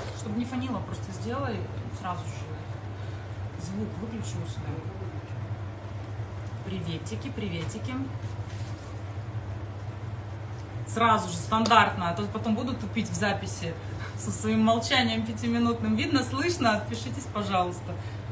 Чтобы не фонило, просто сделай сразу же звук выключи у себя. Приветики, приветики. Сразу же, стандартно, а то потом буду тупить в записи со своим молчанием 5-минутным. Видно, слышно? Отпишитесь, пожалуйста.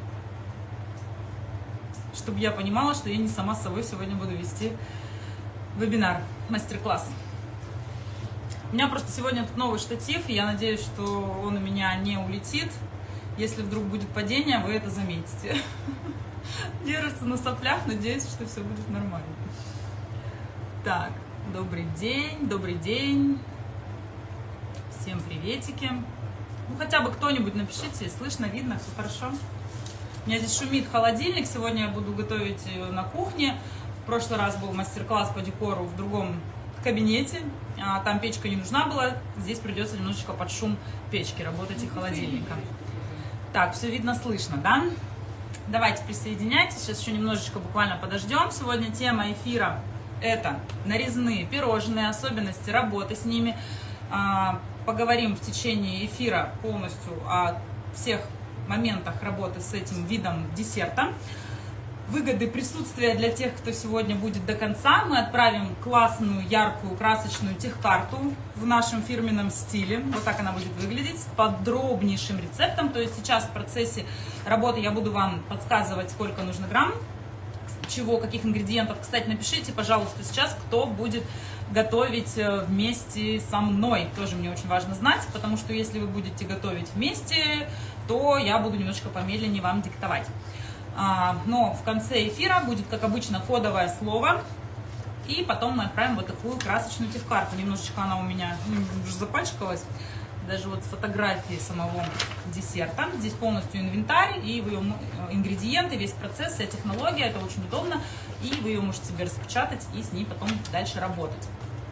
Чтобы я понимала, что я не сама с собой сегодня буду вести вебинар, мастер-класс. У меня просто сегодня тут новый штатив, и я надеюсь, что он у меня не улетит. Если вдруг будет падение, вы это заметите. Держится на соплях, надеюсь, что все будет нормально. Так, добрый день, добрый день. Всем приветики. Ну, хотя бы кто-нибудь напишите, слышно, видно, все хорошо. У меня здесь шумит холодильник, сегодня я буду готовить на кухне. В прошлый раз был мастер-класс по декору в другом кабинете, там печка не нужна была, здесь придется немножечко под шум печки работать и холодильника. Так, все видно, слышно, да? Давайте присоединяйтесь, сейчас еще немножечко буквально подождем. Сегодня тема эфира – это нарезные пирожные, особенности работы с ними. Поговорим в течение эфира полностью о всех моментах работы с этим видом десерта. Выгоды присутствия для тех, кто сегодня будет до конца. Мы отправим классную, яркую, красочную техкарту в нашем фирменном стиле. Вот так она будет выглядеть, с подробнейшим рецептом. То есть сейчас в процессе работы я буду вам подсказывать, сколько нужно грамм, чего, каких ингредиентов. Кстати, напишите, пожалуйста, сейчас, кто будет готовить вместе со мной. Тоже мне очень важно знать, потому что если вы будете готовить вместе, то я буду немножко помедленнее вам диктовать. Но в конце эфира будет, как обычно, кодовое слово. И потом мы отправим вот такую красочную техкарту. Немножечко она у меня уже запачкалась. Даже вот с фотографией самого десерта. Здесь полностью инвентарь, и вы ингредиенты, весь процесс, вся технология. Это очень удобно. И вы ее можете себе распечатать и с ней потом дальше работать.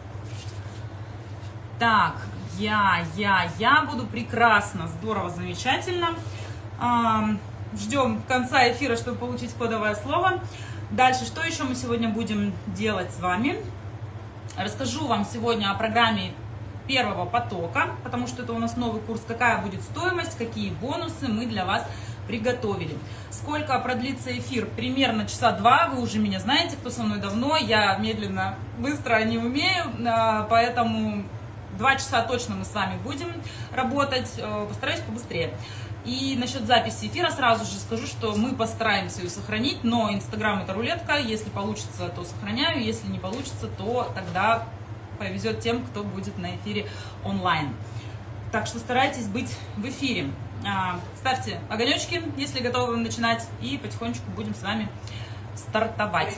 Так, я буду прекрасно, здорово, замечательно. Ждем конца эфира, чтобы получить кодовое слово. Дальше, что еще мы сегодня будем делать с вами? Расскажу вам сегодня о программе первого потока, потому что это у нас новый курс, какая будет стоимость, какие бонусы мы для вас приготовили. Сколько продлится эфир? Примерно часа 2, вы уже меня знаете, кто со мной давно, я медленно, быстро не умею, поэтому 2 часа точно мы с вами будем работать, постараюсь побыстрее. И насчет записи эфира сразу же скажу, что мы постараемся ее сохранить, но Инстаграм это рулетка, если получится, то сохраняю, если не получится, то тогда повезет тем, кто будет на эфире онлайн. Так что старайтесь быть в эфире. Ставьте огонечки, если готовы начинать, и потихонечку будем с вами стартовать.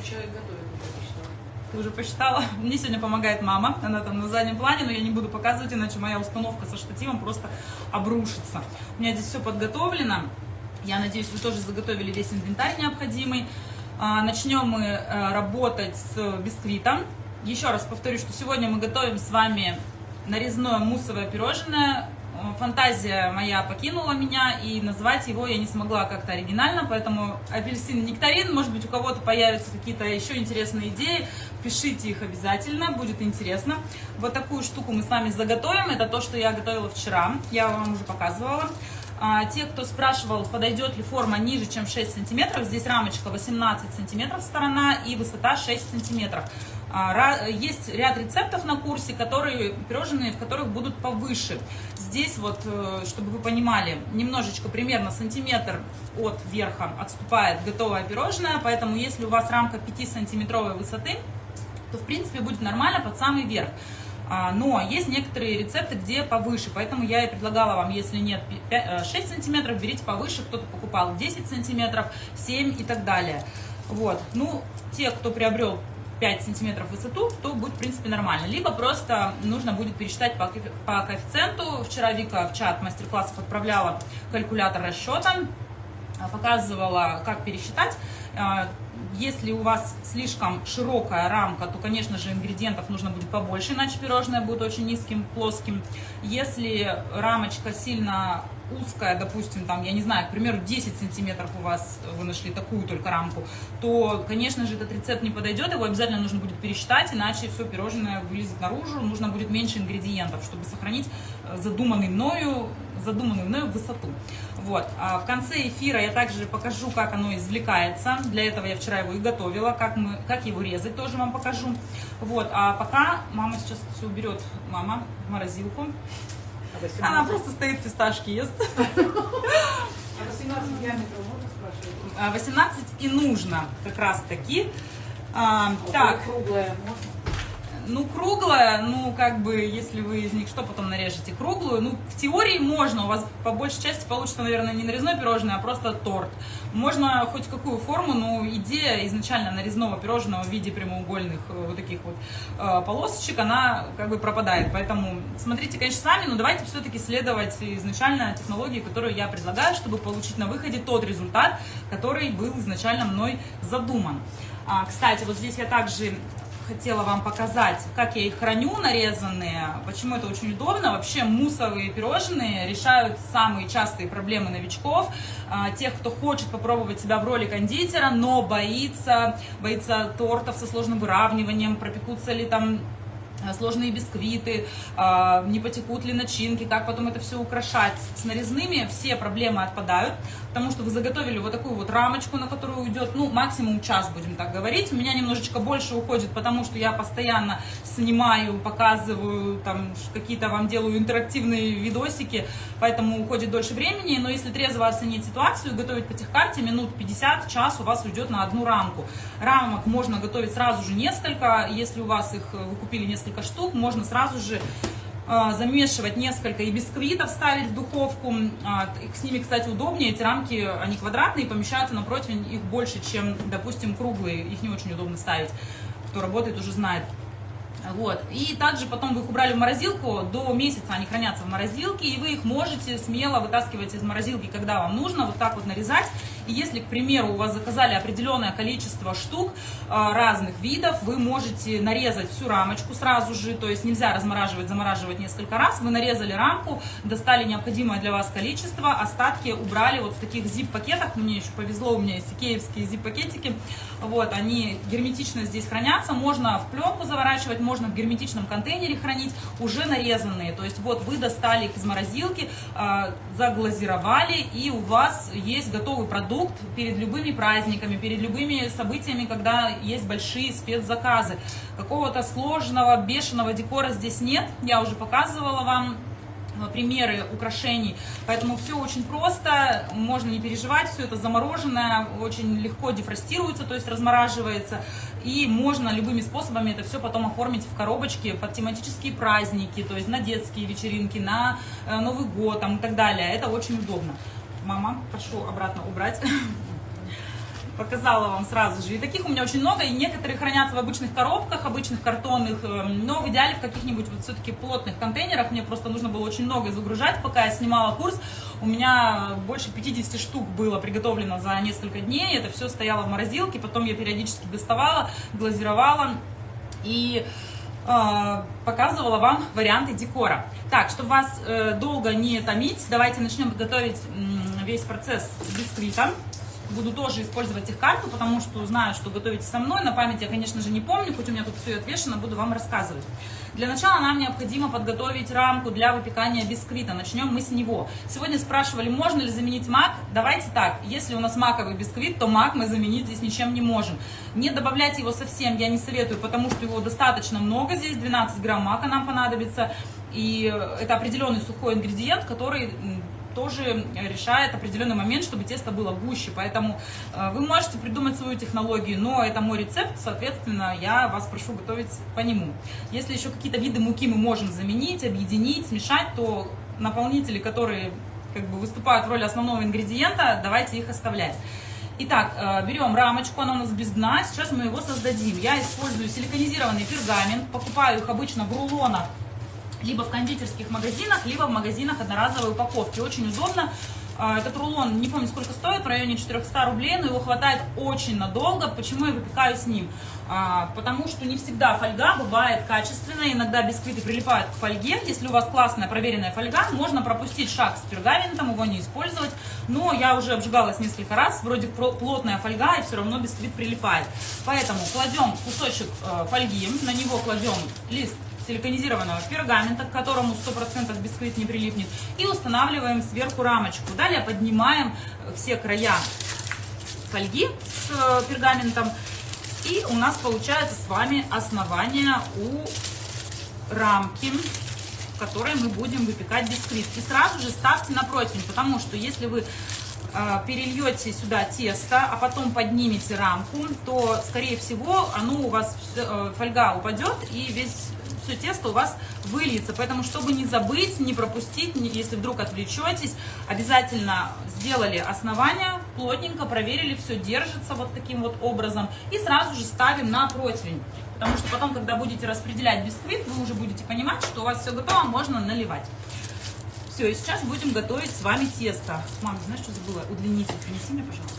Ты уже посчитала? Мне сегодня помогает мама, она там на заднем плане, но я не буду показывать, иначе моя установка со штативом просто обрушится. У меня здесь все подготовлено, я надеюсь, вы тоже заготовили весь инвентарь необходимый. Начнем мы работать с бисквитом. Еще раз повторю, что сегодня мы готовим с вами нарезное муссовое пирожное. Фантазия моя покинула меня, и назвать его я не смогла как-то оригинально, поэтому апельсин-нектарин, может быть, у кого-то появятся какие-то еще интересные идеи, пишите их обязательно, будет интересно. Вот такую штуку мы с вами заготовим, это то, что я готовила вчера, я вам уже показывала. Те, кто спрашивал, подойдет ли форма ниже, чем 6 сантиметров, здесь рамочка 18 сантиметров сторона и высота 6 сантиметров. Есть ряд рецептов на курсе, пирожные, в которых будут повыше. Здесь вот, чтобы вы понимали, немножечко, примерно сантиметр от верха отступает готовое пирожное, поэтому если у вас рамка 5-сантиметровой высоты, то в принципе будет нормально под самый верх. Но есть некоторые рецепты, где повыше, поэтому я и предлагала вам, если нет 6 сантиметров, берите повыше, кто-то покупал 10 сантиметров, 7 и так далее. Вот, ну, те, кто приобрел 5 сантиметров в высоту, то будет, в принципе, нормально. Либо просто нужно будет пересчитать по коэффициенту. Вчера Вика в чат мастер-классов отправляла калькулятор расчета, показывала, как пересчитать. Если у вас слишком широкая рамка, то, конечно же, ингредиентов нужно будет побольше, иначе пирожное будет очень низким, плоским. Если рамочка сильно узкая, допустим, там, я не знаю, к примеру, 10 сантиметров у вас, вы нашли такую только рамку, то, конечно же, этот рецепт не подойдет, его обязательно нужно будет пересчитать, иначе все пирожное вылезет наружу, нужно будет меньше ингредиентов, чтобы сохранить задуманный мною задуманную мною высоту. Вот. А в конце эфира я также покажу, как оно извлекается. Для этого я вчера его и готовила, как его резать, тоже вам покажу. Вот. А пока мама сейчас все уберет, мама, в морозилку. Она просто стоит, фисташки ест. 18 диаметров можно спрашивать? 18 и нужно как раз таки. Так. Круглая можно? Ну, круглая, ну, как бы, если вы из них что потом нарежете? Круглую, ну, в теории можно, у вас по большей части получится, наверное, не нарезное пирожное, а просто торт. Можно хоть какую форму, но идея изначально нарезного пирожного в виде прямоугольных вот таких вот полосочек, она как бы пропадает. Поэтому смотрите, конечно, сами, но давайте все-таки следовать изначально технологии, которую я предлагаю, чтобы получить на выходе тот результат, который был изначально мной задуман. Кстати, вот здесь я также хотела вам показать, как я их храню нарезанные, почему это очень удобно. Вообще муссовые пирожные решают самые частые проблемы новичков, тех, кто хочет попробовать себя в роли кондитера, но боится тортов со сложным выравниванием, пропекутся ли там сложные бисквиты, не потекут ли начинки, как потом это все украшать. С нарезными все проблемы отпадают, потому что вы заготовили вот такую вот рамочку, на которую уйдет, ну, максимум час, будем так говорить. У меня немножечко больше уходит, потому что я постоянно снимаю, показываю, там, какие-то вам делаю интерактивные видосики, поэтому уходит дольше времени. Но если трезво оценить ситуацию, готовить по техкарте, минут 50, час у вас уйдет на одну рамку. Рамок можно готовить сразу же несколько, если у вас их, вы купили несколько штук, можно сразу же замешивать несколько и бисквитов, ставить в духовку. С ними, кстати, удобнее. Эти рамки, они квадратные, помещаются на противень, их больше, чем, допустим, круглые. Их не очень удобно ставить. Кто работает, уже знает. Вот. И также потом вы их убрали в морозилку, до месяца они хранятся в морозилке, и вы их можете смело вытаскивать из морозилки, когда вам нужно, вот так вот нарезать. И если, к примеру, у вас заказали определенное количество штук разных видов, вы можете нарезать всю рамочку сразу же, то есть нельзя размораживать, замораживать несколько раз. Вы нарезали рамку, достали необходимое для вас количество, остатки убрали вот в таких zip-пакетах. Мне еще повезло, у меня есть икеевские zip-пакетики. Вот, они герметично здесь хранятся, можно в пленку заворачивать, можно в герметичном контейнере хранить, уже нарезанные. То есть вот вы достали их из морозилки, заглазировали, и у вас есть готовый продукт перед любыми праздниками, перед любыми событиями, когда есть большие спецзаказы. Какого-то сложного, бешеного декора здесь нет, я уже показывала вам примеры украшений, поэтому все очень просто, можно не переживать, все это замороженное, очень легко дефростируется, то есть размораживается, и можно любыми способами это все потом оформить в коробочке под тематические праздники, то есть на детские вечеринки, на Новый год там, и так далее, это очень удобно. Мама, прошу обратно убрать. Показала вам сразу же. И таких у меня очень много, и некоторые хранятся в обычных коробках, обычных картонных, но в идеале в каких-нибудь вот все-таки плотных контейнерах. Мне просто нужно было очень много загружать, пока я снимала курс. У меня больше 50 штук было приготовлено за несколько дней, это все стояло в морозилке, потом я периодически доставала, глазировала и показывала вам варианты декора. Так, чтобы вас долго не томить, давайте начнем готовить весь процесс с бисквитом. Буду тоже использовать техкарту, потому что знаю, что готовите со мной. На память я, конечно же, не помню, хоть у меня тут все отвешено, буду вам рассказывать. Для начала нам необходимо подготовить рамку для выпекания бисквита. Начнем мы с него. Сегодня спрашивали, можно ли заменить мак. Давайте так, если у нас маковый бисквит, то мак мы заменить здесь ничем не можем. Не добавлять его совсем я не советую, потому что его достаточно много здесь, 12 грамм мака нам понадобится. И это определенный сухой ингредиент, который тоже решает определенный момент, чтобы тесто было гуще. Поэтому вы можете придумать свою технологию, но это мой рецепт, соответственно, я вас прошу готовить по нему. Если еще какие-то виды муки мы можем заменить, объединить, смешать, то наполнители, которые как бы выступают в роли основного ингредиента, давайте их оставлять. Итак, берем рамочку, она у нас без дна, сейчас мы его создадим. Я использую силиконизированный пергамент, покупаю их обычно в рулонах, либо в кондитерских магазинах, либо в магазинах одноразовой упаковки. Очень удобно. Этот рулон, не помню сколько стоит, в районе 400 рублей, но его хватает очень надолго. Почему я выпекаю с ним? Потому что не всегда фольга бывает качественная, иногда бисквиты прилипают к фольге. Если у вас классная проверенная фольга, можно пропустить шаг с пергаментом, его не использовать. Но я уже обжигалась несколько раз, вроде плотная фольга, и все равно бисквит прилипает. Поэтому кладем кусочек фольги, на него кладем лист силиконизированного пергамента, к которому 100% бисквит не прилипнет, и устанавливаем сверху рамочку. Далее поднимаем все края фольги с пергаментом, и у нас получается с вами основание у рамки, в которой мы будем выпекать бисквит. И сразу же ставьте на противень, потому что если вы перельете сюда тесто, а потом поднимете рамку, то, скорее всего, у вас фольга упадет и все тесто у вас выльется. Поэтому, чтобы не забыть, не пропустить, если вдруг отвлечетесь, обязательно сделали основание, плотненько проверили, все держится вот таким вот образом, и сразу же ставим на противень. Потому что потом, когда будете распределять бисквит, вы уже будете понимать, что у вас все готово, можно наливать. Все, и сейчас будем готовить с вами тесто. Мам, знаешь, что забыла? Удлинитель принеси мне, пожалуйста.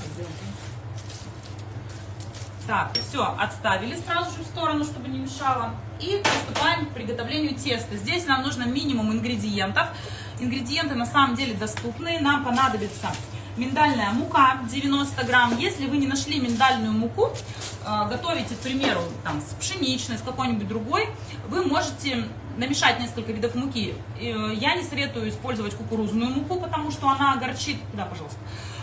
Так, все, отставили сразу же в сторону, чтобы не мешало. И приступаем к приготовлению теста. Здесь нам нужно минимум ингредиентов. Ингредиенты на самом деле доступны. Нам понадобится миндальная мука 90 грамм. Если вы не нашли миндальную муку, готовите, к примеру, там, с пшеничной, с какой-нибудь другой, вы можете намешать несколько видов муки. Я не советую использовать кукурузную муку, потому что она горчит. Да, пожалуйста.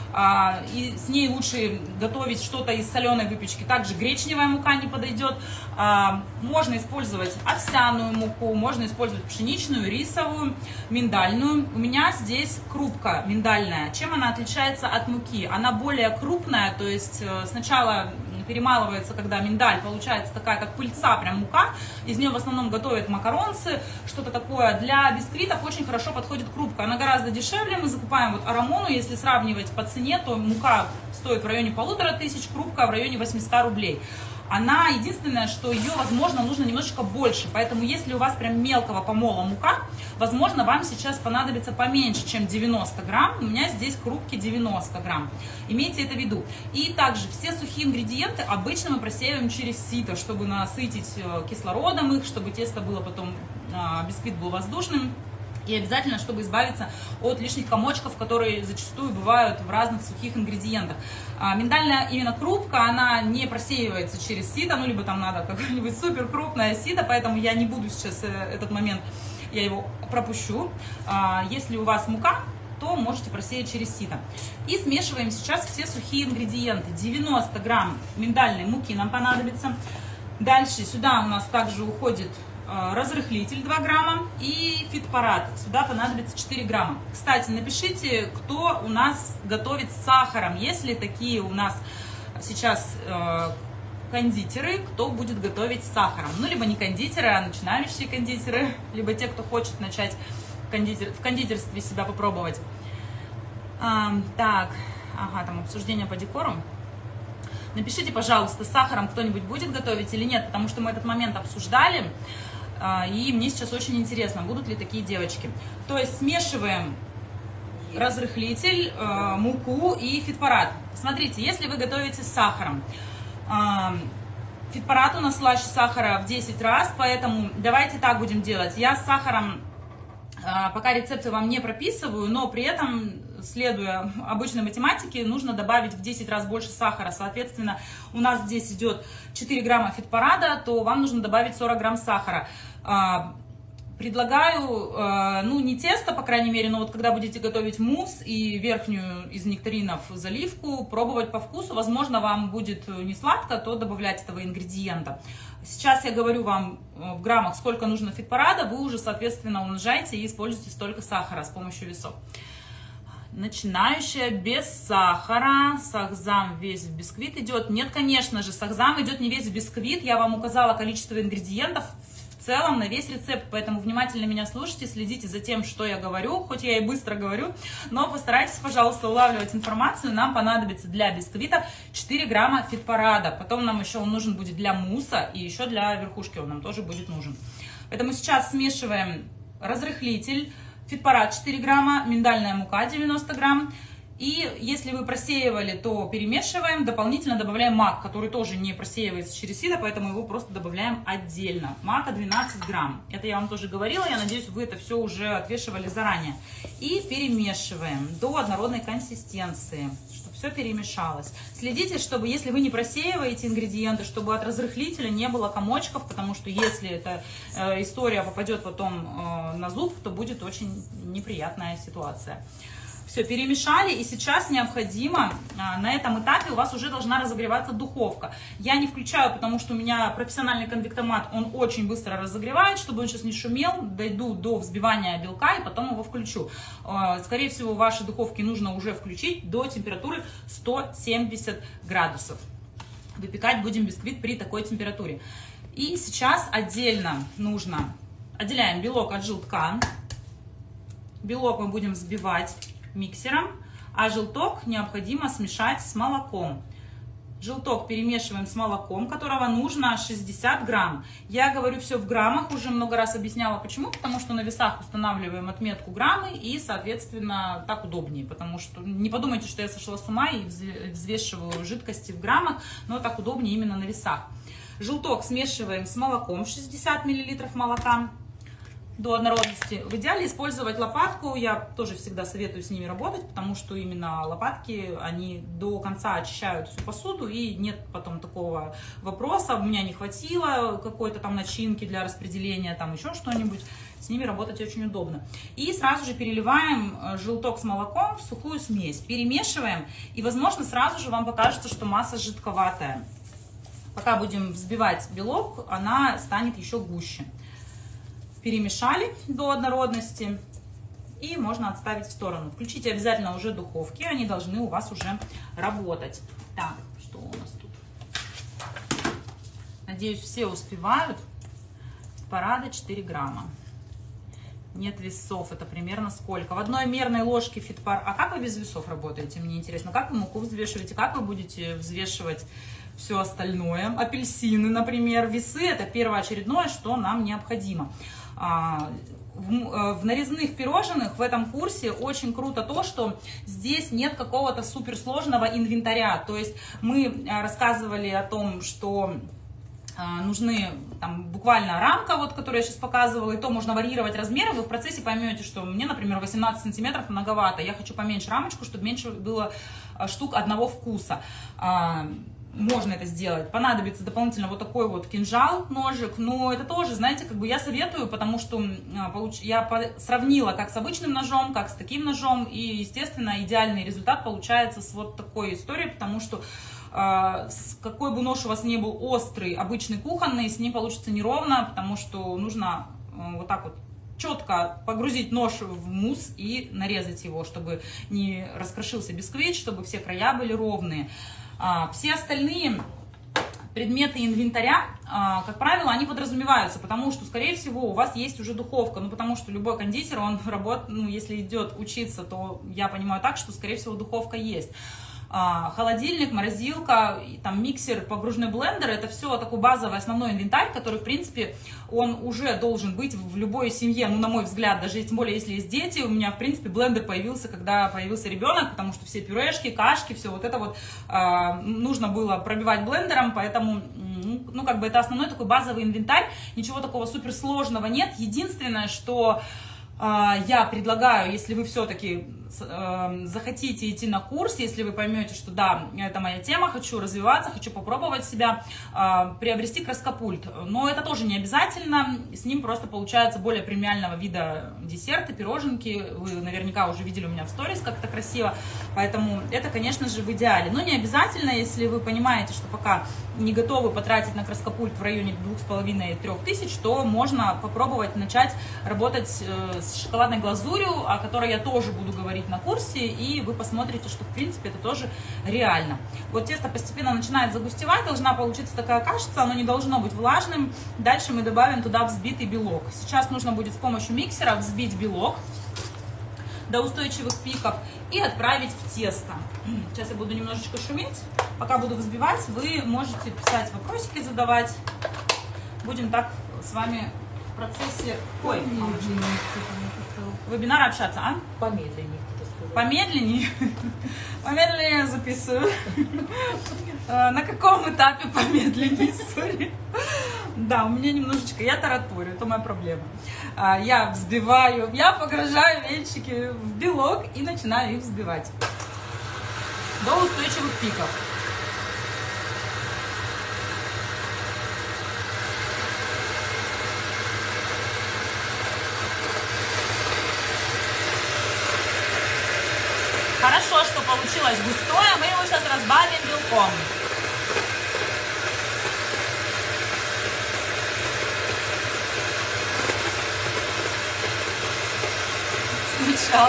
И с ней лучше готовить что-то из соленой выпечки. Также гречневая мука не подойдет. Можно использовать овсяную муку, можно использовать пшеничную, рисовую, миндальную. У меня здесь крупка миндальная. Чем она отличается от муки? Она более крупная, то есть сначала перемалывается, когда миндаль получается такая, как пыльца, прям мука. Из нее в основном готовят макаронцы, что-то такое. Для бисквитов очень хорошо подходит крупка. Она гораздо дешевле. Мы закупаем вот арамону, если сравнивать по цене, то мука стоит в районе 1500, крупка в районе 800 рублей. Она единственное, что ее, возможно, нужно немножечко больше. Поэтому, если у вас прям мелкого помола мука, возможно, вам сейчас понадобится поменьше, чем 90 грамм. У меня здесь крупки 90 грамм. Имейте это в виду. И также все сухие ингредиенты обычно мы просеиваем через сито, чтобы насытить кислородом их, чтобы тесто было потом, бисквит был воздушным. И обязательно, чтобы избавиться от лишних комочков, которые зачастую бывают в разных сухих ингредиентах. Миндальная именно крупка, она не просеивается через сито, либо там надо какое-нибудь супер крупное сито, поэтому я не буду сейчас этот момент, я его пропущу. Если у вас мука, то можете просеять через сито. И смешиваем сейчас все сухие ингредиенты. 90 грамм миндальной муки нам понадобится. Дальше сюда у нас также уходит разрыхлитель 2 грамма и фитпарад. Сюда понадобится 4 грамма. Кстати, напишите, кто у нас готовит с сахаром. Если такие у нас сейчас кондитеры, кто будет готовить с сахаром. Либо не кондитеры, а начинающие кондитеры, либо те, кто хочет начать в кондитерстве себя попробовать. Так, там обсуждение по декору. Напишите, пожалуйста, с сахаром кто-нибудь будет готовить или нет, потому что мы этот момент обсуждали, и мне сейчас очень интересно, будут ли такие девочки. То есть смешиваем разрыхлитель, муку и фитпарад. Смотрите, если вы готовите с сахаром, фитпарад у нас слаще сахара в 10 раз, поэтому давайте так будем делать. Я с сахаром пока рецепты вам не прописываю, но при этом, следуя обычной математике, нужно добавить в 10 раз больше сахара. Соответственно, у нас здесь идет 4 грамма фитпарада, то вам нужно добавить 40 грамм сахара. Предлагаю, не тесто, по крайней мере, но вот когда будете готовить мусс и верхнюю из нектаринов заливку, пробовать по вкусу. Возможно, вам будет не сладко, то добавлять этого ингредиента. Сейчас я говорю вам в граммах, сколько нужно фитпарада, вы уже, соответственно, умножаете и используете столько сахара с помощью весов. Начинающая без сахара, сахзам весь в бисквит идет. Нет, конечно же, сахзам идет не весь в бисквит, я вам указала количество ингредиентов в целом на весь рецепт, поэтому внимательно меня слушайте, следите за тем, что я говорю, хоть я и быстро говорю, но постарайтесь, пожалуйста, улавливать информацию. Нам понадобится для бисквита 4 грамма фитпарада, потом нам еще он нужен будет для мусса и еще для верхушки он нам тоже будет нужен. Поэтому сейчас смешиваем разрыхлитель, фитпарад 4 грамма, миндальная мука 90 грамм И если вы просеивали, то перемешиваем, дополнительно добавляем мак, который тоже не просеивается через сито, поэтому его просто добавляем отдельно. Мака 12 грамм. Это я вам тоже говорила, я надеюсь, вы это все уже отвешивали заранее. И перемешиваем до однородной консистенции, чтобы все перемешалось. Следите, чтобы, если вы не просеиваете ингредиенты, чтобы от разрыхлителя не было комочков, потому что если эта история попадет потом на зуб, то будет очень неприятная ситуация. Все, перемешали, и сейчас необходимо, на этом этапе у вас уже должна разогреваться духовка. Я не включаю, потому что у меня профессиональный конвектомат, он очень быстро разогревает, чтобы он сейчас не шумел, дойду до взбивания белка и потом его включу. Скорее всего, ваши духовки нужно уже включить до температуры 170 градусов. Выпекать будем бисквит при такой температуре. И сейчас отдельно отделяем белок от желтка. Белок мы будем взбивать миксером, а желток необходимо смешать с молоком. Желток перемешиваем с молоком, которого нужно 60 грамм. Я говорю все в граммах, уже много раз объясняла почему, потому что на весах устанавливаем отметку граммы и, соответственно, так удобнее, потому что не подумайте, что я сошла с ума и взвешиваю жидкости в граммах, но так удобнее именно на весах. Желток смешиваем с молоком, 60 мл молока. До однородности. В идеале использовать лопатку, я тоже всегда советую с ними работать, потому что именно лопатки, они до конца очищают всю посуду, и нет потом такого вопроса, у меня не хватило какой-то там начинки для распределения, там еще что-нибудь, с ними работать очень удобно. И сразу же переливаем желток с молоком в сухую смесь, перемешиваем, и, возможно, сразу же вам покажется, что масса жидковатая. Пока будем взбивать белок, она станет еще гуще. Перемешали до однородности и можно отставить в сторону. Включите обязательно уже духовки, они должны у вас уже работать. Так, что у нас тут? Надеюсь, все успевают. Фитпарада 4 грамма. Нет весов, это примерно сколько? В одной мерной ложке Фитпар. А как вы без весов работаете? Мне интересно, как вы муку взвешиваете, как вы будете взвешивать все остальное? Апельсины, например, весы — это первоочередное, что нам необходимо. В нарезных пирожных в этом курсе очень круто то, что здесь нет какого-то суперсложного инвентаря. То есть мы рассказывали о том, что нужны там буквально рамка, вот, которую я сейчас показывала, и то можно варьировать размеры. Вы в процессе поймете, что мне, например, 18 сантиметров многовато. Я хочу поменьше рамочку, чтобы меньше было штук одного вкуса. Можно это сделать. Понадобится дополнительно вот такой вот кинжал, ножик, но это тоже, знаете, как бы я советую, потому что я сравнила как с обычным ножом, как с таким ножом, и, естественно, идеальный результат получается с вот такой историей, потому что какой бы нож у вас ни был острый, обычный кухонный, с ним получится неровно, потому что нужно вот так вот четко погрузить нож в мусс и нарезать его, чтобы не раскрошился бисквит, чтобы все края были ровные. Все остальные предметы инвентаря, как правило, они подразумеваются, потому что, скорее всего, у вас есть уже духовка, ну, потому что любой кондитер, он работает, ну, если идет учиться, то я понимаю так, что, скорее всего, духовка есть. Холодильник, морозилка, там миксер, погружной блендер — это все такой базовый основной инвентарь, который, в принципе, он уже должен быть в любой семье, ну, на мой взгляд, даже тем более, если есть дети. У меня, в принципе, блендер появился, когда появился ребенок, потому что все пюрешки, кашки, все вот это вот нужно было пробивать блендером, поэтому, ну, как бы это основной такой базовый инвентарь, ничего такого суперсложного нет. Единственное, что я предлагаю, если вы все-таки захотите идти на курс, если вы поймете, что да, это моя тема, хочу развиваться, хочу попробовать себя, приобрести краскопульт. Но это тоже не обязательно, с ним просто получается более премиального вида десерты, пироженки. Вы наверняка уже видели у меня в сторис, как это красиво, поэтому это, конечно же, в идеале. Но не обязательно, если вы понимаете, что пока не готовы потратить на краскопульт в районе 2500–3000, тысяч, то можно попробовать начать работать с шоколадной глазурью, о которой я тоже буду говорить на курсе, и вы посмотрите, что, в принципе, это тоже реально. Вот тесто постепенно начинает загустевать, должна получиться такая кашица, оно не должно быть влажным. Дальше мы добавим туда взбитый белок. Сейчас нужно будет с помощью миксера взбить белок до устойчивых пиков и отправить в тесто. Сейчас я буду немножечко шуметь. Пока буду взбивать, вы можете писать вопросики, задавать. Будем так с вами в процессе вебинара общаться, а? Помедленнее, кто-то сказал. помедленнее. Помедленнее записываю. На каком этапе помедленнее, сори. Да, у меня немножечко, я тараторю, это моя проблема. Я взбиваю, я погружаю венчики в белок и начинаю их взбивать до устойчивых пиков. Хорошо, что получилось густое, мы его сейчас разбавим белком. Сначала.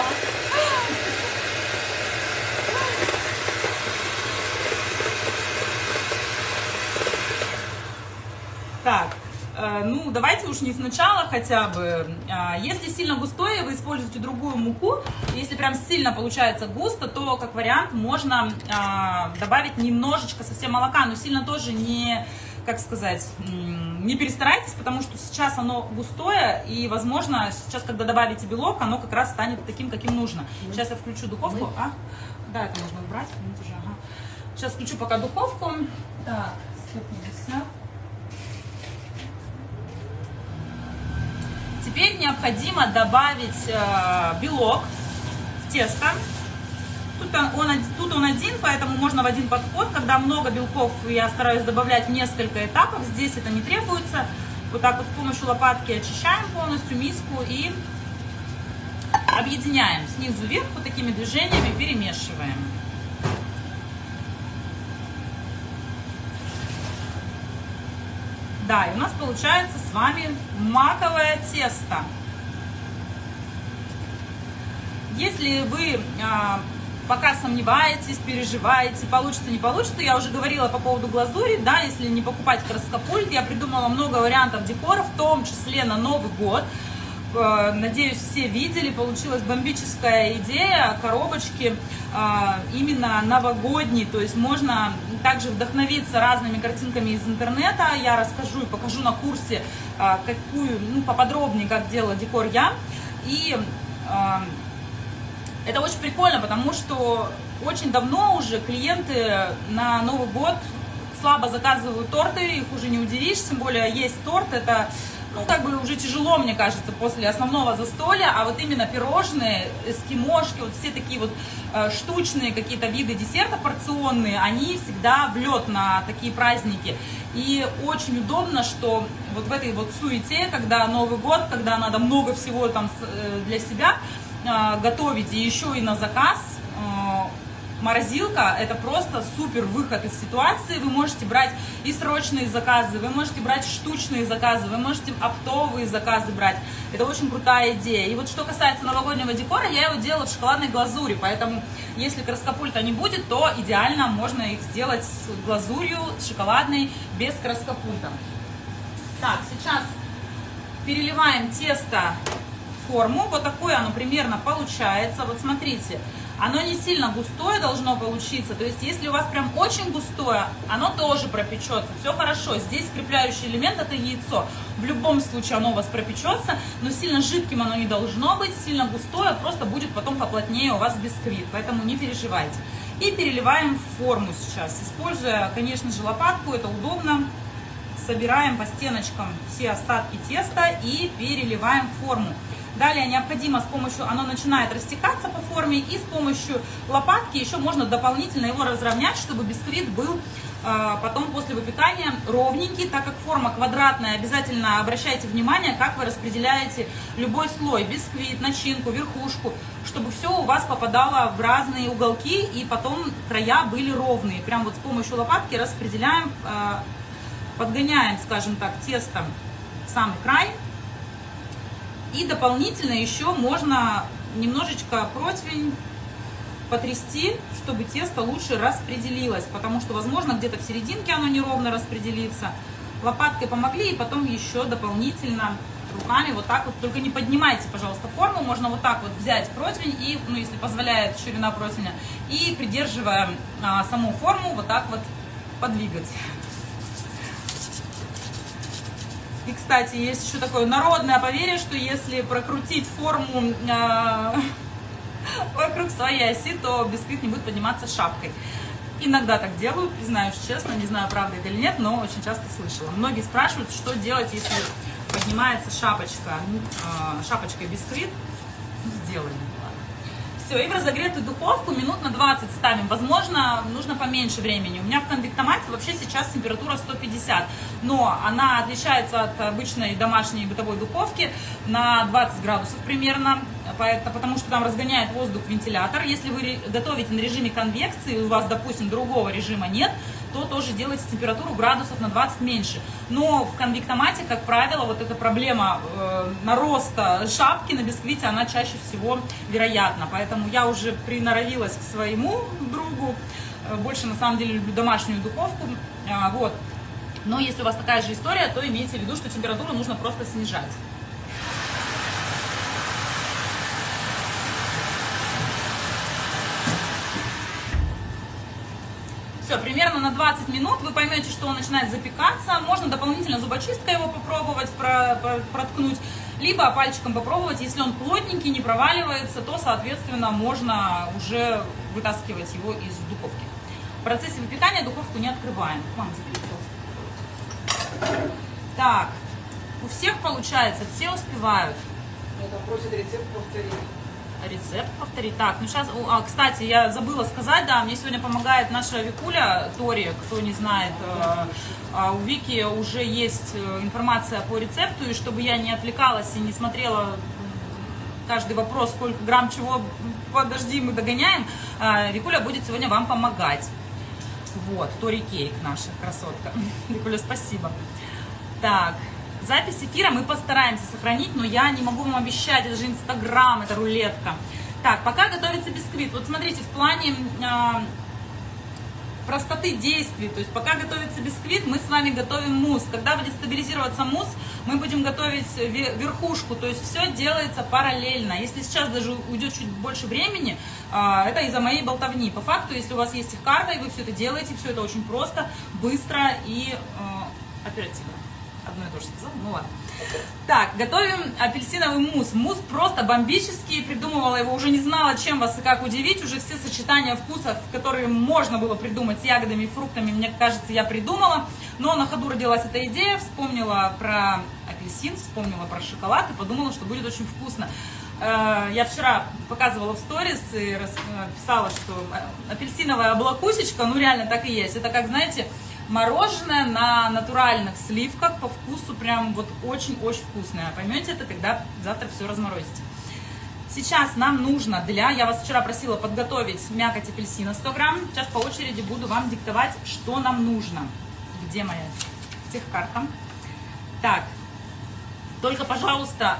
Так, ну давайте уж не сначала хотя бы. Если сильно густое, вы используете другую муку. Если прям сильно получается густо, то как вариант можно добавить немножечко совсем молока, но сильно тоже не, как сказать, не перестарайтесь, потому что сейчас оно густое, и, возможно, сейчас, когда добавите белок, оно как раз станет таким, каким нужно. Сейчас я включу духовку. Да, это можно убрать. Ага. Сейчас включу пока духовку. Так, 150. Теперь необходимо добавить белок в тесто. Тут он один, поэтому можно в один подход. Когда много белков, я стараюсь добавлять в несколько этапов. Здесь это не требуется. Вот так вот с помощью лопатки очищаем полностью миску и объединяем снизу вверх вот такими движениями, перемешиваем. Да, и у нас получается с вами маковое тесто. Если вы пока сомневаетесь, переживаете, получится, не получится, я уже говорила по поводу глазури, да, если не покупать краскопульт, я придумала много вариантов декора, в том числе на Новый год. Надеюсь, все видели, получилась бомбическая идея, коробочки именно новогодние, то есть можно также вдохновиться разными картинками из интернета. Я расскажу и покажу на курсе, поподробнее, как делала декор я. И это очень прикольно, потому что очень давно уже клиенты на Новый год слабо заказывают торты, их уже не удивишь, тем более есть торт, это уже тяжело, мне кажется, после основного застолья, а вот именно пирожные, эскимошки, вот все такие вот штучные какие-то виды десерта порционные, они всегда в лед на такие праздники. И очень удобно, что вот в этой вот суете, когда Новый год, когда надо много всего там для себя готовить и еще и на заказ, морозилка — это просто супер выход из ситуации. Вы можете брать и срочные заказы, вы можете брать штучные заказы, вы можете оптовые заказы брать. Это очень крутая идея. И вот что касается новогоднего декора, я его делала в шоколадной глазури, поэтому если краскопульта не будет, то идеально можно их сделать с глазурью, с шоколадной, без краскопульта. Так, сейчас переливаем тесто в форму. Вот такое оно примерно получается. Вот смотрите. Оно не сильно густое должно получиться, то есть если у вас прям очень густое, оно тоже пропечется, все хорошо. Здесь скрепляющий элемент — это яйцо. В любом случае оно у вас пропечется, но сильно жидким оно не должно быть, сильно густое, просто будет потом поплотнее у вас бисквит, поэтому не переживайте. И переливаем в форму сейчас, используя, конечно же, лопатку, это удобно. Собираем по стеночкам все остатки теста и переливаем в форму. Далее необходимо оно начинает растекаться по форме, и с помощью лопатки еще можно дополнительно его разровнять, чтобы бисквит был потом после выпекания ровненький. Так как форма квадратная, обязательно обращайте внимание, как вы распределяете любой слой, бисквит, начинку, верхушку, чтобы все у вас попадало в разные уголки и потом края были ровные. Прям вот с помощью лопатки распределяем, подгоняем, скажем так, тесто в самый край. И дополнительно еще можно немножечко противень потрясти, чтобы тесто лучше распределилось, потому что, возможно, где-то в серединке оно неровно распределится. Лопаткой помогли, и потом еще дополнительно руками вот так вот, только не поднимайте, пожалуйста, форму, можно вот так вот взять противень, и, если позволяет ширина противня, и придерживая саму форму, вот так вот подвигать. И, кстати, есть еще такое народное поверье, что если прокрутить форму вокруг своей оси, то бисквит не будет подниматься шапкой. Иногда так делаю, признаюсь честно, не знаю, правда это или нет, но очень часто слышала. Многие спрашивают, что делать, если поднимается шапочкой бисквит. Сделаем. Все, и в разогретую духовку минут на 20 ставим. Возможно, нужно поменьше времени. У меня в конвектомате вообще сейчас температура 150, но она отличается от обычной домашней бытовой духовки на 20 градусов примерно, потому что там разгоняет воздух вентилятор. Если вы готовите на режиме конвекции, у вас, допустим, другого режима нет, то тоже делайте температуру градусов на 20 меньше. Но в конвектомате, как правило, вот эта проблема нароста шапки на бисквите, она чаще всего вероятна. Поэтому я уже приноровилась к своему другу. Больше, на самом деле, люблю домашнюю духовку. Вот. Но если у вас такая же история, то имейте в виду, что температуру нужно просто снижать. Все, примерно на 20 минут вы поймете, что он начинает запекаться. Можно дополнительно зубочисткой его попробовать проткнуть, либо пальчиком попробовать. Если он плотненький, не проваливается, то, соответственно, можно уже вытаскивать его из духовки. В процессе выпекания духовку не открываем. Мам, забери, пожалуйста. Так, у всех получается, все успевают. Это просит рецепт повторить. Рецепт повторить. Так, ну сейчас, кстати, я забыла сказать, да, мне сегодня помогает наша Викуля Тори, кто не знает, у Вики уже есть информация по рецепту, и чтобы я не отвлекалась и не смотрела каждый вопрос, сколько грамм чего, подожди, мы догоняем, Викуля будет сегодня вам помогать. Вот, Тори Кейк наша красотка. Викуля, спасибо. Так. Запись эфира мы постараемся сохранить, но я не могу вам обещать, это же Инстаграм, это рулетка. Так, пока готовится бисквит. Вот смотрите, в плане простоты действий, то есть пока готовится бисквит, мы с вами готовим мусс. Когда будет стабилизироваться мусс, мы будем готовить верхушку, то есть все делается параллельно. Если сейчас даже уйдет чуть больше времени, это из-за моей болтовни. По факту, если у вас есть их карта, и вы все это делаете, все это очень просто, быстро и оперативно. Одно и то же сказала, ну ладно. Так, готовим апельсиновый мусс. Мусс просто бомбический, придумывала его, уже не знала, чем вас и как удивить. Уже все сочетания вкусов, которые можно было придумать с ягодами и фруктами, мне кажется, я придумала. Но на ходу родилась эта идея, вспомнила про апельсин, вспомнила про шоколад и подумала, что будет очень вкусно. Я вчера показывала в сторис и писала, что апельсиновая облакусечка, ну реально так и есть. Это как, знаете, мороженое на натуральных сливках, по вкусу прям вот очень-очень вкусное. Поймете это, когда завтра все разморозите. Сейчас нам нужно я вас вчера просила подготовить мякоть апельсина 100 грамм. Сейчас по очереди буду вам диктовать, что нам нужно. Где моя техкарта? Так, только, пожалуйста,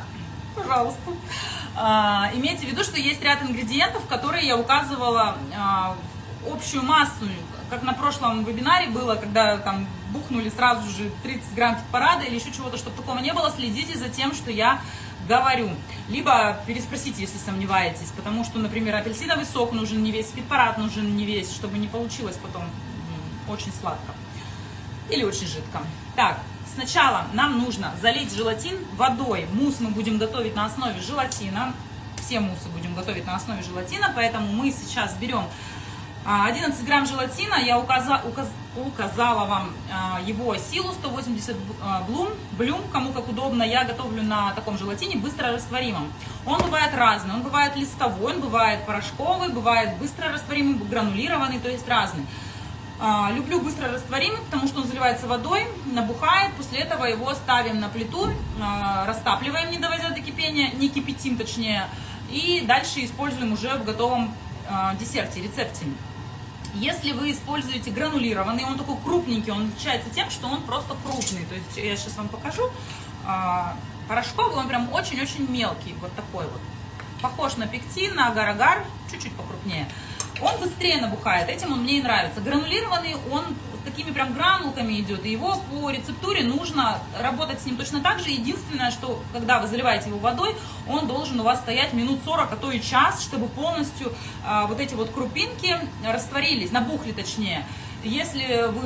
имейте в виду, что есть ряд ингредиентов, которые я указывала в общую массу. Как на прошлом вебинаре было, когда там бухнули сразу же 30 грамм хит-парада или еще чего-то, чтобы такого не было, следите за тем, что я говорю. Либо переспросите, если сомневаетесь, потому что, например, апельсиновый сок нужен не весь, хит-парад нужен не весь, чтобы не получилось потом очень сладко или очень жидко. Так, сначала нам нужно залить желатин водой. Мусс мы будем готовить на основе желатина. Все муссы будем готовить на основе желатина, поэтому мы сейчас берем 11 грамм желатина, я указала вам его силу, 180 блюм, кому как удобно, я готовлю на таком желатине быстро растворимом. Он бывает разный, он бывает листовой, он бывает порошковый, бывает быстро растворимый, гранулированный, то есть разный. Люблю быстро растворимый, потому что он заливается водой, набухает, после этого его ставим на плиту, растапливаем, не доводя до кипения, не кипятим точнее, и дальше используем уже в готовом десерте, рецепте. Если вы используете гранулированный, он такой крупненький, он отличается тем, что он просто крупный. То есть я сейчас вам покажу. Порошковый, он прям очень-очень мелкий, вот такой вот. Похож на пектин, на агар-агар, чуть-чуть покрупнее. Он быстрее набухает, этим он мне и нравится. Гранулированный, он такими прям гранулками идет, и его по рецептуре нужно работать с ним точно так же. Единственное, что когда вы заливаете его водой, он должен у вас стоять минут 40, а то и час, чтобы полностью вот эти вот крупинки растворились, набухли точнее. Если вы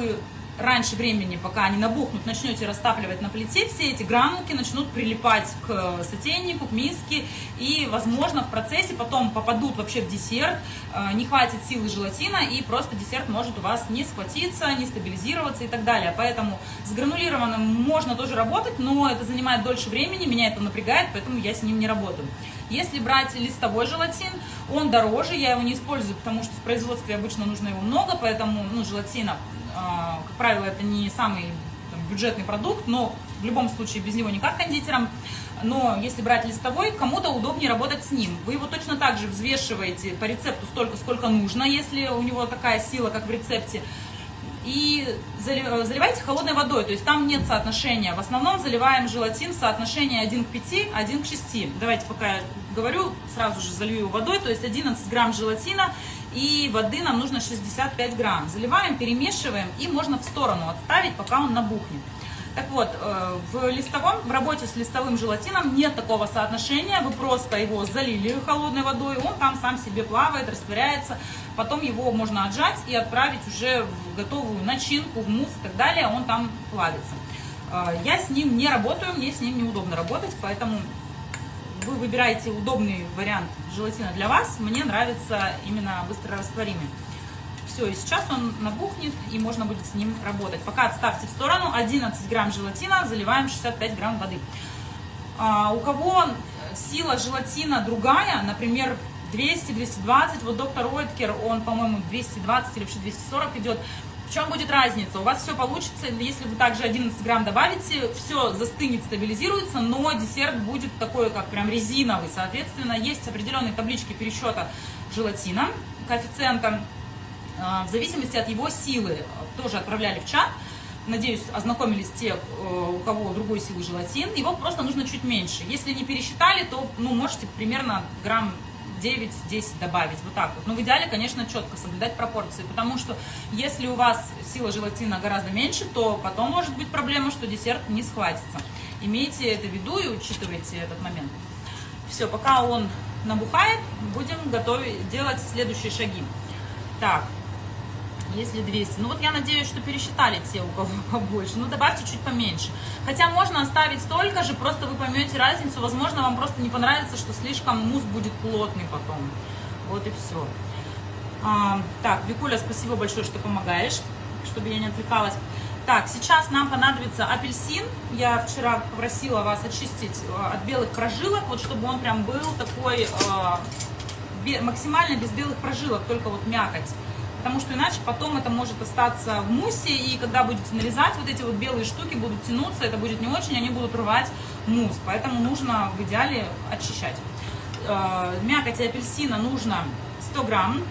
раньше времени, пока они набухнут, начнете растапливать на плите, все эти гранулки начнут прилипать к сотейнику, к миске, и, возможно, в процессе потом попадут вообще в десерт, не хватит силы желатина, и просто десерт может у вас не схватиться, не стабилизироваться и так далее. Поэтому с гранулированным можно тоже работать, но это занимает дольше времени, меня это напрягает, поэтому я с ним не работаю. Если брать листовой желатин, он дороже, я его не использую, потому что в производстве обычно нужно его много, поэтому желатина, как правило, это не самый бюджетный продукт, но в любом случае без него никак кондитерам. Но если брать листовой, кому-то удобнее работать с ним. Вы его точно так же взвешиваете по рецепту столько, сколько нужно, если у него такая сила, как в рецепте. И заливайте холодной водой, то есть там нет соотношения. В основном заливаем желатин в соотношении 1 к 5, 1 к 6. Давайте пока я говорю, сразу же залью его водой, то есть 11 грамм желатина, и воды нам нужно 65 грамм. Заливаем, перемешиваем, и можно в сторону отставить, пока он набухнет. Так вот, в работе с листовым желатином нет такого соотношения, вы просто его залили холодной водой, он там сам себе плавает, растворяется, потом его можно отжать и отправить уже в готовую начинку, в мусс и так далее, он там плавится. Я с ним не работаю, мне с ним неудобно работать, поэтому вы выбираете удобный вариант желатина для вас, мне нравится именно быстрорастворимый. Все, и сейчас он набухнет, и можно будет с ним работать. Пока отставьте в сторону, 11 грамм желатина, заливаем 65 грамм воды. У кого сила желатина другая, например, 200-220, вот доктор Ойткер, он, по-моему, 220 или вообще 240 идет. В чем будет разница? У вас все получится, если вы также 11 грамм добавите, все застынет, стабилизируется, но десерт будет такой, как прям резиновый. Соответственно, есть определенные таблички пересчета желатина, коэффициента, в зависимости от его силы. Тоже отправляли в чат. Надеюсь, ознакомились те, у кого другой силы желатин. Его просто нужно чуть меньше. Если не пересчитали, то можете примерно грамм 9-10 добавить. Вот так вот. Но в идеале, конечно, четко соблюдать пропорции. Потому что если у вас сила желатина гораздо меньше, то потом может быть проблема, что десерт не схватится. Имейте это в виду и учитывайте этот момент. Все, пока он набухает, будем делать следующие шаги. Так. Если 200. Ну вот я надеюсь, что пересчитали те, у кого побольше. Ну добавьте чуть поменьше. Хотя можно оставить столько же, просто вы поймете разницу. Возможно, вам просто не понравится, что слишком мусс будет плотный потом. Вот и все. Так, Викуля, спасибо большое, что помогаешь, чтобы я не отвлекалась. Так, сейчас нам понадобится апельсин. Я вчера попросила вас очистить от белых прожилок, вот чтобы он прям был такой максимально без белых прожилок, только вот мякоть. Потому что иначе потом это может остаться в муссе, и когда будете нарезать, вот эти вот белые штуки будут тянуться, это будет не очень, они будут рвать мусс. Поэтому нужно в идеале очищать. Мякоти апельсина нужно 100 грамм.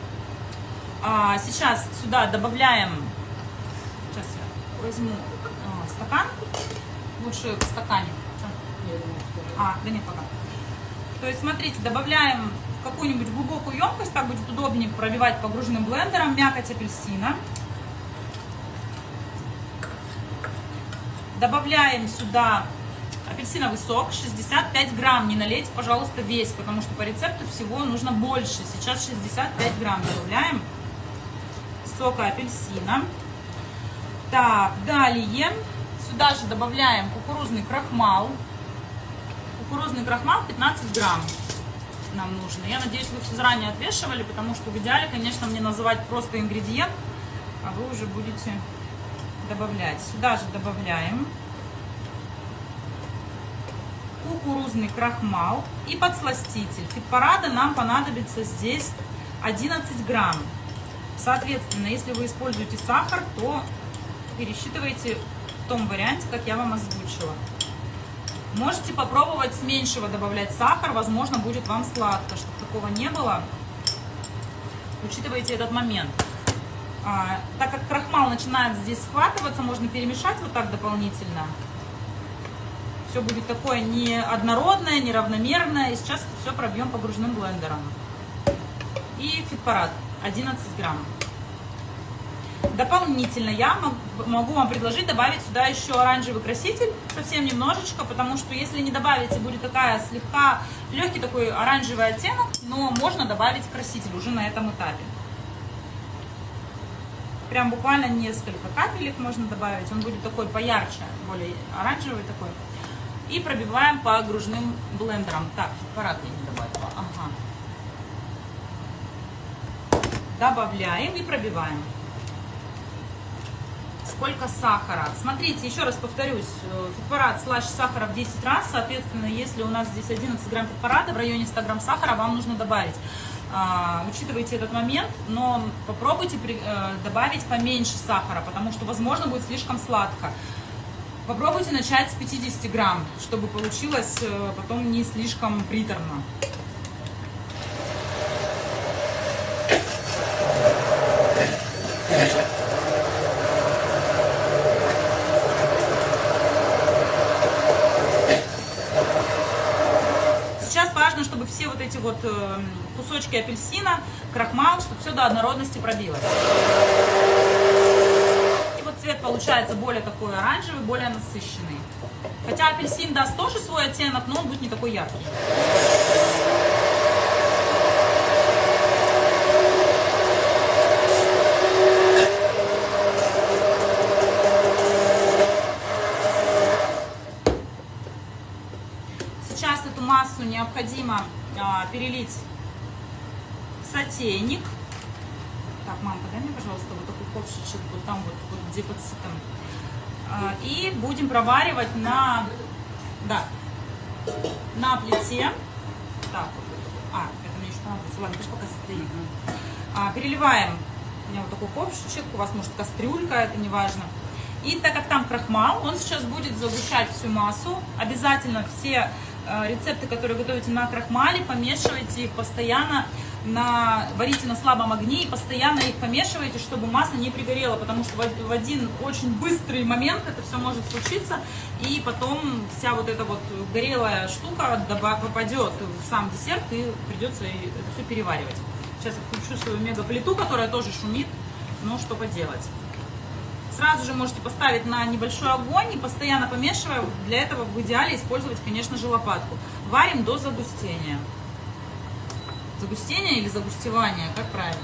Сейчас сюда добавляем, сейчас я возьму стакан, лучше в стакане. Да нет, пока. То есть, смотрите, добавляем какую-нибудь глубокую емкость, так будет удобнее проливать погруженным блендером мякоть апельсина. Добавляем сюда апельсиновый сок, 65 грамм, не налейте, пожалуйста, весь, потому что по рецепту всего нужно больше. Сейчас 65 грамм добавляем сока апельсина. Так, далее сюда же добавляем кукурузный крахмал. Кукурузный крахмал 15 грамм. Нам нужно. Я надеюсь, вы все заранее отвешивали, потому что в идеале, конечно, мне называть просто ингредиент, а вы уже будете добавлять. Сюда же добавляем кукурузный крахмал и подсластитель. Фитпарада нам понадобится здесь 11 грамм. Соответственно, если вы используете сахар, то пересчитывайте в том варианте, как я вам озвучила. Можете попробовать с меньшего добавлять сахар, возможно, будет вам сладко, чтобы такого не было. Учитывайте этот момент. Так как крахмал начинает здесь схватываться, можно перемешать вот так дополнительно. Все будет такое не однородное, не равномерное. И сейчас все пробьем погружным блендером. И фитпарад 11 грамм. Дополнительно я могу вам предложить добавить сюда еще оранжевый краситель, совсем немножечко, потому что если не добавите, будет такая слегка легкий такой оранжевый оттенок, но можно добавить краситель уже на этом этапе. Прям буквально несколько капелек можно добавить. Он будет такой поярче, более оранжевый такой. И пробиваем по окружным блендерам. Так, аппарат я не добавила. Ага. Добавляем и пробиваем. Сколько сахара? Смотрите, еще раз повторюсь, фитпарад слащ сахара в 10 раз, соответственно, если у нас здесь 11 грамм фитпарада, в районе 100 грамм сахара вам нужно добавить. Учитывайте этот момент, но попробуйте добавить поменьше сахара, потому что, возможно, будет слишком сладко. Попробуйте начать с 50 грамм, чтобы получилось потом не слишком приторно. Сейчас важно, чтобы все вот эти вот кусочки апельсина, крахмал, чтобы все до однородности пробилось. И вот цвет получается более такой оранжевый, более насыщенный. Хотя апельсин даст тоже свой оттенок, но он будет не такой яркий. Сейчас эту массу необходимо перелить в сотейник. Так, мам, подай мне, пожалуйста, вот такой ковшичек, вот там вот где под ситом. И будем проваривать на плите. Так, это мне еще понадобится. Ладно, пусть пока стоит. Переливаем. У меня вот такой ковшичек, у вас может кастрюлька, это не важно. И так как там крахмал, он сейчас будет загущать всю массу. Обязательно все рецепты, которые готовите на крахмале, помешивайте их постоянно, варите на слабом огне и постоянно их помешивайте, чтобы масса не пригорела, потому что в один очень быстрый момент это все может случиться, и потом вся вот эта вот горелая штука попадет в сам десерт, и придется это все переваривать. Сейчас я включу свою мегаплиту, которая тоже шумит, но что поделать. Сразу же можете поставить на небольшой огонь и постоянно помешивая. Для этого в идеале использовать, конечно же, лопатку. Варим до загустения. Загустение или загустевание, как правильно?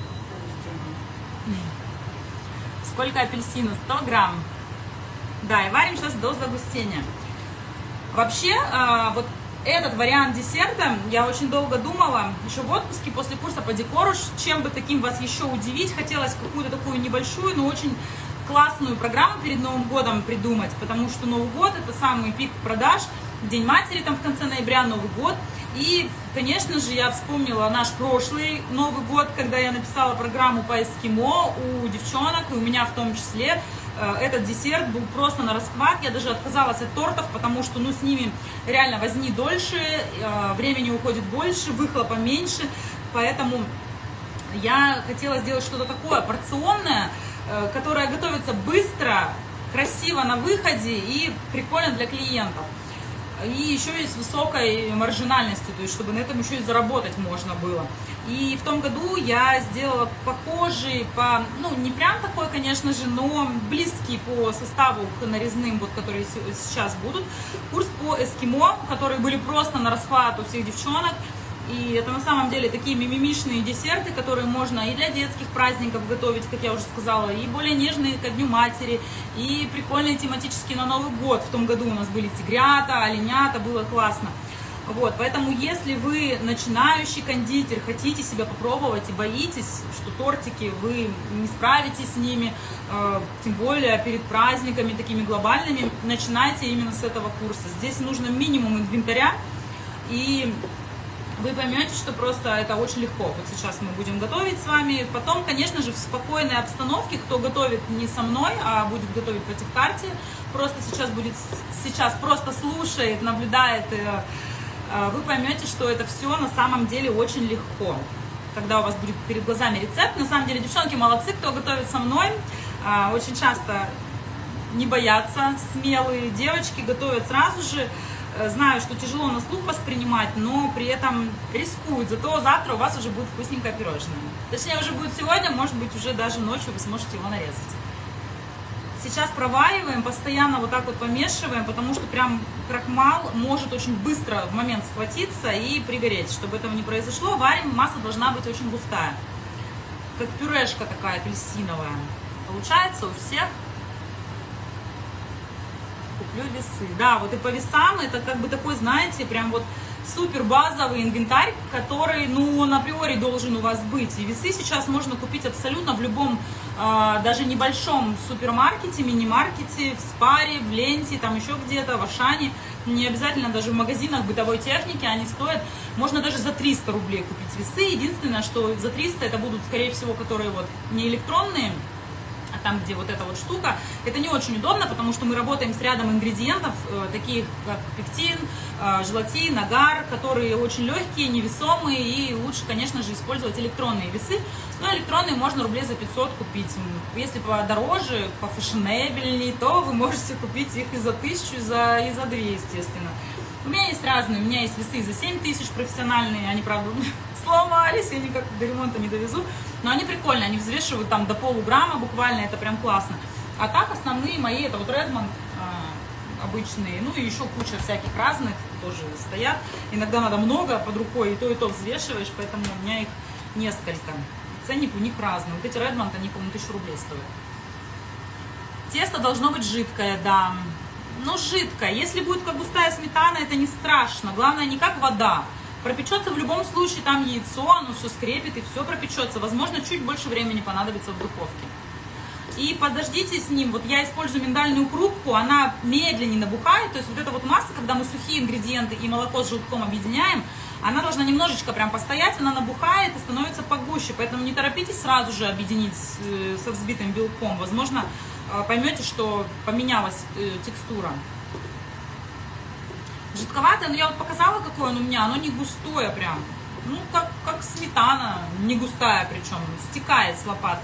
Сколько апельсина? 100 грамм. Да, и варим сейчас до загустения. Вообще, вот этот вариант десерта я очень долго думала, еще в отпуске после курса по декору, чем бы таким вас еще удивить. Хотелось какую-то такую небольшую, но очень классную программу перед Новым годом придумать, потому что Новый год это самый пик продаж, День матери там в конце ноября, Новый год. И, конечно же, я вспомнила наш прошлый Новый год, когда я написала программу по эскимо у девчонок, и у меня в том числе. Этот десерт был просто на расхват. Я даже отказалась от тортов, потому что с ними реально возни дольше, времени уходит больше, выхлопа меньше. Поэтому я хотела сделать что-то такое порционное, которое готовится быстро, красиво на выходе и прикольно для клиентов. И еще и с высокой маржинальностью, то есть чтобы на этом еще и заработать можно было. И в том году я сделала похожий, не прям такой, конечно же, но близкий по составу к нарезным, вот, которые сейчас будут, курс по эскимо, которые были просто на расхват у всех девчонок. И это на самом деле такие мимимишные десерты, которые можно и для детских праздников готовить, как я уже сказала, и более нежные ко Дню матери, и прикольные тематические на Новый год. В том году у нас были тигрята, оленята, было классно. Вот, поэтому если вы начинающий кондитер, хотите себя попробовать и боитесь, что тортики вы не справитесь с ними, тем более перед праздниками такими глобальными, начинайте именно с этого курса. Здесь нужно минимум инвентаря, и вы поймете, что просто это очень легко. Вот сейчас мы будем готовить с вами. Потом, конечно же, в спокойной обстановке, кто готовит не со мной, а будет готовить по техкарте, просто сейчас просто слушает, наблюдает, вы поймете, что это все на самом деле очень легко. Когда у вас будет перед глазами рецепт. На самом деле, девчонки молодцы, кто готовит со мной. Очень часто не боятся, смелые девочки готовят сразу же. Знаю, что тяжело на слух воспринимать, но при этом рискуют. Зато завтра у вас уже будет вкусненькое пирожное. Точнее, уже будет сегодня, может быть, уже даже ночью вы сможете его нарезать. Сейчас провариваем, постоянно вот так вот помешиваем, потому что прям крахмал может очень быстро в момент схватиться и пригореть. Чтобы этого не произошло, варим, масса должна быть очень густая. как пюрешка такая апельсиновая. Получается у всех. Куплю весы. Да, вот и по весам это как бы такой, знаете, прям вот супер базовый инвентарь, который, ну, он априори должен у вас быть. И весы сейчас можно купить абсолютно в любом, даже небольшом супермаркете, мини-маркете, в Спаре, в Ленте, там еще где-то, в Ашане. Не обязательно даже в магазинах бытовой техники, они стоят, можно даже за 300 рублей купить весы. Единственное, что за 300 это будут, скорее всего, которые вот не электронные, а там, где вот эта вот штука, это не очень удобно, потому что мы работаем с рядом ингредиентов, таких как пектин, желатин, агар, которые очень легкие, невесомые, и лучше, конечно же, использовать электронные весы. Но электронные можно рублей за 500 купить. Если подороже, пофэшенебельнее, то вы можете купить их и за 1000, и за 2, естественно. У меня есть разные, у меня есть весы за 7000 профессиональные, они, правда, сломались, я никак до ремонта не довезу, но они прикольные, они взвешивают там до полуграмма буквально, это прям классно. А так основные мои, это вот Redmond обычные, ну и еще куча всяких разных тоже стоят. Иногда надо много под рукой, и то взвешиваешь, поэтому у меня их несколько. Ценник у них разный. Вот эти Redmond, они, по-моему, 1000 рублей стоят. Тесто должно быть жидкое, да. Ну, жидкое. Если будет как густая сметана, это не страшно. Главное, не как вода. Пропечется в любом случае, там яйцо, оно все скрепит и все пропечется. Возможно, чуть больше времени понадобится в духовке. И подождите с ним. Вот я использую миндальную крупку, она медленнее набухает. То есть вот эта вот масса, когда мы сухие ингредиенты и молоко с желтком объединяем, она должна немножечко прям постоять, она набухает и становится погуще. Поэтому не торопитесь сразу же объединить со взбитым белком. Возможно, поймете, что поменялась текстура. Жидковатое, но я вот показала, какое он у меня, оно не густое прям. Ну, как сметана, не густая причем, стекает с лопатки.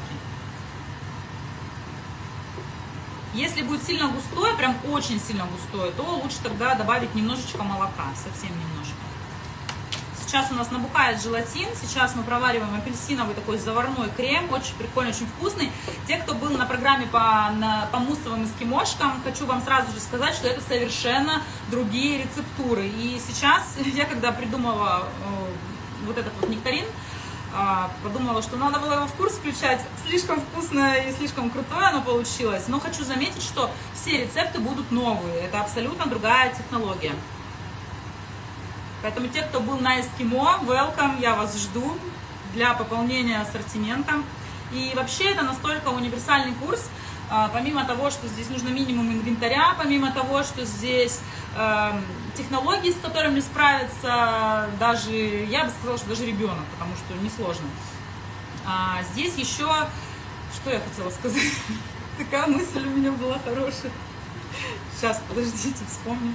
Если будет сильно густое, прям очень сильно густое, то лучше тогда добавить немножечко молока, совсем немножко. Сейчас у нас набухает желатин, сейчас мы провариваем апельсиновый такой заварной крем, очень прикольный, очень вкусный. Те, кто был на программе по муссовым эскимошкам, хочу вам сразу же сказать, что это совершенно другие рецептуры. И сейчас я, когда придумала вот этот вот нектарин, подумала, что надо было его в курс включать. Слишком вкусное и слишком крутое оно получилось. Но хочу заметить, что все рецепты будут новые. Это абсолютно другая технология. Поэтому те, кто был на эскимо, welcome, я вас жду для пополнения ассортимента. И вообще это настолько универсальный курс, помимо того, что здесь нужно минимум инвентаря, помимо того, что здесь технологии, с которыми справится даже, я бы сказала, что даже ребенок, потому что несложно. Здесь еще, что я хотела сказать, такая мысль у меня была хорошая. Сейчас, подождите, вспомню.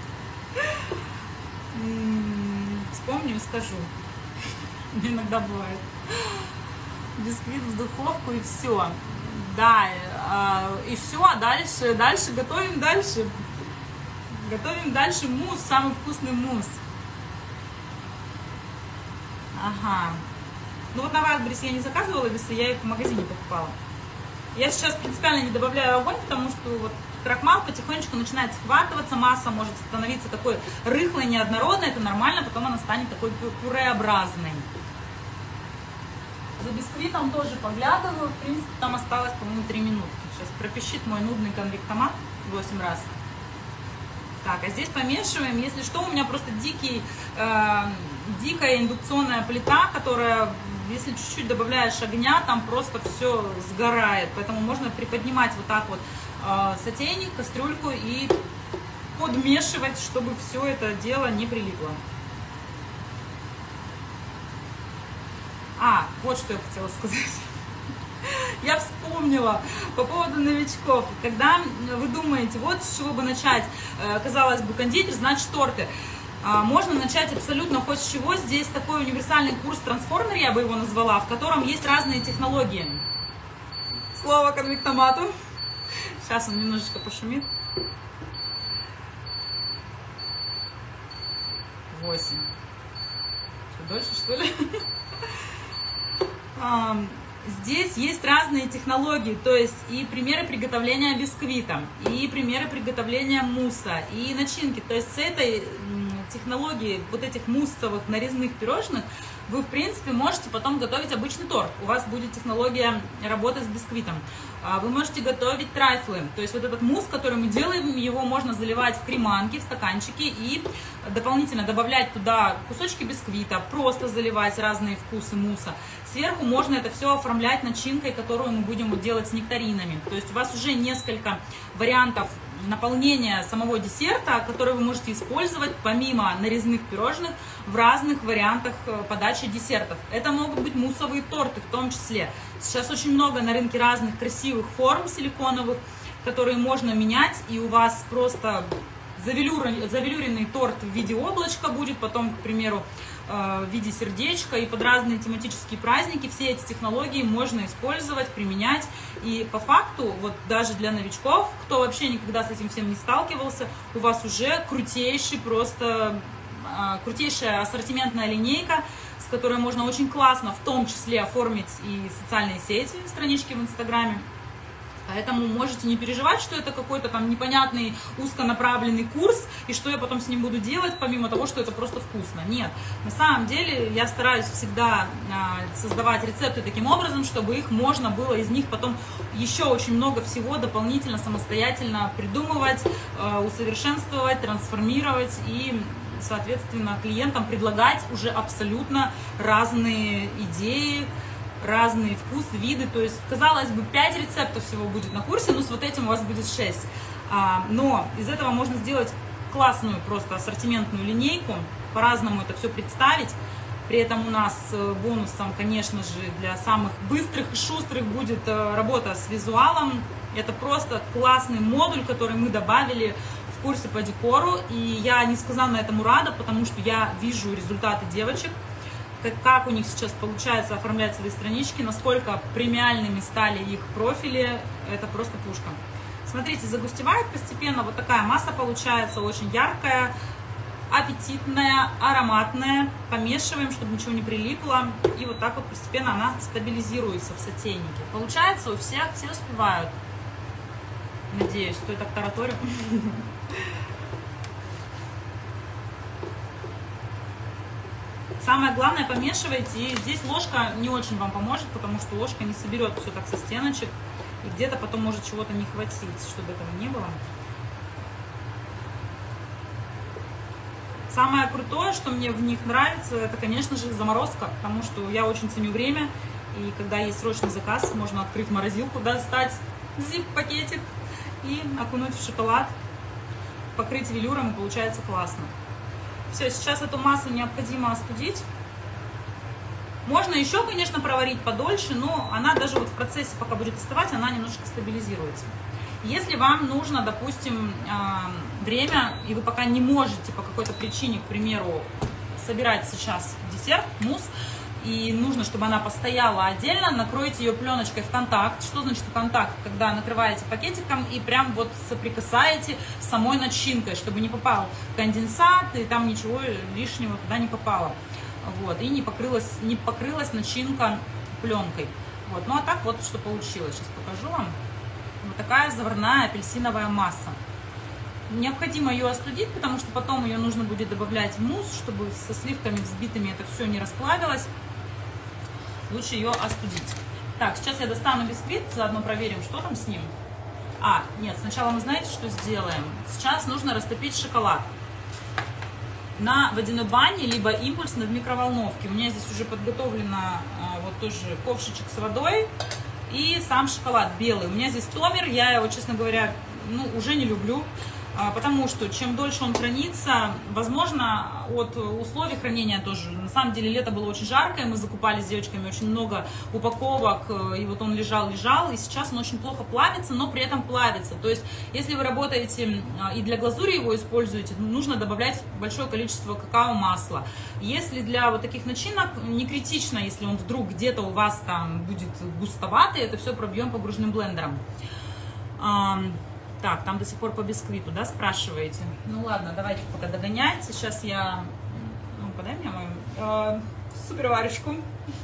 Вспомню и скажу. Иногда бывает. Бисквит в духовку и все. Да, и все, а дальше готовим дальше. Готовим дальше мусс, самый вкусный мусс. Ага. Ну вот на Wildberries я не заказывала весы, я их в магазине покупала. Я сейчас принципиально не добавляю огонь, потому что вот крахмал потихонечку начинает схватываться, масса может становиться такой рыхлой, неоднородной, это нормально, потом она станет такой пюреобразной. За бисквитом тоже поглядываю, в принципе, там осталось, по-моему, 3 минутки. Сейчас пропищит мой нудный конвектомат 8 раз. Так, а здесь помешиваем. Если что, у меня просто дикая индукционная плита, которая, если чуть-чуть добавляешь огня, там просто все сгорает. Поэтому можно приподнимать вот так вот сотейник, кастрюльку и подмешивать, чтобы все это дело не прилипло. Вот что я хотела сказать. Я вспомнила по поводу новичков. Когда вы думаете, вот с чего бы начать, казалось бы, кондитер, значит торты. Можно начать абсолютно хоть с чего. Здесь такой универсальный курс трансформер, я бы его назвала, в котором есть разные технологии. Слово конвектомату. Сейчас он немножечко пошумит. 8. Что, дольше, что ли? Здесь есть разные технологии, то есть и примеры приготовления бисквита, и примеры приготовления мусса, и начинки. То есть с этой технологии вот этих муссовых нарезных пирожных вы, в принципе, можете потом готовить обычный торт. У вас будет технология работы с бисквитом. Вы можете готовить трайфлы. То есть вот этот мусс, который мы делаем, его можно заливать в креманки, в стаканчики и дополнительно добавлять туда кусочки бисквита, просто заливать разные вкусы мусса. Сверху можно это все оформлять начинкой, которую мы будем делать с нектаринами. То есть у вас уже несколько вариантов наполнения самого десерта, которые вы можете использовать помимо нарезных пирожных в разных вариантах подачи десертов. Это могут быть муссовые торты в том числе. Сейчас очень много на рынке разных красивых форм силиконовых, которые можно менять, и у вас просто завелюренный торт в виде облачка будет, потом, к примеру, в виде сердечка, и под разные тематические праздники все эти технологии можно использовать, применять. И по факту, вот даже для новичков, кто вообще никогда с этим всем не сталкивался, у вас уже крутейшая ассортиментная линейка, с которой можно очень классно в том числе оформить и социальные сети, странички в Инстаграме. Поэтому можете не переживать, что это какой-то там непонятный узконаправленный курс, и что я потом с ним буду делать, помимо того, что это просто вкусно. Нет, на самом деле я стараюсь всегда создавать рецепты таким образом, чтобы их можно было из них потом еще очень много всего дополнительно, самостоятельно придумывать, усовершенствовать, трансформировать и, соответственно, клиентам предлагать уже абсолютно разные идеи, разные вкусы, виды, то есть, казалось бы, 5 рецептов всего будет на курсе, но с вот этим у вас будет 6. Но из этого можно сделать классную просто ассортиментную линейку, по-разному это все представить. При этом у нас бонусом, конечно же, для самых быстрых и шустрых будет работа с визуалом. Это просто классный модуль, который мы добавили в курсе по декору, и я несказанно этому рада, потому что я вижу результаты девочек, как у них сейчас получается оформлять свои странички, насколько премиальными стали их профили, это просто пушка. Смотрите, загустевает постепенно, вот такая масса получается, очень яркая, аппетитная, ароматная. Помешиваем, чтобы ничего не прилипло, и вот так вот постепенно она стабилизируется в сотейнике. Получается у всех, все успевают. Надеюсь, кто так тараторит. Самое главное, помешивайте, и здесь ложка не очень вам поможет, потому что ложка не соберет все так со стеночек, и где-то потом может чего-то не хватить, чтобы этого не было. Самое крутое, что мне в них нравится, это, конечно же, заморозка, потому что я очень ценю время, и когда есть срочный заказ, можно открыть морозилку, достать зип-пакетик и окунуть в шоколад, покрыть велюром, и получается классно. Все, сейчас эту массу необходимо остудить. Можно еще, конечно, проварить подольше, но она даже вот в процессе, пока будет остывать, она немножко стабилизируется. Если вам нужно, допустим, время, и вы пока не можете по какой-то причине, к примеру, собирать сейчас десерт, мусс, и нужно, чтобы она постояла отдельно, накройте ее пленочкой в контакт. Что значит в контакт? Когда накрываете пакетиком и прям вот соприкасаете с самой начинкой, чтобы не попал конденсат, и там ничего лишнего туда не попало. Вот, и не покрылась начинка пленкой. Вот, ну а так вот что получилось. Сейчас покажу вам. Вот такая заварная апельсиновая масса. Необходимо ее остудить, потому что потом ее нужно будет добавлять в мусс, чтобы со сливками взбитыми это все не расплавилось. Лучше ее остудить. Так, сейчас я достану бисквит, заодно проверим, что там с ним. Нет, сначала мы знаете, что сделаем? Сейчас нужно растопить шоколад на водяной бане, либо импульсно в микроволновке. У меня здесь уже подготовлено вот тоже ковшичек с водой и сам шоколад белый. У меня здесь томер, я его, честно говоря, уже не люблю. Потому что чем дольше он хранится, возможно, от условий хранения тоже. На самом деле лето было очень жаркое, мы закупали с девочками очень много упаковок, и вот он лежал, и сейчас он очень плохо плавится, но при этом плавится. То есть, если вы работаете и для глазури его используете, нужно добавлять большое количество какао-масла. Если для вот таких начинок не критично, если он вдруг где-то у вас там будет густоватый, это все пробьем погружным блендером. Так, там до сих пор по бисквиту, да, спрашиваете? Ну ладно, давайте пока догоняйте. Сейчас я... подай мне мою суперварежку.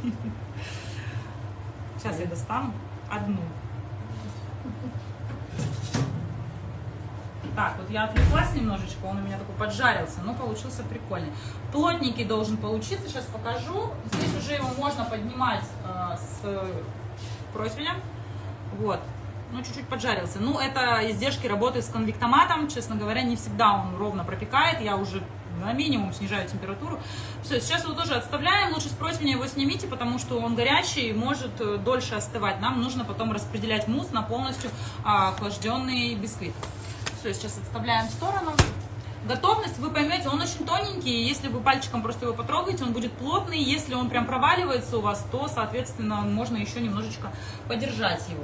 Сейчас я достану одну. Так, вот я отвлеклась немножечко, он у меня такой поджарился, но получился прикольный. Плотненький должен получиться, сейчас покажу. Здесь уже его можно поднимать с противня. Вот, ну чуть-чуть поджарился. Ну, это издержки работы с конвектоматом, честно говоря, не всегда он ровно пропекает, я уже на минимум снижаю температуру. Все, сейчас его тоже отставляем, лучше с противня его снимите, потому что он горячий и может дольше остывать. Нам нужно потом распределять мусс на полностью охлажденный бисквит. Все, сейчас отставляем в сторону. Готовность, вы поймете, он очень тоненький, если вы пальчиком просто его потрогаете, он будет плотный. Если он прям проваливается у вас, то, соответственно, можно еще немножечко подержать его.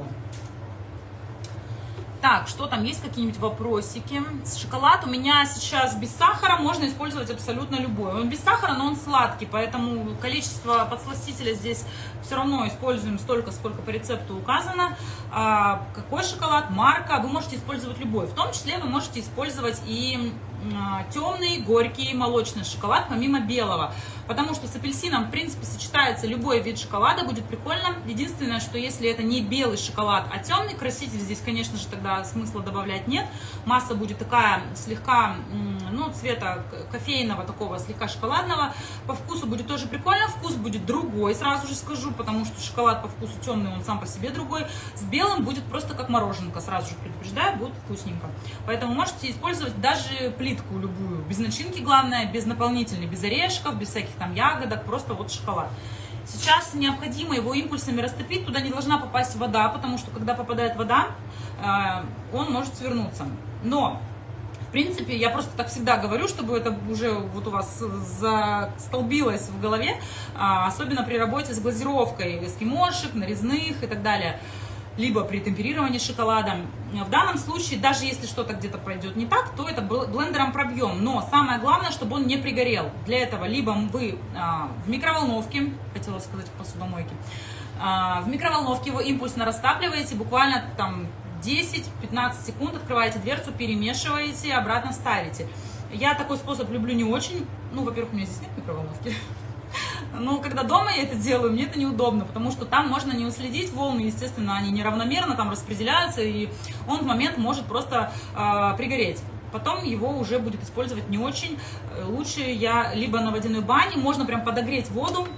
Так, что там, есть какие-нибудь вопросики? Шоколад у меня сейчас без сахара, можно использовать абсолютно любой. Он без сахара, но он сладкий, поэтому количество подсластителя здесь все равно используем столько, сколько по рецепту указано. Какой шоколад, марка, вы можете использовать любой. В том числе вы можете использовать и темный, горький, молочный шоколад, помимо белого. Потому что с апельсином, в принципе, сочетается любой вид шоколада, будет прикольно. Единственное, что если это не белый шоколад, а темный, краситель здесь, конечно же, тогда смысла добавлять нет. Масса будет такая слегка, ну, цвета кофейного, такого слегка шоколадного. По вкусу будет тоже прикольно, вкус будет другой, сразу же скажу, потому что шоколад по вкусу темный, он сам по себе другой. С белым будет просто как мороженка, сразу же предупреждаю, будет вкусненько. Поэтому можете использовать даже плитку любую, без начинки, главное, без наполнительной, без орешков, без всяких там ягодок, просто вот шоколад. Сейчас необходимо его импульсами растопить, туда не должна попасть вода, потому что когда попадает вода, он может свернуться. Но, в принципе, я просто так всегда говорю, чтобы это уже вот у вас застолбилось в голове, особенно при работе с глазировкой эскимошек, нарезных и так далее, либо при темперировании шоколада. В данном случае, даже если что-то где-то пойдет не так, то это блендером пробьем. Но самое главное, чтобы он не пригорел. Для этого либо вы в микроволновке, хотела сказать в посудомойке, в микроволновке его импульсно растапливаете, буквально там 10-15 секунд, открываете дверцу, перемешиваете, обратно ставите. Я такой способ люблю не очень. Ну, во-первых, у меня здесь нет микроволновки. Но когда дома я это делаю, мне это неудобно, потому что там можно не уследить, волны, естественно, они неравномерно там распределяются, и он в момент может просто пригореть. Потом его уже будет использовать не очень. Лучше я либо на водяной бане, можно прям подогреть воду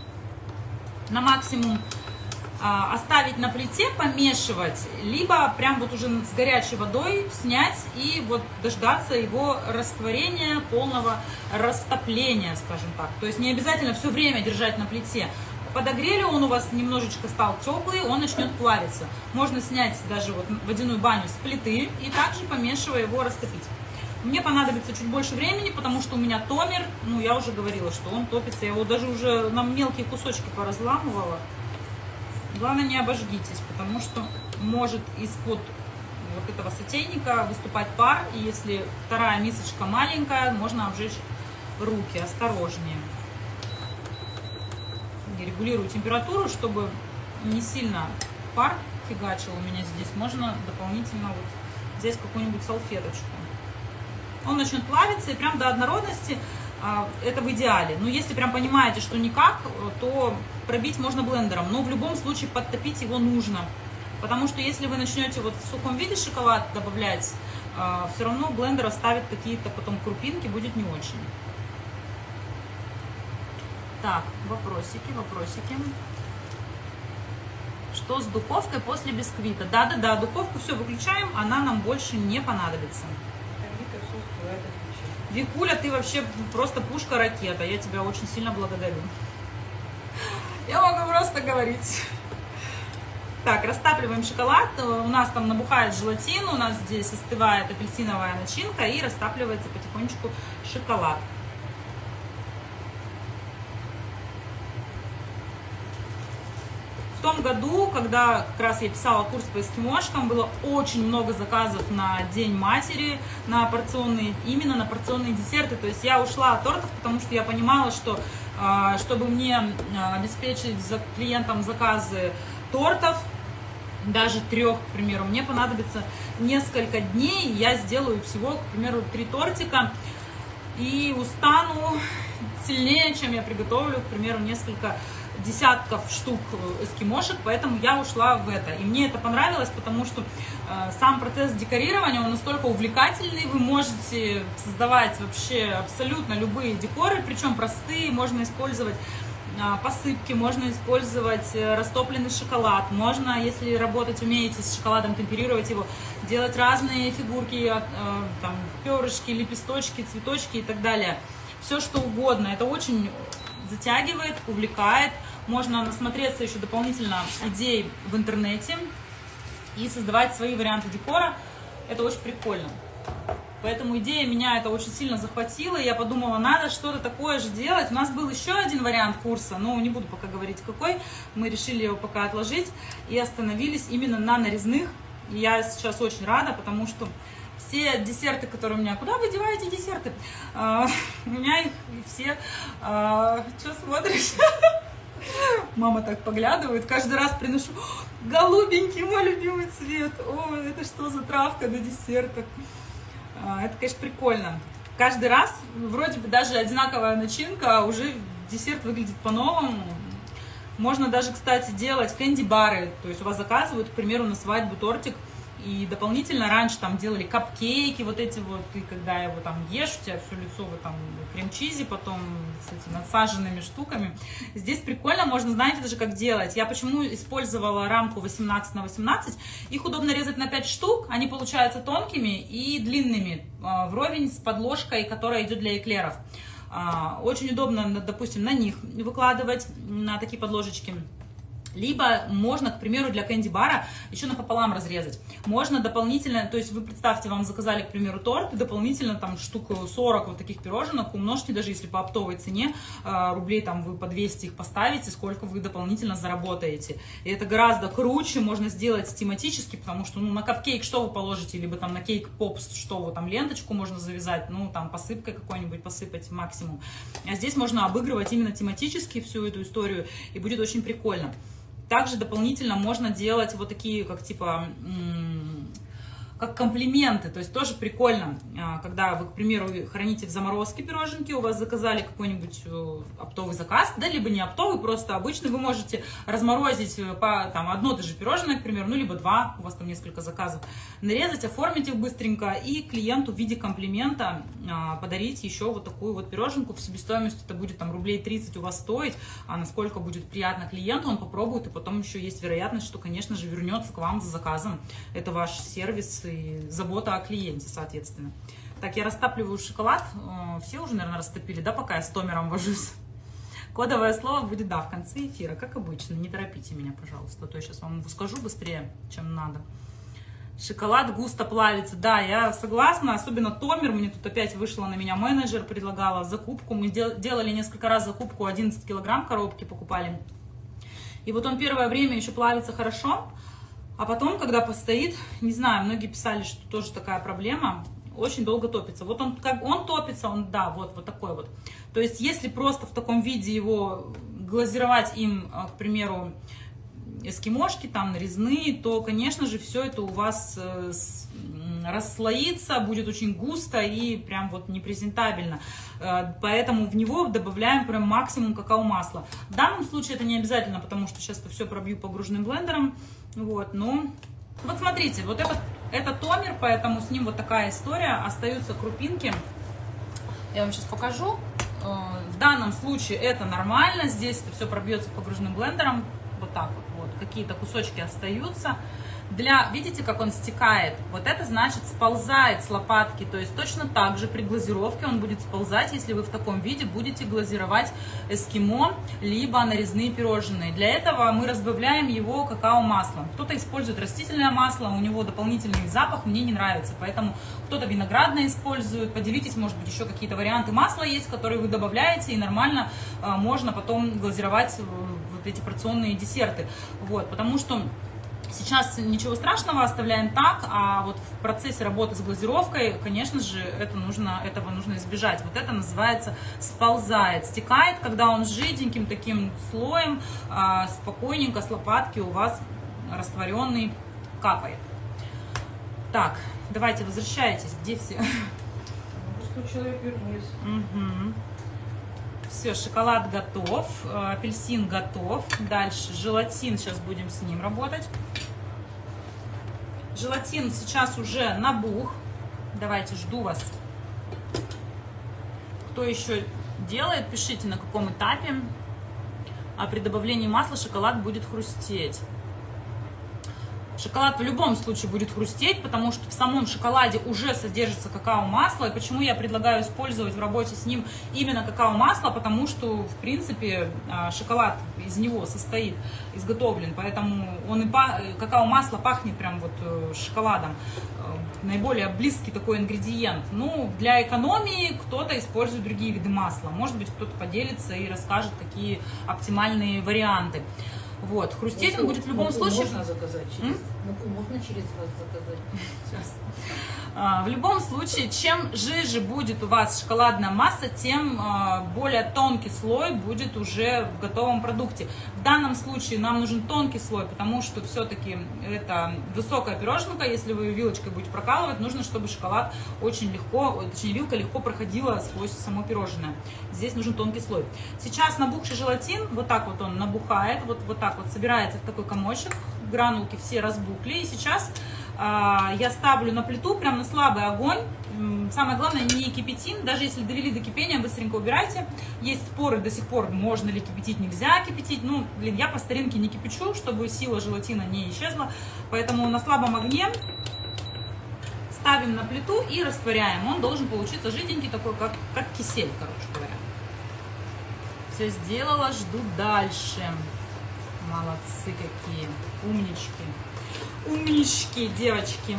на максимум, оставить на плите, помешивать, либо прям вот уже с горячей водой снять и вот дождаться его растворения, полного растопления, скажем так. То есть не обязательно все время держать на плите. Подогрели, он у вас немножечко стал теплый, он начнет плавиться. Можно снять даже вот водяную баню с плиты и также, помешивая, его растопить. Мне понадобится чуть больше времени, потому что у меня томер, ну я уже говорила, что он топится, я его даже уже на мелкие кусочки поразламывала. Главное, не обожгитесь, потому что может из-под вот этого сотейника выступать пар, и если вторая мисочка маленькая, можно обжечь руки. Осторожнее. Я регулирую температуру, чтобы не сильно пар фигачил у меня здесь. Можно дополнительно вот взять какую-нибудь салфеточку. Он начнет плавиться, и прям до однородности это в идеале. Но если прям понимаете, что никак, то пробить можно блендером. Но в любом случае подтопить его нужно. Потому что если вы начнете вот в сухом виде шоколад добавлять, все равно блендер оставит какие-то потом крупинки, будет не очень. Так, вопросики. Что с духовкой после бисквита? Да, духовку все выключаем, она нам больше не понадобится. Викуля, ты вообще просто пушка-ракета. Я тебя очень сильно благодарю. Я могу просто говорить. Так, растапливаем шоколад. У нас там набухает желатин, у нас здесь остывает апельсиновая начинка и растапливается потихонечку шоколад. В том году, когда как раз я писала курс по эскимошкам, было очень много заказов на День матери, именно на порционные десерты. То есть я ушла от тортов, потому что я понимала, что чтобы мне обеспечить клиентам заказы тортов, даже 3, к примеру, мне понадобится несколько дней. Я сделаю всего, к примеру, 3 тортика и устану сильнее, чем я приготовлю, к примеру, несколько десятков штук эскимошек, поэтому я ушла в это. И мне это понравилось, потому что сам процесс декорирования, он настолько увлекательный, вы можете создавать вообще абсолютно любые декоры, причем простые, можно использовать посыпки, можно использовать растопленный шоколад, можно, если работать умеете с шоколадом, темперировать его, делать разные фигурки, там, перышки, лепесточки, цветочки и так далее. Все что угодно. Это очень затягивает, увлекает. Можно насмотреться еще дополнительно идей в интернете и создавать свои варианты декора. Это очень прикольно. Поэтому идея меня это очень сильно захватила, и я подумала, надо что-то такое же делать. У нас был еще один вариант курса, но не буду пока говорить какой. Мы решили его пока отложить и остановились именно на нарезных. И я сейчас очень рада, потому что все десерты, которые у меня... Куда вы деваете десерты? У меня их все... Что смотришь? Мама так поглядывает, каждый раз приношу. Голубенький, мой любимый цвет. О, это что за травка на десертах? Это, конечно, прикольно. Каждый раз вроде бы даже одинаковая начинка, а уже десерт выглядит по-новому. Можно даже, кстати, делать кэнди-бары. То есть у вас заказывают, к примеру, на свадьбу тортик. И дополнительно раньше там делали капкейки, вот эти вот, и когда его там ешь, у тебя все лицо вот там крем-чизи, потом с этими надсаженными штуками. Здесь прикольно, можно, знаете, даже как делать. Я почему использовала рамку 18 на 18, их удобно резать на 5 штук, они получаются тонкими и длинными, вровень с подложкой, которая идет для эклеров. Очень удобно, допустим, на них выкладывать, на такие подложечки. Либо можно, к примеру, для кэнди-бара еще напополам разрезать. Можно дополнительно, то есть вы представьте, вам заказали, к примеру, торт, и дополнительно там штук 40 вот таких пироженок, умножьте, даже если по оптовой цене, рублей там вы по 200 их поставите, сколько вы дополнительно заработаете. И это гораздо круче, можно сделать тематически, потому что на капкейк что вы положите, либо там на кейк-попс, что вы там, ленточку можно завязать, ну там посыпкой какой-нибудь посыпать максимум. А здесь можно обыгрывать именно тематически всю эту историю, и будет очень прикольно. Также дополнительно можно делать вот такие, как типа, как комплименты, то есть тоже прикольно, когда вы, к примеру, храните в заморозке пироженки, у вас заказали какой-нибудь оптовый заказ, да, либо не оптовый, просто обычный, вы можете разморозить по, там, одно даже пирожное, к примеру, ну, либо два, у вас там несколько заказов, нарезать, оформить их быстренько и клиенту в виде комплимента подарить еще вот такую вот пироженку. В себестоимости это будет там рублей 30 у вас стоить, а насколько будет приятно клиенту, он попробует, и потом еще есть вероятность, что, конечно же, вернется к вам за заказом. Это ваш сервис и забота о клиенте, соответственно. Так, я растапливаю шоколад. Все уже, наверное, растопили, да, пока я с томером вожусь. Кодовое слово будет, да, в конце эфира, как обычно. Не торопите меня, пожалуйста, а то я сейчас вам скажу быстрее, чем надо. Шоколад густо плавится. Да, я согласна, особенно томер. Мне тут опять вышла на меня менеджер, предлагала закупку. Мы делали несколько раз закупку, 11 килограмм коробки покупали. И вот он первое время еще плавится хорошо. А потом, когда постоит, не знаю, многие писали, что тоже такая проблема, очень долго топится. Вот он, как он топится, он, да, вот такой вот. То есть, если просто в таком виде его глазировать им, к примеру, эскимошки, там, нарезные, то, конечно же, все это у вас расслоится, будет очень густо и прям вот непрезентабельно. Поэтому в него добавляем прям максимум какао-масла. В данном случае это не обязательно, потому что сейчас это все пробью погружным блендером. Вот, ну, вот смотрите, вот это томер, поэтому с ним вот такая история, остаются крупинки. Я вам сейчас покажу. В данном случае это нормально, здесь это все пробьется погружным блендером, вот так вот, какие-то кусочки остаются. Видите, как он стекает? Вот это значит сползает с лопатки, то есть точно так же при глазировке он будет сползать, если вы в таком виде будете глазировать эскимо, либо нарезные пирожные. Для этого мы разбавляем его какао-маслом. Кто-то использует растительное масло, у него дополнительный запах, мне не нравится, поэтому кто-то виноградное использует. Поделитесь, может быть, еще какие-то варианты масла есть, которые вы добавляете, и нормально можно потом глазировать вот эти порционные десерты. Вот, потому что сейчас ничего страшного, оставляем так, а вот в процессе работы с глазировкой, конечно же, этого нужно избежать. Вот это называется сползает, стекает, когда он жиденьким таким слоем спокойненько с лопатки у вас растворенный капает. Так, давайте возвращайтесь, где все? Что человек вернулись. Угу. Все, шоколад готов, апельсин готов. Дальше желатин, сейчас будем с ним работать. Желатин сейчас уже набух. Давайте, жду вас. Кто еще делает, пишите, на каком этапе. А при добавлении масла шоколад будет хрустеть. Шоколад в любом случае будет хрустеть, потому что в самом шоколаде уже содержится какао-масло. И почему я предлагаю использовать в работе с ним именно какао-масло? Потому что, в принципе, шоколад из него состоит, изготовлен. Поэтому он и какао-масло пахнет прям вот шоколадом. Наиболее близкий такой ингредиент. Ну, для экономии кто-то использует другие виды масла. Может быть, кто-то поделится и расскажет, какие оптимальные варианты. Вот, хрустеть он будет в любом случае. Можно заказать через... Можно через вас заказать. Сейчас. В любом случае, чем жиже будет у вас шоколадная масса, тем более тонкий слой будет уже в готовом продукте. В данном случае нам нужен тонкий слой, потому что все-таки это высокая пироженка. Если вы вилочкой будете прокалывать, нужно, чтобы шоколад очень легко, точнее вилка легко проходила сквозь само пирожное. Здесь нужен тонкий слой. Сейчас набухший желатин, вот так вот он набухает, вот так вот собирается в такой комочек. Гранулки все разбухли. И сейчас я ставлю на плиту, прям на слабый огонь. Самое главное, не кипятим. Даже если довели до кипения, быстренько убирайте. Есть споры до сих пор, можно ли кипятить, нельзя кипятить. Ну, блин, я по старинке не кипячу, чтобы сила желатина не исчезла. Поэтому на слабом огне ставим на плиту и растворяем. Он должен получиться жиденький, такой, как кисель, короче говоря. Все сделала, жду дальше. Молодцы какие, умнички. Умнички, девочки.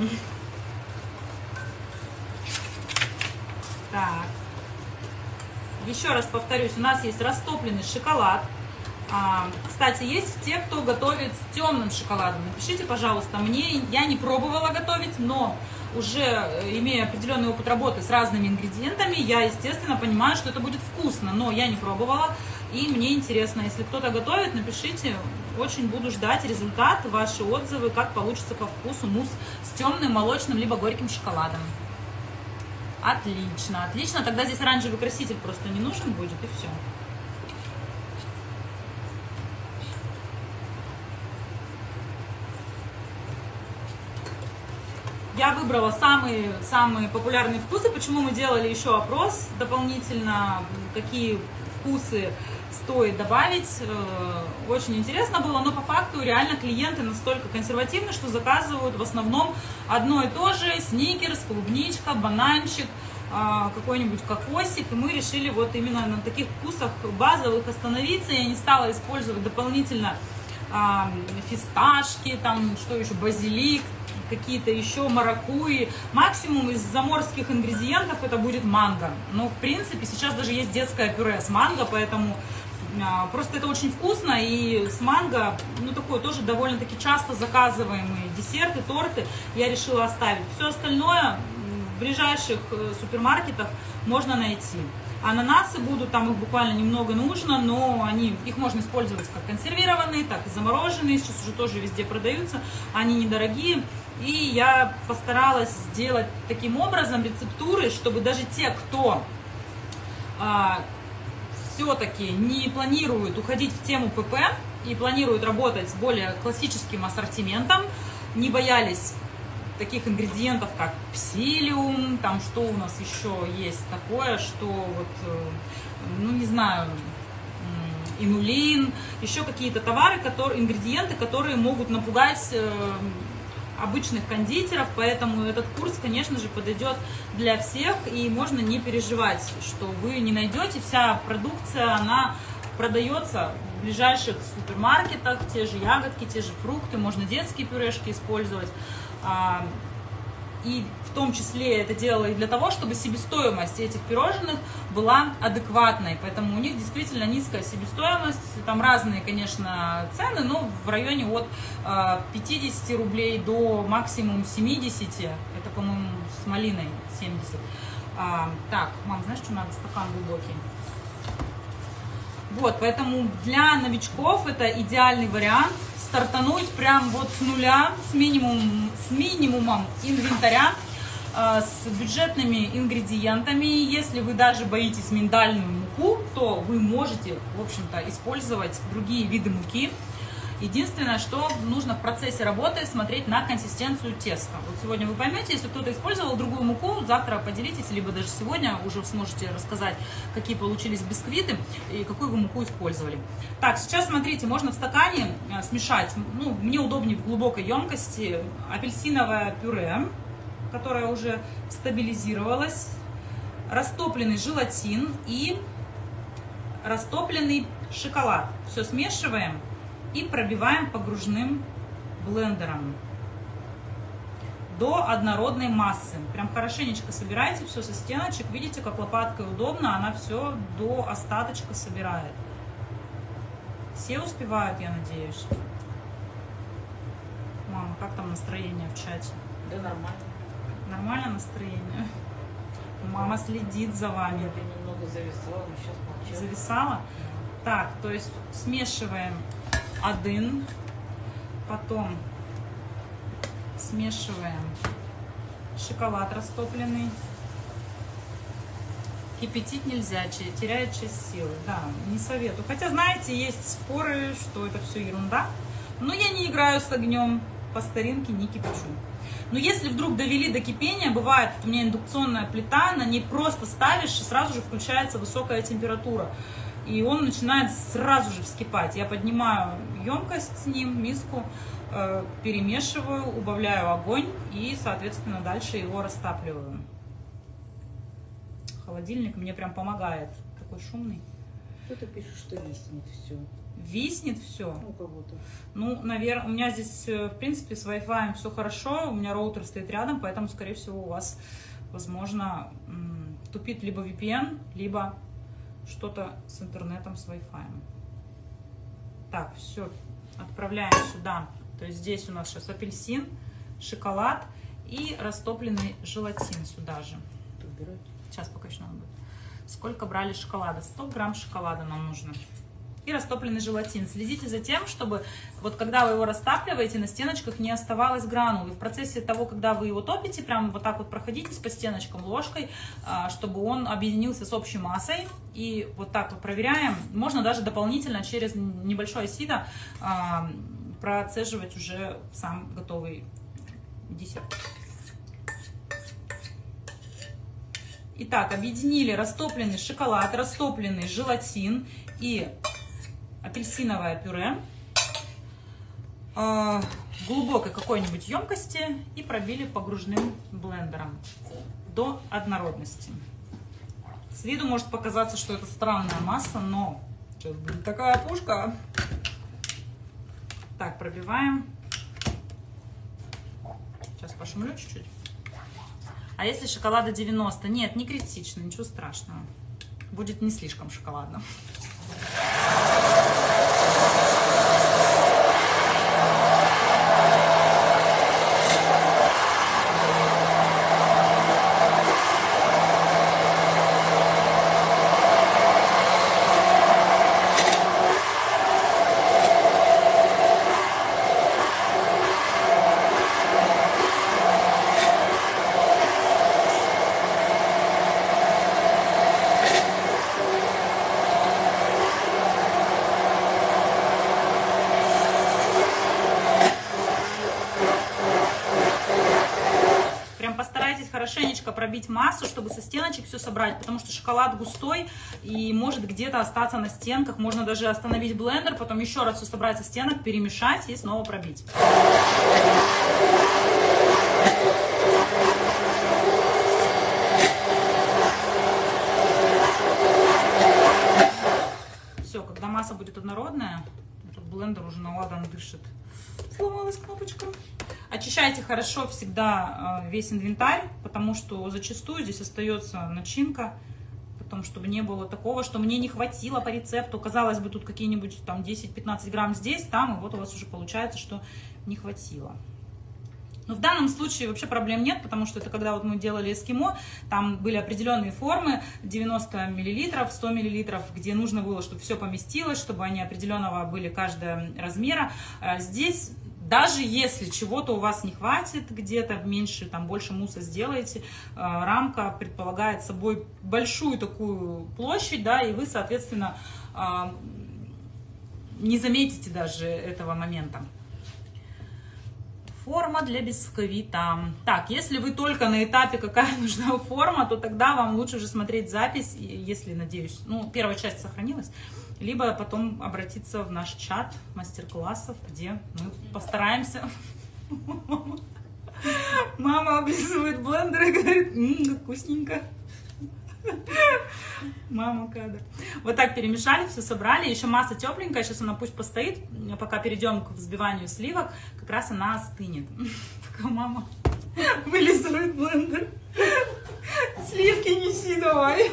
Так. Еще раз повторюсь, у нас есть растопленный шоколад. Кстати, есть те, кто готовит с темным шоколадом. Напишите, пожалуйста, мне, я не пробовала готовить, но уже имея определенный опыт работы с разными ингредиентами, я, естественно, понимаю, что это будет вкусно, но я не пробовала, и мне интересно. Если кто-то готовит, напишите, очень буду ждать результат, ваши отзывы, как получится по вкусу мусс с темным, молочным, либо горьким шоколадом. Отлично, отлично, тогда здесь оранжевый краситель просто не нужен будет, и все. Я выбрала самые популярные вкусы. Почему мы делали еще опрос дополнительно, какие вкусы стоит добавить. Очень интересно было, но по факту реально клиенты настолько консервативны, что заказывают в основном одно и то же: сникерс, клубничка, бананчик, какой-нибудь кокосик. И мы решили вот именно на таких вкусах базовых остановиться. Я не стала использовать дополнительно фисташки, там что еще, базилик, какие-то еще маракуйи. Максимум из заморских ингредиентов это будет манго. Но в принципе сейчас даже есть детское пюре с манго, поэтому просто это очень вкусно. И с манго, ну такой тоже довольно-таки часто заказываемые десерты, торты я решила оставить. Все остальное в ближайших супермаркетах можно найти. Ананасы будут, там их буквально немного нужно, но их можно использовать как консервированные, так и замороженные. Сейчас уже тоже везде продаются, они недорогие. И я постаралась сделать таким образом рецептуры, чтобы даже те, кто все-таки не планирует уходить в тему ПП и планирует работать с более классическим ассортиментом, не боялись таких ингредиентов, как псилиум, там что у нас еще есть такое, что вот, ну не знаю, инулин, еще какие-то товары, ингредиенты, которые могут напугать обычных кондитеров, поэтому этот курс, конечно же, подойдет для всех, и можно не переживать, что вы не найдете. Вся продукция, она продается в ближайших супермаркетах, те же ягодки, те же фрукты, можно детские пюрешки использовать. И в том числе это делала и для того, чтобы себестоимость этих пирожных была адекватной. Поэтому у них действительно низкая себестоимость. Там разные, конечно, цены, но в районе от 50 рублей до максимум 70. Это, по-моему, с малиной 70. Так, мам, знаешь, что надо? Стакан глубокий. Вот, поэтому для новичков это идеальный вариант. Стартануть прям вот с нуля, с минимумом инвентаря. с бюджетными ингредиентами. Если вы даже боитесь миндальную муку, то вы можете, в общем-то, использовать другие виды муки. Единственное, что нужно в процессе работы смотреть на консистенцию теста. Вот сегодня вы поймете, если кто-то использовал другую муку, завтра поделитесь, либо даже сегодня уже сможете рассказать, какие получились бисквиты и какую вы муку использовали. Так, сейчас смотрите, можно в стакане смешать, ну, мне удобнее в глубокой емкости, апельсиновое пюре, которое уже стабилизировалось, растопленный желатин и растопленный шоколад. Все смешиваем и пробиваем погружным блендером до однородной массы. Прям хорошенечко собирайте все со стеночек. Видите, как лопаткой удобно, она все до остаточка собирает. Все успевают, я надеюсь. Мама, как там настроение в чате? Да нормально. Нормально настроение? Мама следит за вами. Я немного зависала, но сейчас молчу. Зависала? Так, то есть смешиваем один, потом смешиваем шоколад растопленный. Кипятить нельзя, теряет часть силы. Да, не советую. Хотя, знаете, есть споры, что это все ерунда. Но я не играю с огнем, по старинке не кипячу. Но если вдруг довели до кипения, бывает, у меня индукционная плита, на ней просто ставишь, и сразу же включается высокая температура. И он начинает сразу же вскипать. Я поднимаю емкость с ним, миску, перемешиваю, убавляю огонь и, соответственно, дальше его растапливаю. Холодильник мне прям помогает. Такой шумный. Кто-то пишет, что виснет все. Виснет все? У кого-то. Ну, наверное, у меня здесь, в принципе, с Wi-Fi все хорошо. У меня роутер стоит рядом, поэтому, скорее всего, у вас, возможно, тупит либо VPN, либо что-то с интернетом, с Wi-Fi. Так, все, отправляем сюда. То есть здесь у нас сейчас апельсин, шоколад и растопленный желатин сюда же. Сейчас пока еще надо будет. Сколько брали шоколада? 100 грамм шоколада нам нужно. И растопленный желатин. Следите за тем, чтобы вот когда вы его растапливаете, на стеночках не оставалось гранул. И в процессе того, когда вы его топите, прямо вот так вот проходитесь по стеночкам ложкой, чтобы он объединился с общей массой. И вот так вот проверяем. Можно даже дополнительно через небольшое сито процеживать уже сам готовый десерт. Итак, объединили растопленный шоколад, растопленный желатин и апельсиновое пюре в глубокой какой-нибудь емкости и пробили погружным блендером до однородности. С виду может показаться, что это странная масса, но сейчас будет такая пушка. Так, пробиваем. Сейчас пошумлю чуть-чуть. А если шоколада 90? Нет, не критично, ничего страшного. Будет не слишком шоколадно. Хорошенечко пробить массу, чтобы со стеночек все собрать, потому что шоколад густой и может где-то остаться на стенках. Можно даже остановить блендер, потом еще раз все собрать со стенок, перемешать и снова пробить. Все, когда масса будет однородная, этот блендер уже на ладан дышит. Сломалась кнопочка. Очищайте хорошо всегда весь инвентарь, потому что зачастую здесь остается начинка, потом, чтобы не было такого, что мне не хватило по рецепту. Казалось бы, тут какие-нибудь там 10-15 грамм здесь, там, и вот у вас уже получается, что не хватило. Но в данном случае вообще проблем нет, потому что это когда вот мы делали эскимо, там были определенные формы, 90 мл, 100 мл, где нужно было, чтобы все поместилось, чтобы они определенного были каждого размера. Здесь Даже если чего-то у вас не хватит, где-то меньше, там больше мусса сделаете, рамка предполагает собой большую такую площадь, да, и вы, соответственно, не заметите даже этого момента. Форма для бисквита. Так, если вы только на этапе, какая нужна форма, то тогда вам лучше уже смотреть запись, если, надеюсь, ну, первая часть сохранилась, либо потом обратиться в наш чат мастер-классов, где мы постараемся. Мама облизывает блендер и говорит, как вкусненько. Мама кадр. Вот так перемешали, все собрали. Еще масса тепленькая, сейчас она пусть постоит. Пока перейдем к взбиванию сливок, как раз она остынет. Пока мама вылизывает блендер. Сливки неси давай.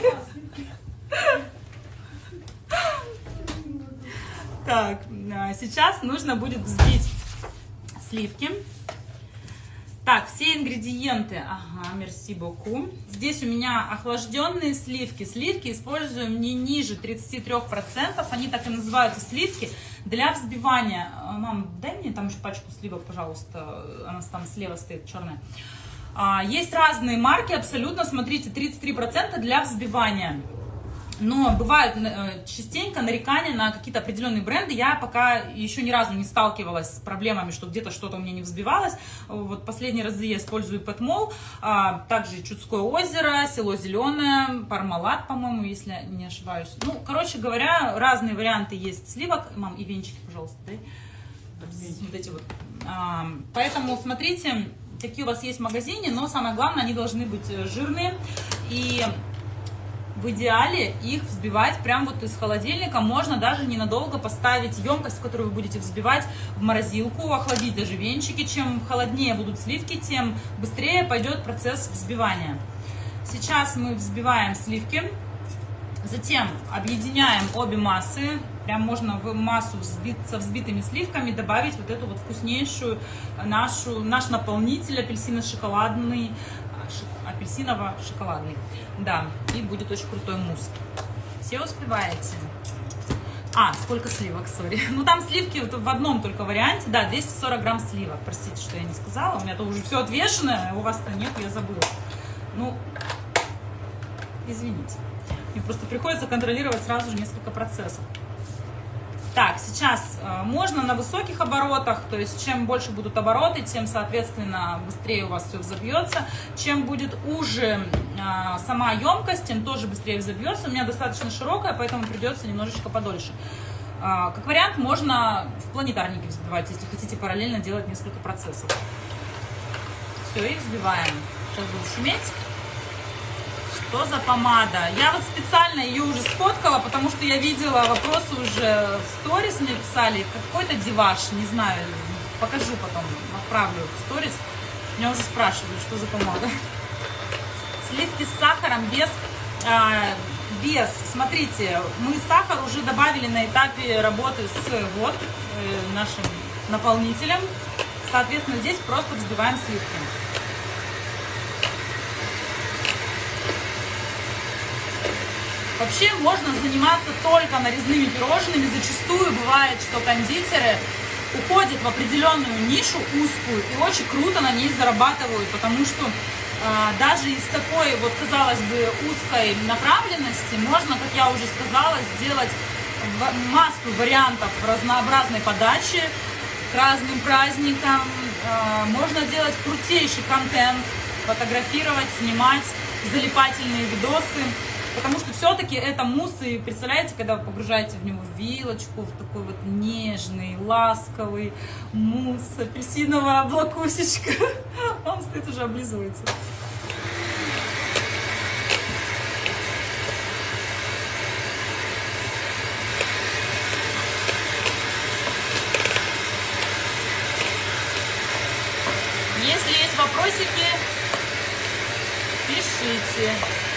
Так, сейчас нужно будет взбить сливки. Так, все ингредиенты, ага, merci beaucoup. Здесь у меня охлажденные сливки. Сливки используем не ниже 33%, они так и называются сливки для взбивания. Мам, дай мне там еще пачку сливок, пожалуйста, она там слева стоит, черная. Есть разные марки, абсолютно, смотрите, 33% для взбивания. Но бывают частенько нарекания на какие-то определенные бренды. Я пока еще ни разу не сталкивалась с проблемами, что где-то что-то у меня не взбивалось. Вот последние разы я использую Петмол, также Чудское озеро, Село Зеленое, Пармалат, по-моему, если не ошибаюсь. Ну, короче говоря, разные варианты есть сливок. Мам, и венчики, пожалуйста, дай. Вот эти вот. Поэтому смотрите, какие у вас есть в магазине, но самое главное, они должны быть жирные. И в идеале их взбивать прям вот из холодильника. Можно даже ненадолго поставить емкость, в которую вы будете взбивать, в морозилку, охладить даже венчики. Чем холоднее будут сливки, тем быстрее пойдет процесс взбивания. Сейчас мы взбиваем сливки, затем объединяем обе массы. Прям можно в массу со взбитыми сливками добавить вот эту вот вкуснейшую наш наполнитель апельсино-шоколадный, апельсиново-шоколадный. Да, и будет очень крутой мусс. Все успеваете? Сколько сливок, сори. Ну, там сливки вот в одном только варианте. Да, 240 грамм сливок. Простите, что я не сказала. У меня-то уже все отвешено, у вас-то нет, я забыла. Ну, извините. Мне просто приходится контролировать сразу же несколько процессов. Так, сейчас можно на высоких оборотах, то есть чем больше будут обороты, тем, соответственно, быстрее у вас все взобьется. Чем будет уже сама емкость, тем тоже быстрее взобьется. У меня достаточно широкая, поэтому придется немножечко подольше. Как вариант, можно в планетарнике взбивать, если хотите параллельно делать несколько процессов. Все, и взбиваем. Сейчас буду шуметь. Что за помада? Я вот специально ее уже сфоткала, потому что я видела вопросы уже в сторис, мне писали, какой-то деваш, не знаю, покажу потом, отправлю в сторис. Меня уже спрашивают, что за помада. Сливки с сахаром без, смотрите, мы сахар уже добавили на этапе работы с нашим наполнителем, соответственно, здесь просто взбиваем сливки. Вообще можно заниматься только нарезными пирожными. Зачастую бывает, что кондитеры уходят в определенную нишу узкую и очень круто на ней зарабатывают, потому что даже из такой, вот казалось бы, узкой направленности можно, как я уже сказала, сделать массу вариантов разнообразной подачи к разным праздникам. Можно делать крутейший контент, фотографировать, снимать залипательные видосы. Потому что все-таки это мусс, и представляете, когда вы погружаете в него вилочку, в такой вот нежный, ласковый мусс, апельсиновая облакусечка, он стоит уже облизывается. Если есть вопросики, пишите.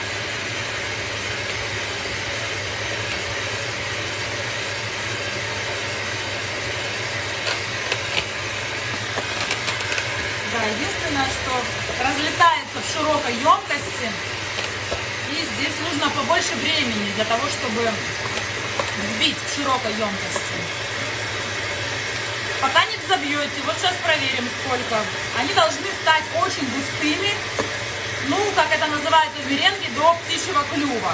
Единственное, что разлетается в широкой емкости, и здесь нужно побольше времени для того, чтобы взбить в широкой емкости. Пока не забьете. Вот сейчас проверим, сколько. Они должны стать очень густыми. Ну, как это называется в меренге, до птичьего клюва.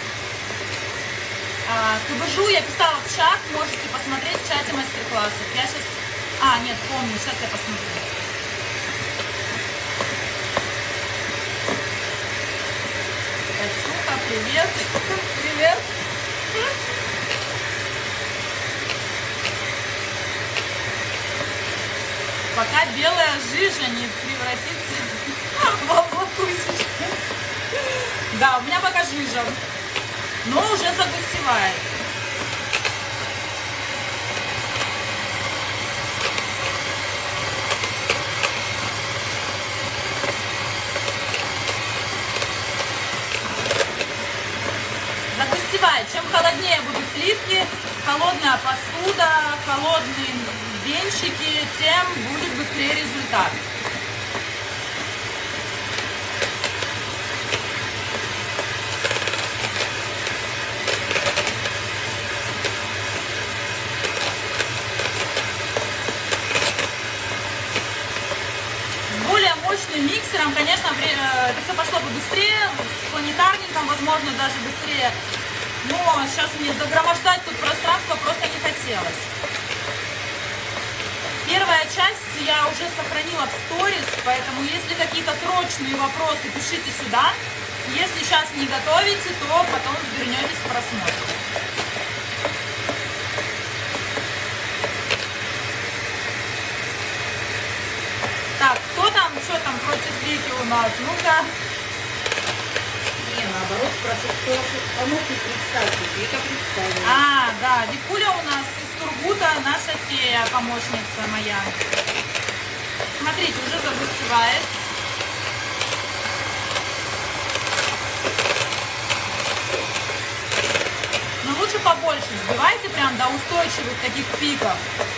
КБЖУ я писала в чат, можете посмотреть в чате мастер-классов. Я сейчас... нет, помню, сейчас я посмотрю. Катюха, привет. Привет. Пока белая жижа не превратится в облакусечку. Да, у меня пока жижа, но уже загустевает. Загустевает. Чем холоднее будут сливки, холодная посуда, холодные венчики, тем будет быстрее результат. С более мощным миксером, конечно, это все пошло бы быстрее, с планетарником, возможно, даже быстрее. Но сейчас мне загромождать тут пространство просто не хотелось. Первая часть я уже сохранила в сторис, поэтому если какие-то срочные вопросы, пишите сюда. Если сейчас не готовите, то потом вернетесь к просмотру. Так, кто там, что там против Вики у нас? Ну-ка. Не, наоборот, спрашивают, кто помог и представьте. Вика представила. Да, Викуля у нас из Сургута, наша фея, помощница моя. Смотрите, уже загустевает. Но лучше побольше взбивайте, прям до устойчивых таких пиков.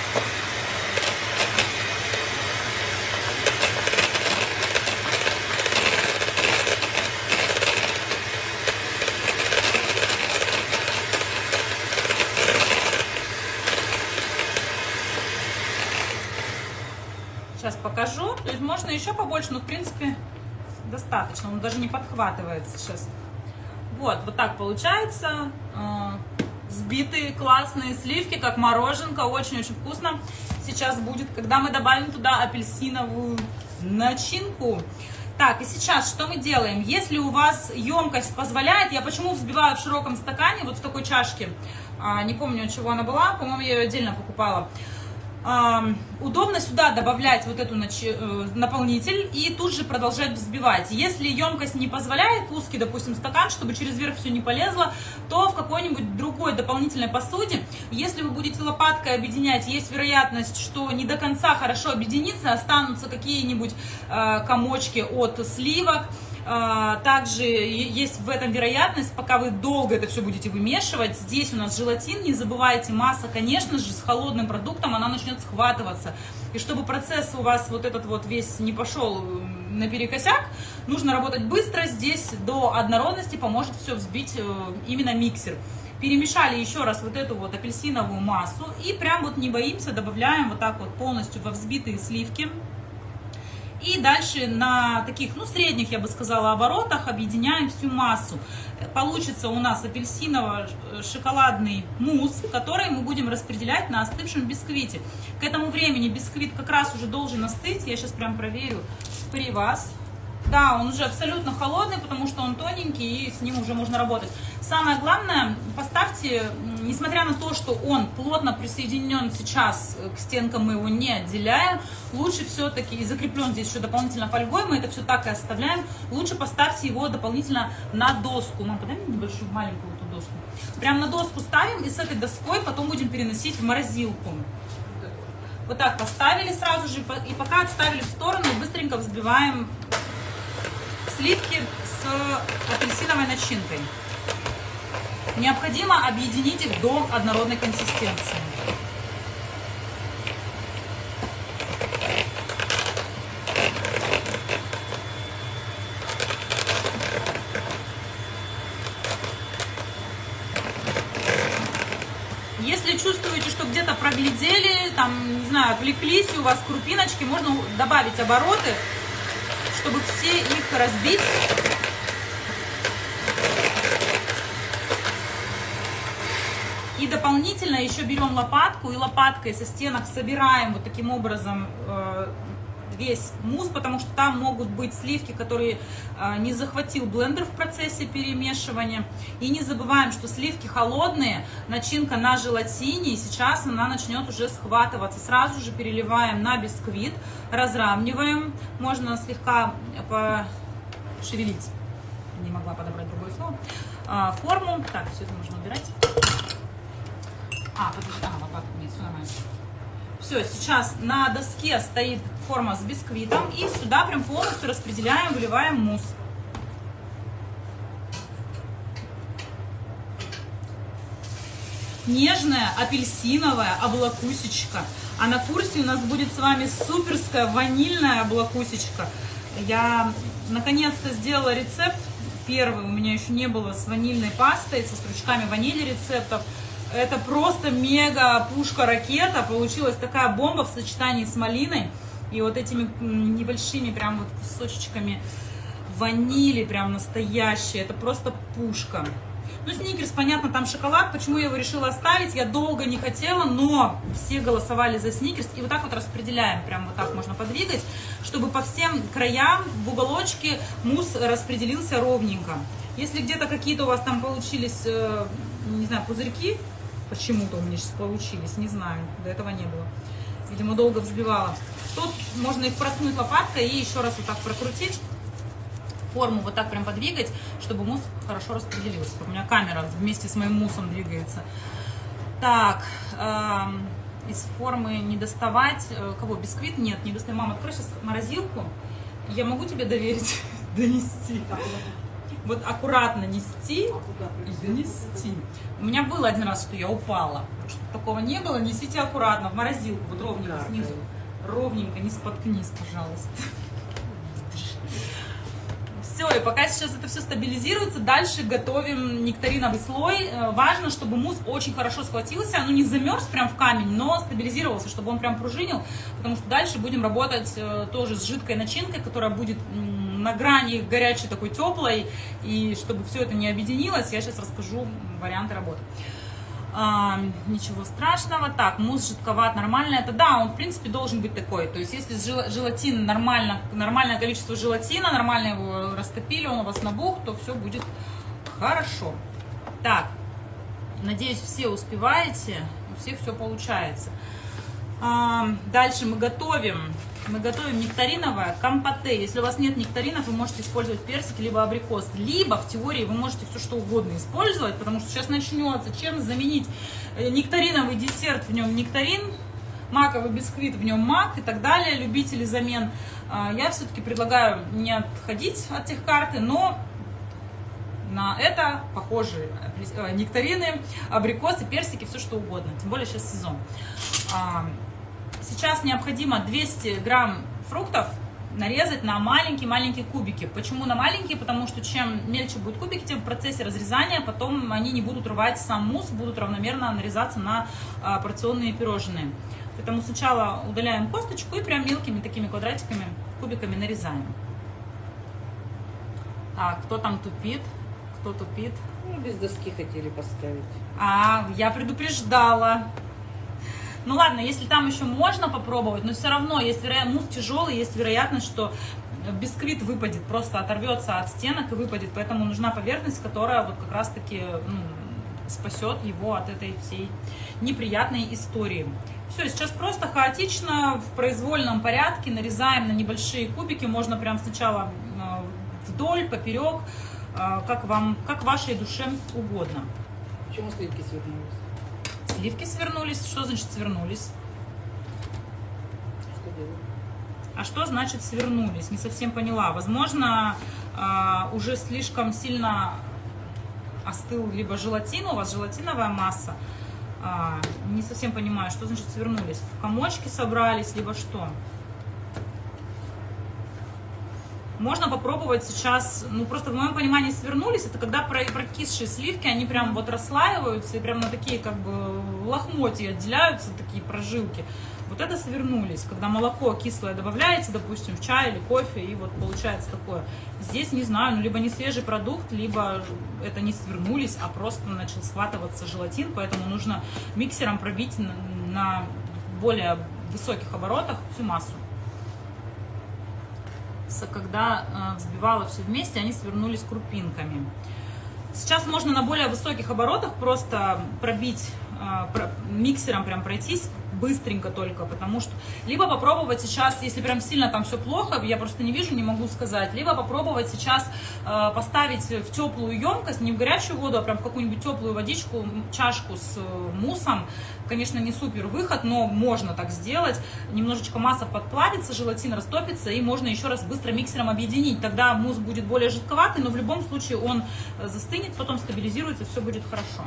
Сейчас покажу. То есть можно еще побольше, но в принципе достаточно. Он даже не подхватывается сейчас. Вот так получается. Взбитые классные сливки, как мороженка. Очень-очень вкусно. Сейчас будет, когда мы добавим туда апельсиновую начинку. Так, и сейчас что мы делаем? Если у вас емкость позволяет, я почему взбиваю в широком стакане, вот в такой чашке. Не помню, от чего она была. По-моему, я ее отдельно покупала. Удобно сюда добавлять вот эту наполнитель и тут же продолжать взбивать. Если емкость не позволяет, узкий, допустим, стакан, чтобы через верх все не полезло, то в какой-нибудь другой дополнительной посуде, если вы будете лопаткой объединять, есть вероятность, что не до конца хорошо объединится, останутся какие-нибудь комочки от сливок. Также есть в этом вероятность, пока вы долго это все будете вымешивать. Здесь у нас желатин, не забывайте, масса, конечно же, с холодным продуктом она начнет схватываться. И чтобы процесс у вас вот этот вот весь не пошел наперекосяк, нужно работать быстро. Здесь до однородности поможет все взбить именно миксер. Перемешали еще раз вот эту вот апельсиновую массу и прям вот не боимся, добавляем вот так вот полностью во взбитые сливки. И дальше на таких, средних, я бы сказала, оборотах объединяем всю массу. Получится у нас апельсиново-шоколадный мусс, который мы будем распределять на остывшем бисквите. К этому времени бисквит как раз уже должен остыть. Я сейчас прям проверю при вас. Да, он уже абсолютно холодный, потому что он тоненький, и с ним уже можно работать. Самое главное, поставьте, несмотря на то, что он плотно присоединен сейчас к стенкам, мы его не отделяем, лучше все-таки, и закреплен здесь еще дополнительно фольгой, мы это все так и оставляем, лучше поставьте его дополнительно на доску. Мам, подай мне небольшую, маленькую эту доску. Прям на доску ставим, и с этой доской потом будем переносить в морозилку. Вот так поставили сразу же, и пока отставили в сторону, быстренько взбиваем сливки с апельсиновой начинкой. Необходимо объединить их до однородной консистенции. Если чувствуете, что где-то проглядели, там, не знаю, отвлеклись, и у вас крупиночки, можно добавить обороты, чтобы все их разбить. И дополнительно еще берем лопатку и лопаткой со стенок собираем вот таким образом весь мусс, потому что там могут быть сливки, которые не захватил блендер в процессе перемешивания. И не забываем, что сливки холодные, начинка на желатине, и сейчас она начнет уже схватываться. Сразу же переливаем на бисквит, разравниваем, можно слегка пошевелить, не могла подобрать другое слово, форму. Так, все это можно убирать. Лопатку нет, все нормально. Все, сейчас на доске стоит форма с бисквитом, и сюда прям полностью распределяем, выливаем мусс. Нежная апельсиновая облакусечка. А на курсе у нас будет с вами суперская ванильная облакусечка. Я наконец-то сделала рецепт. Первый у меня еще не было с ванильной пастой, со стручками ванили рецептов. Это просто мега пушка-ракета. Получилась такая бомба в сочетании с малиной. И вот этими небольшими прям вот кусочечками ванили, прям настоящие. Это просто пушка. Ну, сникерс, понятно, там шоколад. Почему я его решила оставить? Я долго не хотела, но все голосовали за сникерс. И вот так вот распределяем. Прям вот так можно подвигать, чтобы по всем краям в уголочке мусс распределился ровненько. Если где-то какие-то у вас там получились, не знаю, пузырьки, почему-то у меня сейчас получились, не знаю, до этого не было. Видимо, долго взбивала. Тут можно их проткнуть лопаткой и еще раз вот так прокрутить. Форму вот так прям подвигать, чтобы мусс хорошо распределился. У меня камера вместе с моим муссом двигается. Так, из формы не доставать. Кого? Бисквит? Нет, не доставай. Мама, открой сейчас морозилку. Я могу тебе доверить донести? Вот аккуратно нести и донести. У меня было один раз, что я упала. Чтобы такого не было, несите аккуратно в морозилку. Вот ровненько снизу. Ровненько, не споткнись, пожалуйста. Все, и пока сейчас это все стабилизируется, дальше готовим нектариновый слой. Важно, чтобы мусс очень хорошо схватился, не замерз прям в камень, но стабилизировался, чтобы он прям пружинил, потому что дальше будем работать тоже с жидкой начинкой, которая будет на грани горячей такой теплой, и чтобы все это не объединилось, я сейчас расскажу варианты работы. Ничего страшного. Так, мусс жидковат, нормально. Это да, он в принципе должен быть такой. То есть если желатин нормальное количество желатина, нормально его растопили, он у вас набух, то все будет хорошо. Так, надеюсь, все успеваете, у всех все получается. Дальше мы готовим нектариновое компоте. Если у вас нет нектаринов, вы можете использовать персик, либо абрикос. Либо в теории вы можете все что угодно использовать, потому что сейчас начнется, чем заменить нектариновый десерт, в нем нектарин, маковый бисквит, в нем мак и так далее. Любители замен. Я все-таки предлагаю не отходить от тех карты, но на это похожие нектарины, абрикосы, персики, все что угодно. Тем более сейчас сезон. Сейчас необходимо 200 грамм фруктов нарезать на маленькие-маленькие кубики. Почему на маленькие? Потому что чем мельче будут кубики, тем в процессе разрезания потом они не будут рвать сам мусс, будут равномерно нарезаться на порционные пирожные. Поэтому сначала удаляем косточку и прям мелкими такими квадратиками, кубиками нарезаем. Так, кто там тупит? Кто тупит? Без доски хотели поставить. Я предупреждала. Ну ладно, если там еще можно попробовать, но все равно, мусс тяжелый, есть вероятность, что бисквит выпадет, просто оторвется от стенок и выпадет. Поэтому нужна поверхность, которая вот как раз таки спасет его от этой всей неприятной истории. Все, сейчас просто хаотично, в произвольном порядке нарезаем на небольшие кубики. Можно прям сначала вдоль, поперек, как вашей душе угодно. Почему сливки свернулись? Сливки свернулись. Что значит свернулись? Что делать? А что значит свернулись? Не совсем поняла. Возможно, уже слишком сильно остыл либо желатин, у вас желатиновая масса. Не совсем понимаю, что значит свернулись. В комочки собрались, либо что? Можно попробовать сейчас, ну просто в моем понимании свернулись, это когда прокисшие сливки, они прям вот расслаиваются и прям на такие как бы лохмотья отделяются, такие прожилки. Вот это свернулись, когда молоко кислое добавляете, допустим, в чай или кофе, и вот получается такое. Здесь, не знаю, ну либо не свежий продукт, либо это не свернулись, а просто начал схватываться желатин, поэтому нужно миксером пробить на более высоких оборотах всю массу. Когда взбивала все вместе, они свернулись крупинками. Сейчас можно на более высоких оборотах просто пробить, миксером прям пройтись, быстренько только, потому что либо попробовать сейчас, если прям сильно там все плохо, я просто не вижу, не могу сказать, либо попробовать сейчас поставить в теплую емкость, не в горячую воду, а прям в какую-нибудь теплую водичку, чашку с муссом. Конечно, не супер выход, но можно так сделать. Немножечко масса подплавится, желатин растопится, и можно еще раз быстро миксером объединить. Тогда мусс будет более жидковатый, но в любом случае он застынет, потом стабилизируется, все будет хорошо.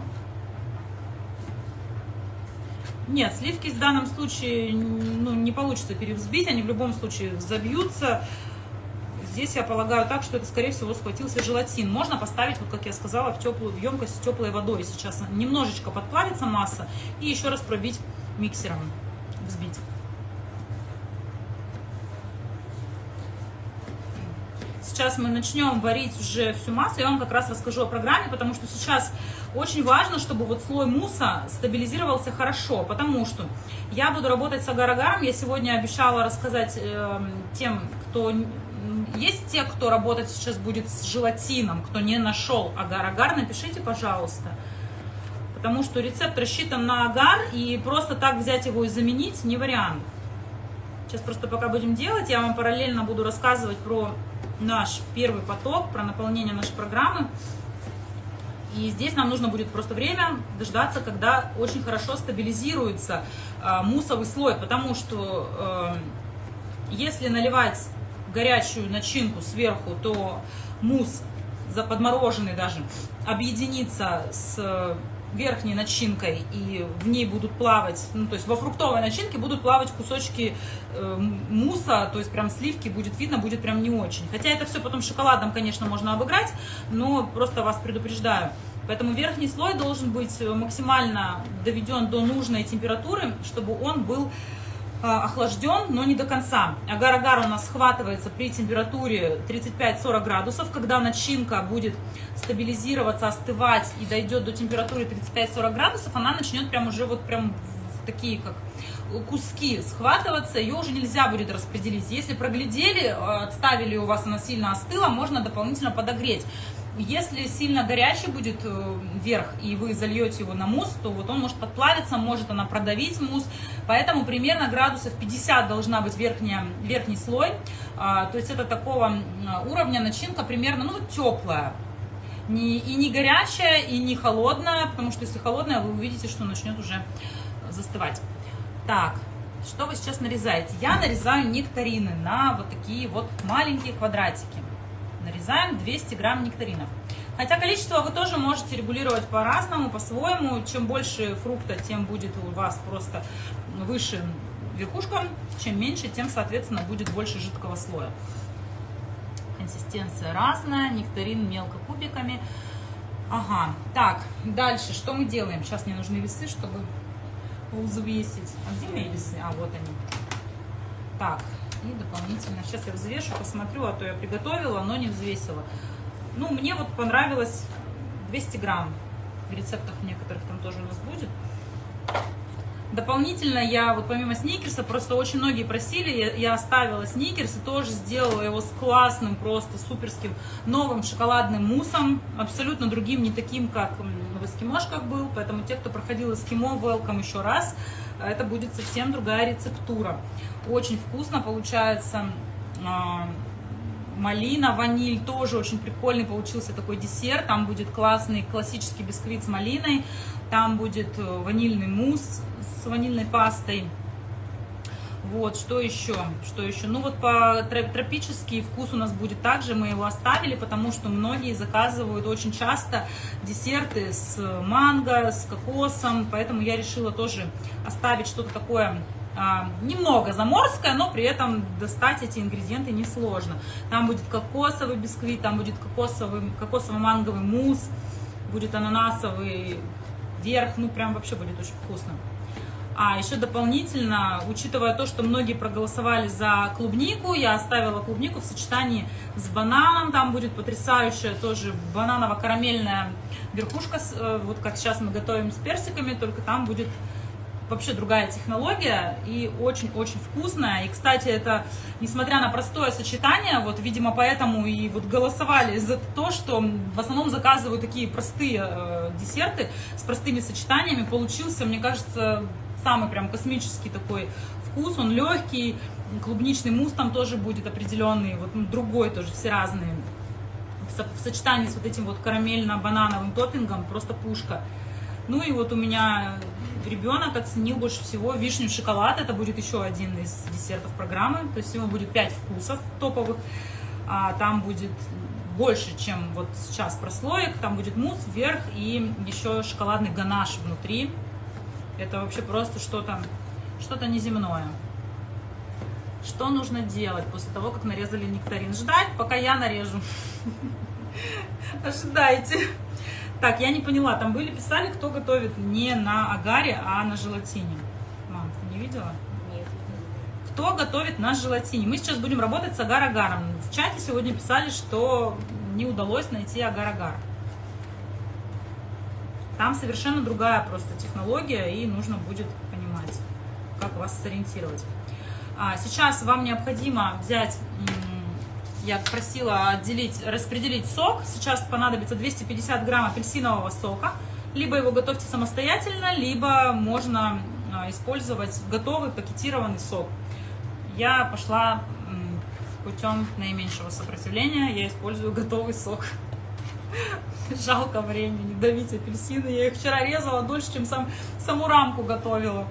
Нет, сливки в данном случае ну, не получится перевзбить, они в любом случае взобьются. Здесь я полагаю так, что это, скорее всего, схватился желатин. Можно поставить, вот как я сказала, в теплую емкость с теплой водой. Сейчас немножечко подплавится масса и еще раз пробить миксером, взбить. Сейчас мы начнем варить уже всю массу, я вам как раз расскажу о программе, потому что сейчас очень важно, чтобы вот слой мусса стабилизировался хорошо, потому что я буду работать с агар-агаром. Я сегодня обещала рассказать тем, кто... Есть те, кто работать сейчас будет с желатином, кто не нашел агар-агар, напишите, пожалуйста. Потому что рецепт рассчитан на агар, и просто так взять его и заменить не вариант. Сейчас просто пока будем делать, я вам параллельно буду рассказывать про наш первый поток, про наполнение нашей программы. И здесь нам нужно будет просто время дождаться, когда очень хорошо стабилизируется муссовый слой, потому что если наливать горячую начинку сверху, то мусс, подмороженный даже, объединится с верхней начинкой, и в ней будут плавать, ну, то есть во фруктовой начинке будут плавать кусочки мусса, то есть прям сливки будет видно, будет прям не очень. Хотя это все потом шоколадом, конечно, можно обыграть, но просто вас предупреждаю. Поэтому верхний слой должен быть максимально доведен до нужной температуры, чтобы он был охлажден, но не до конца. Агар-агар у нас схватывается при температуре 35-40 градусов. Когда начинка будет стабилизироваться, остывать и дойдет до температуры 35-40 градусов, она начнет прям уже вот прям в такие как куски схватываться, ее уже нельзя будет распределить. Если проглядели, отставили, у вас она сильно остыла, можно дополнительно подогреть. Если сильно горячий будет верх, и вы зальете его на мусс, то вот он может подплавиться, может она продавить мусс. Поэтому примерно градусов 50 должна быть верхний слой. То есть это такого уровня начинка примерно, ну, теплая. И не горячая, и не холодная, потому что если холодная, вы увидите, что начнет уже застывать. Так, что вы сейчас нарезаете? Я нарезаю нектарины на вот такие вот маленькие квадратики. Нарезаем 200 грамм нектаринов. Хотя количество вы тоже можете регулировать по-разному, по-своему. Чем больше фрукта, тем будет у вас просто выше верхушка. Чем меньше, тем, соответственно, будет больше жидкого слоя. Консистенция разная. Нектарин мелко кубиками. Ага. Так, дальше что мы делаем? Сейчас мне нужны весы, чтобы взвесить. А где мои весы? А, вот они. Так. И дополнительно, сейчас я взвешу, посмотрю, а то я приготовила, но не взвесила. Ну, мне вот понравилось 200 грамм. В рецептах некоторых там тоже у нас будет. Дополнительно я, вот помимо сникерса, просто очень многие просили, я оставила сникерс и тоже сделала его с классным, просто суперским новым шоколадным муссом. Абсолютно другим, не таким, как в эскимошках был. Поэтому те, кто проходил эскимо, welcome еще раз. Это будет совсем другая рецептура. Очень вкусно получается. Малина, ваниль, тоже очень прикольный получился такой десерт. Там будет классный классический бисквит с малиной. Там будет ванильный мусс с ванильной пастой. Вот, что еще? Что еще? Ну вот по тропический вкус у нас будет также, мы его оставили, потому что многие заказывают очень часто десерты с манго, с кокосом, поэтому я решила тоже оставить что-то такое немного заморская, но при этом достать эти ингредиенты несложно. Там будет кокосовый бисквит, там будет кокосово-манговый мусс, будет ананасовый верх, ну прям вообще будет очень вкусно. А еще дополнительно, учитывая то, что многие проголосовали за клубнику, я оставила клубнику в сочетании с бананом. Там будет потрясающая тоже бананово-карамельная верхушка, вот как сейчас мы готовим с персиками, только там будет вообще другая технология и очень-очень вкусная. И, кстати, это, несмотря на простое сочетание, вот, видимо, поэтому и вот голосовали за то, что в основном заказывают такие простые десерты с простыми сочетаниями. Получился, мне кажется, самый прям космический такой вкус, он легкий, клубничный мусс там тоже будет определенный, вот другой тоже, все разные. В сочетании с вот этим вот карамельно-банановым топпингом просто пушка. Ну и вот у меня ребенок оценил больше всего вишню шоколад, это будет еще один из десертов программы, то есть всего будет 5 вкусов топовых, там будет больше, чем вот сейчас прослоек, там будет мусс вверх и еще шоколадный ганаш внутри. Это вообще просто что-то неземное. Что нужно делать после того, как нарезали нектарин? Ждать, пока я нарежу. Ожидайте. Так, я не поняла, там писали, кто готовит не на агаре, а на желатине. Мам, ты не видела? Нет. Кто готовит на желатине? Мы сейчас будем работать с агар-агаром. В чате сегодня писали, что не удалось найти агар-агар. Там совершенно другая просто технология, и нужно будет понимать, как вас сориентировать. Сейчас вам необходимо взять, я просила распределить сок. Сейчас понадобится 250 грамм апельсинового сока. Либо его готовьте самостоятельно, либо можно использовать готовый пакетированный сок. Я пошла путем наименьшего сопротивления, я использую готовый сок. Жалко времени давить апельсины. Я их вчера резала дольше, чем саму рамку готовила.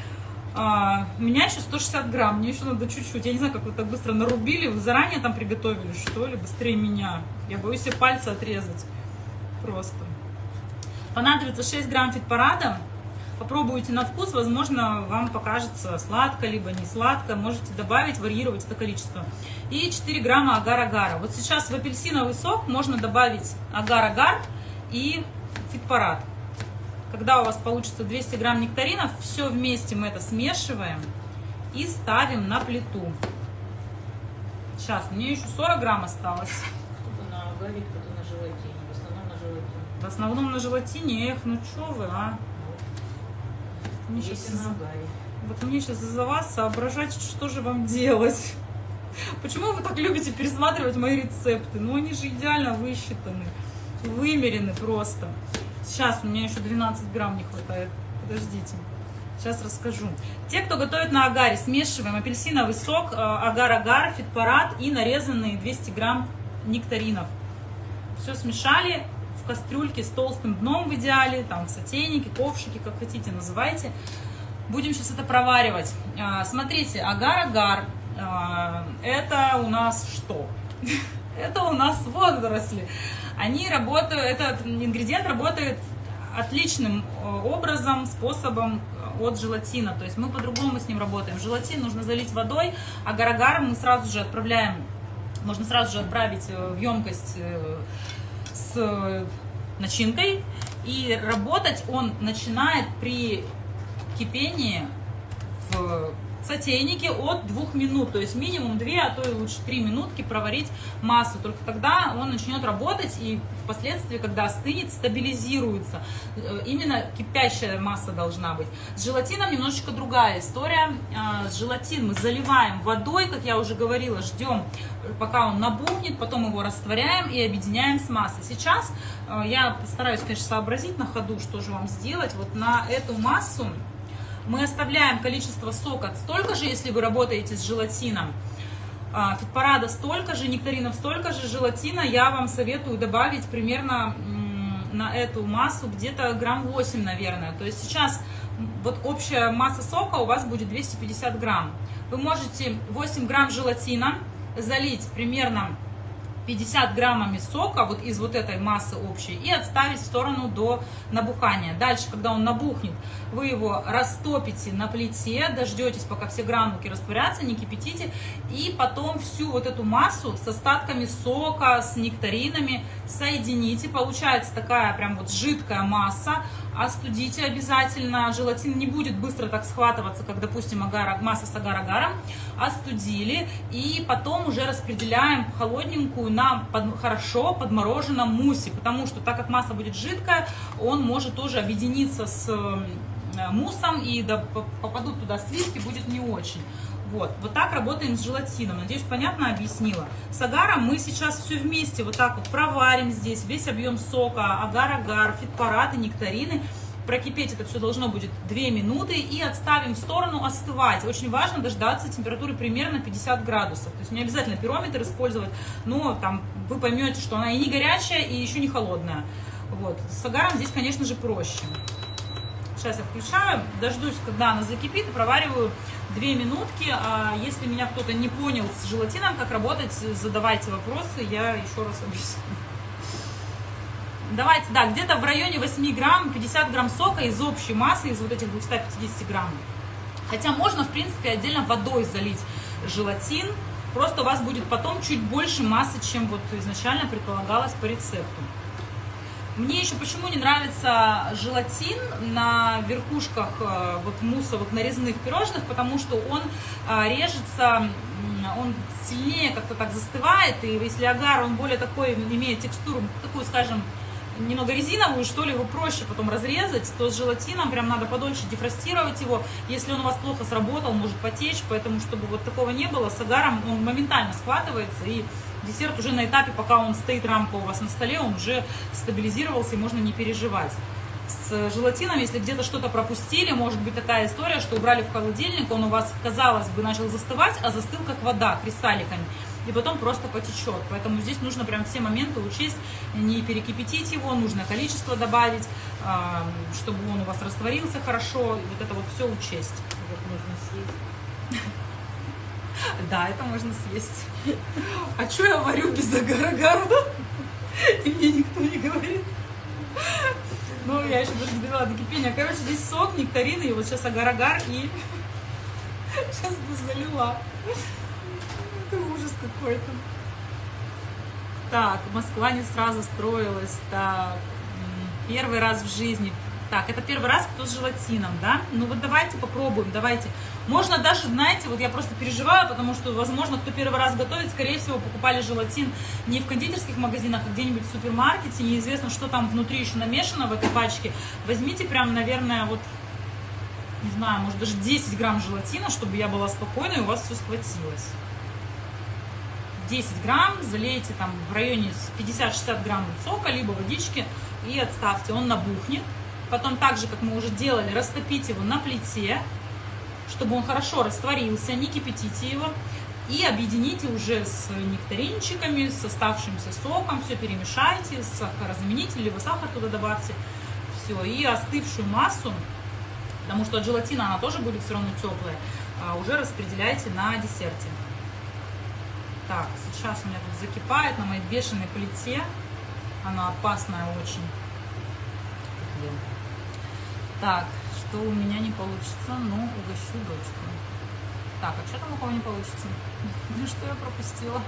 У меня еще 160 грамм, мне еще надо чуть-чуть. Я не знаю, как вы так быстро нарубили. Вы заранее там приготовили, что ли? Быстрее меня. Я боюсь себе пальцы отрезать. Просто. Понадобится 6 грамм фитпарада. Попробуйте на вкус. Возможно, вам покажется сладко, либо не сладко. Можете добавить, варьировать это количество. И 4 грамма агар-агара. Вот сейчас в апельсиновый сок можно добавить агар-агар и фитпарад. Когда у вас получится 200 грамм нектаринов, все вместе мы это смешиваем и ставим на плиту. Сейчас, мне еще 40 грамм осталось. Кто-то на агаре, кто-то на желатине. В основном на желатине. В основном на желатине. Эх, ну что вы, а? Мне сейчас из-за вас соображать, что же вам делать. Почему вы так любите пересматривать мои рецепты? Ну, они же идеально высчитаны, вымерены просто. Сейчас, у меня еще 12 грамм не хватает. Подождите. Сейчас расскажу. Те, кто готовит на агаре, смешиваем апельсиновый сок, агар-агар, фитпарад и нарезанные 200 грамм нектаринов. Все смешали в кастрюльке с толстым дном в идеале, там в сотейнике, ковшике, как хотите, называйте. Будем сейчас это проваривать. Смотрите, агар-агар, это у нас что? Это у нас водоросли. Они работают, этот ингредиент работает отличным образом, способом от желатина. То есть мы по-другому с ним работаем. Желатин нужно залить водой, агар-агар мы сразу же отправляем, можно сразу же отправить в емкость с начинкой. И работать он начинает при кипении в сотейнике от 2 минут, то есть минимум 2, а то и лучше 3 минутки проварить массу. Только тогда он начнет работать и впоследствии, когда остынет, стабилизируется. Именно кипящая масса должна быть. С желатином немножечко другая история. Желатин мы заливаем водой, как я уже говорила, ждем, пока он набухнет, потом его растворяем и объединяем с массой. Сейчас я постараюсь, конечно, сообразить на ходу, что же вам сделать. Вот на эту массу мы оставляем количество сока столько же, если вы работаете с желатином. Фитпарада столько же, нектаринов столько же, желатина я вам советую добавить примерно на эту массу где-то грамм 8, наверное. То есть сейчас вот общая масса сока у вас будет 250 грамм. Вы можете 8 грамм желатина залить примерно 50 граммами сока вот из вот этой массы общей и отставить в сторону до набухания. Дальше, когда он набухнет, вы его растопите на плите, дождетесь, пока все гранулки растворятся, не кипятите, и потом всю вот эту массу с остатками сока, с нектаринами соедините. Получается такая прям вот жидкая масса. Остудите обязательно. Желатин не будет быстро так схватываться, как, допустим, масса с агар-агаром. Остудили. И потом уже распределяем холодненькую на хорошо подмороженном муссе. Потому что, так как масса будет жидкая, он может тоже объединиться с муссом, и попадут туда сливки, будет не очень. Вот так работаем с желатином. Надеюсь, понятно объяснила. С агаром мы сейчас все вместе вот так вот проварим здесь весь объем сока, агар-агар, фитпарат и нектарины. Прокипеть это все должно будет 2 минуты и отставим в сторону остывать. Очень важно дождаться температуры примерно 50 градусов. То есть не обязательно пирометр использовать, но там вы поймете, что она и не горячая, и еще не холодная. Вот. С агаром здесь, конечно же, проще. Сейчас я включаю, дождусь, когда она закипит, и провариваю 2 минутки. А если меня кто-то не понял с желатином, как работать, задавайте вопросы, я еще раз объясню. Давайте, да, где-то в районе 8 грамм, 50 грамм сока из общей массы, из вот этих 250 грамм. Хотя можно, в принципе, отдельно водой залить желатин, просто у вас будет потом чуть больше массы, чем вот изначально предполагалось по рецепту. Мне еще почему не нравится желатин на верхушках вот мусса, вот нарезных пирожных, потому что он режется, он сильнее как-то так застывает, и если агар, он более такой, имеет текстуру, такую, скажем, немного резиновую, что ли, его проще потом разрезать, то с желатином прям надо подольше дефростировать его. Если он у вас плохо сработал, может потечь, поэтому, чтобы вот такого не было, с агаром он моментально схватывается, и десерт уже на этапе, пока он стоит, рамка у вас на столе, он уже стабилизировался, и можно не переживать. С желатином, если где-то что-то пропустили, может быть такая история, что убрали в холодильник, он у вас, казалось бы, начал застывать, а застыл как вода, кристалликами, и потом просто потечет. Поэтому здесь нужно прям все моменты учесть, не перекипятить его, нужное количество добавить, чтобы он у вас растворился хорошо, и вот это вот все учесть. Вот можно съесть. Да, это можно съесть. А что я варю без агар-агара? И мне никто не говорит. Ну, я еще даже не довела до кипения. Короче, здесь сок, нектарины, и вот сейчас агар-агар, и сейчас бы залила. Это ужас какой-то. Так, Москва не сразу строилась. Так, первый раз в жизни. Так, это первый раз, кто с желатином, да? Ну вот давайте попробуем, давайте. Можно даже, знаете, вот я просто переживаю, потому что, возможно, кто первый раз готовит, скорее всего, покупали желатин не в кондитерских магазинах, а где-нибудь в супермаркете. Неизвестно, что там внутри еще намешано в этой пачке. Возьмите прям, наверное, вот, не знаю, может даже 10 грамм желатина, чтобы я была спокойна, и у вас все схватилось. 10 грамм, залейте там в районе 50-60 грамм сока, либо водички, и отставьте, он набухнет. Потом так же, как мы уже делали, растопите его на плите, чтобы он хорошо растворился, не кипятите его. И объедините уже с нектаринчиками, с оставшимся соком, все перемешайте, сахарозаменитель, либо сахар туда добавьте. Все, и остывшую массу, потому что от желатина она тоже будет все равно теплая, уже распределяйте на десерте. Так, сейчас у меня тут закипает на моей бешеной плите. Она опасная очень. Так, что у меня не получится, но угощу дочку. Так, а что там у кого не получится? Ну что я пропустила?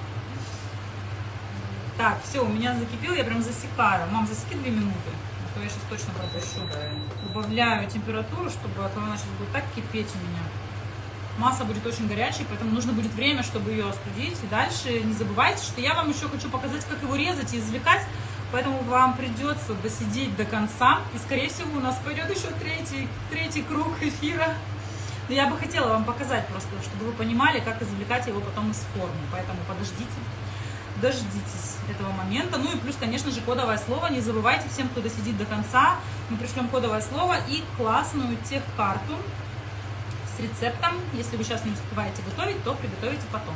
Так, все, у меня закипел, я прям засекаю. Мам, засеки 2 минуты, а то я сейчас точно пропущу. Убавляю температуру, чтобы она сейчас будет так кипеть у меня. Масса будет очень горячей, поэтому нужно будет время, чтобы ее остудить. И дальше не забывайте, что я вам еще хочу показать, как его резать и извлекать. Поэтому вам придется досидеть до конца. И, скорее всего, у нас пойдет еще третий круг эфира. Но я бы хотела вам показать просто, чтобы вы понимали, как извлекать его потом из формы. Поэтому подождите, дождитесь этого момента. Ну и плюс, конечно же, кодовое слово. Не забывайте, всем, кто досидит до конца, мы пришлем кодовое слово и классную техкарту с рецептом. Если вы сейчас не успеваете готовить, то приготовите потом.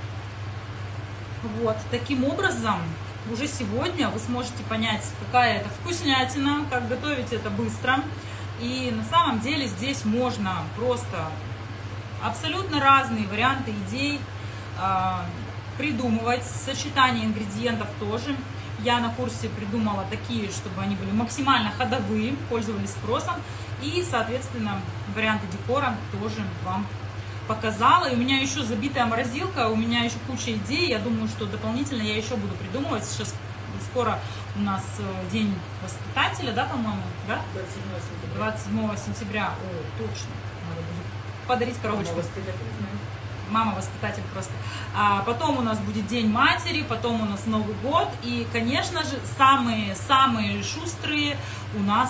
Вот, таким образом, уже сегодня вы сможете понять, какая это вкуснятина, как готовить это быстро. И на самом деле здесь можно просто абсолютно разные варианты идей придумывать сочетание ингредиентов тоже. Я на курсе придумала такие, чтобы они были максимально ходовые, пользовались спросом. И, соответственно, варианты декора тоже вам показала. И у меня еще забитая морозилка, у меня еще куча идей. Я думаю, что дополнительно я еще буду придумывать. Сейчас скоро у нас день воспитателя, да, по-моему, да? 27 сентября. О, точно. Надо будет подарить коробочку. Мама воспитатель просто. А потом у нас будет День матери, потом у нас Новый год. И, конечно же, самые шустрые у нас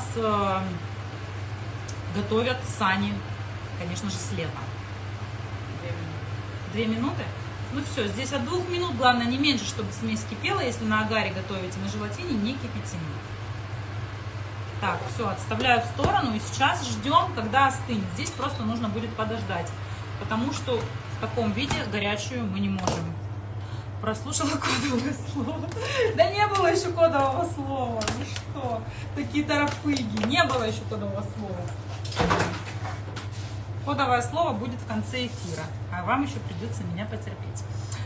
готовят сани, конечно же, с лета. 2 минуты? Ну все, здесь от 2 минут, главное не меньше, чтобы смесь кипела. Если на агаре готовите, на желатине не кипятим. Так, все, отставляю в сторону и сейчас ждем, когда остынет. Здесь просто нужно будет подождать, потому что в таком виде горячую мы не можем. Прослушала кодовое слово. Да не было еще кодового слова. Ну что, такие торопыги. Не было еще кодового слова. Кодовое слово будет в конце эфира, а вам еще придется меня потерпеть.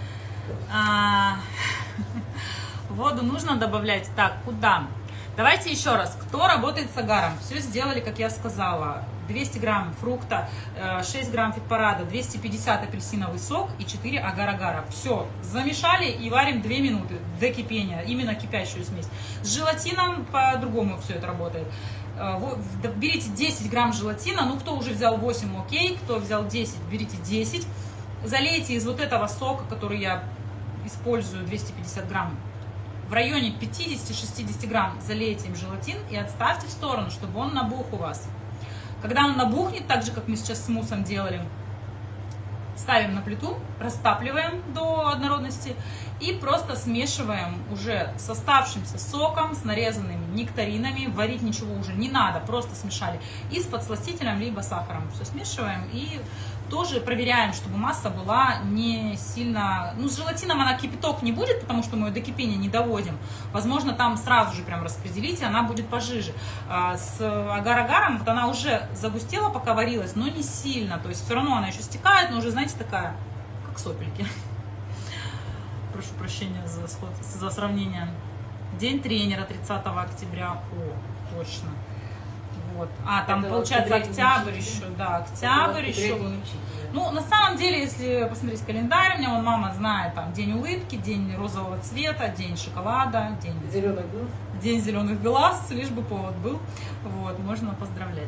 Воду нужно добавлять. Так, куда? Давайте еще раз. Кто работает с агаром? Все сделали, как я сказала. 200 грамм фрукта, 6 грамм фитпарада, 250 апельсиновый сок и 4 агар-агара. Все, замешали и варим 2 минуты до кипения, именно кипящую смесь. С желатином по-другому все это работает. Берите 10 грамм желатина, ну кто уже взял 8, окей, кто взял 10, берите 10. Залейте из вот этого сока, который я использую, 250 грамм, в районе 50-60 грамм залейте им желатин и отставьте в сторону, чтобы он набух у вас. Когда он набухнет, так же, как мы сейчас с муссом делали, ставим на плиту, растапливаем до однородности и просто смешиваем уже с оставшимся соком, с нарезанными нектаринами. Варить ничего уже не надо, просто смешали. И с подсластителем, либо сахаром. Все смешиваем и тоже проверяем, чтобы масса была не сильно... Ну, с желатином она кипяток не будет, потому что мы ее до кипения не доводим. Возможно, там сразу же прям распределите, она будет пожиже. С агар-агаром вот она уже загустела, пока варилась, но не сильно. То есть все равно она еще стекает, но уже, знаете, такая, как сопельки. Прошу прощения за сравнение. День тренера 30 октября. О, точно. Вот. А, там это получается октябрь еще, да, октябрь еще. Ну, на самом деле, если посмотреть календарь, у меня вон мама знает, там, день улыбки, день розового цвета, день шоколада, день зеленых глаз, лишь бы повод был. Вот, можно поздравлять.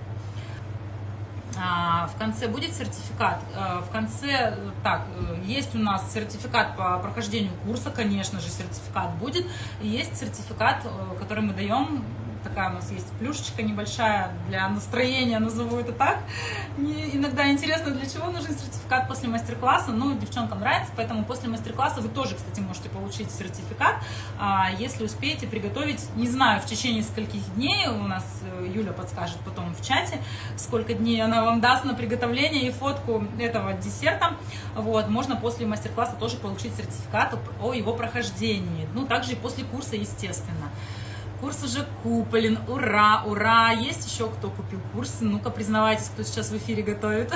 В конце будет сертификат. В конце, так, есть у нас сертификат по прохождению курса, конечно же, сертификат будет. И есть сертификат, который мы даем. Такая у нас есть плюшечка небольшая для настроения, назову это так. Мне иногда интересно, для чего нужен сертификат после мастер-класса. Ну, девчонкам нравится, поэтому после мастер-класса вы тоже, кстати, можете получить сертификат, если успеете приготовить, не знаю, в течение скольких дней, у нас Юля подскажет потом в чате, сколько дней она вам даст на приготовление и фотку этого десерта. Вот, можно после мастер-класса тоже получить сертификат о его прохождении. Ну, также и после курса, естественно. Курс уже куплен, ура, ура! Есть еще кто купил курс? Ну-ка, признавайтесь, кто сейчас в эфире готовит.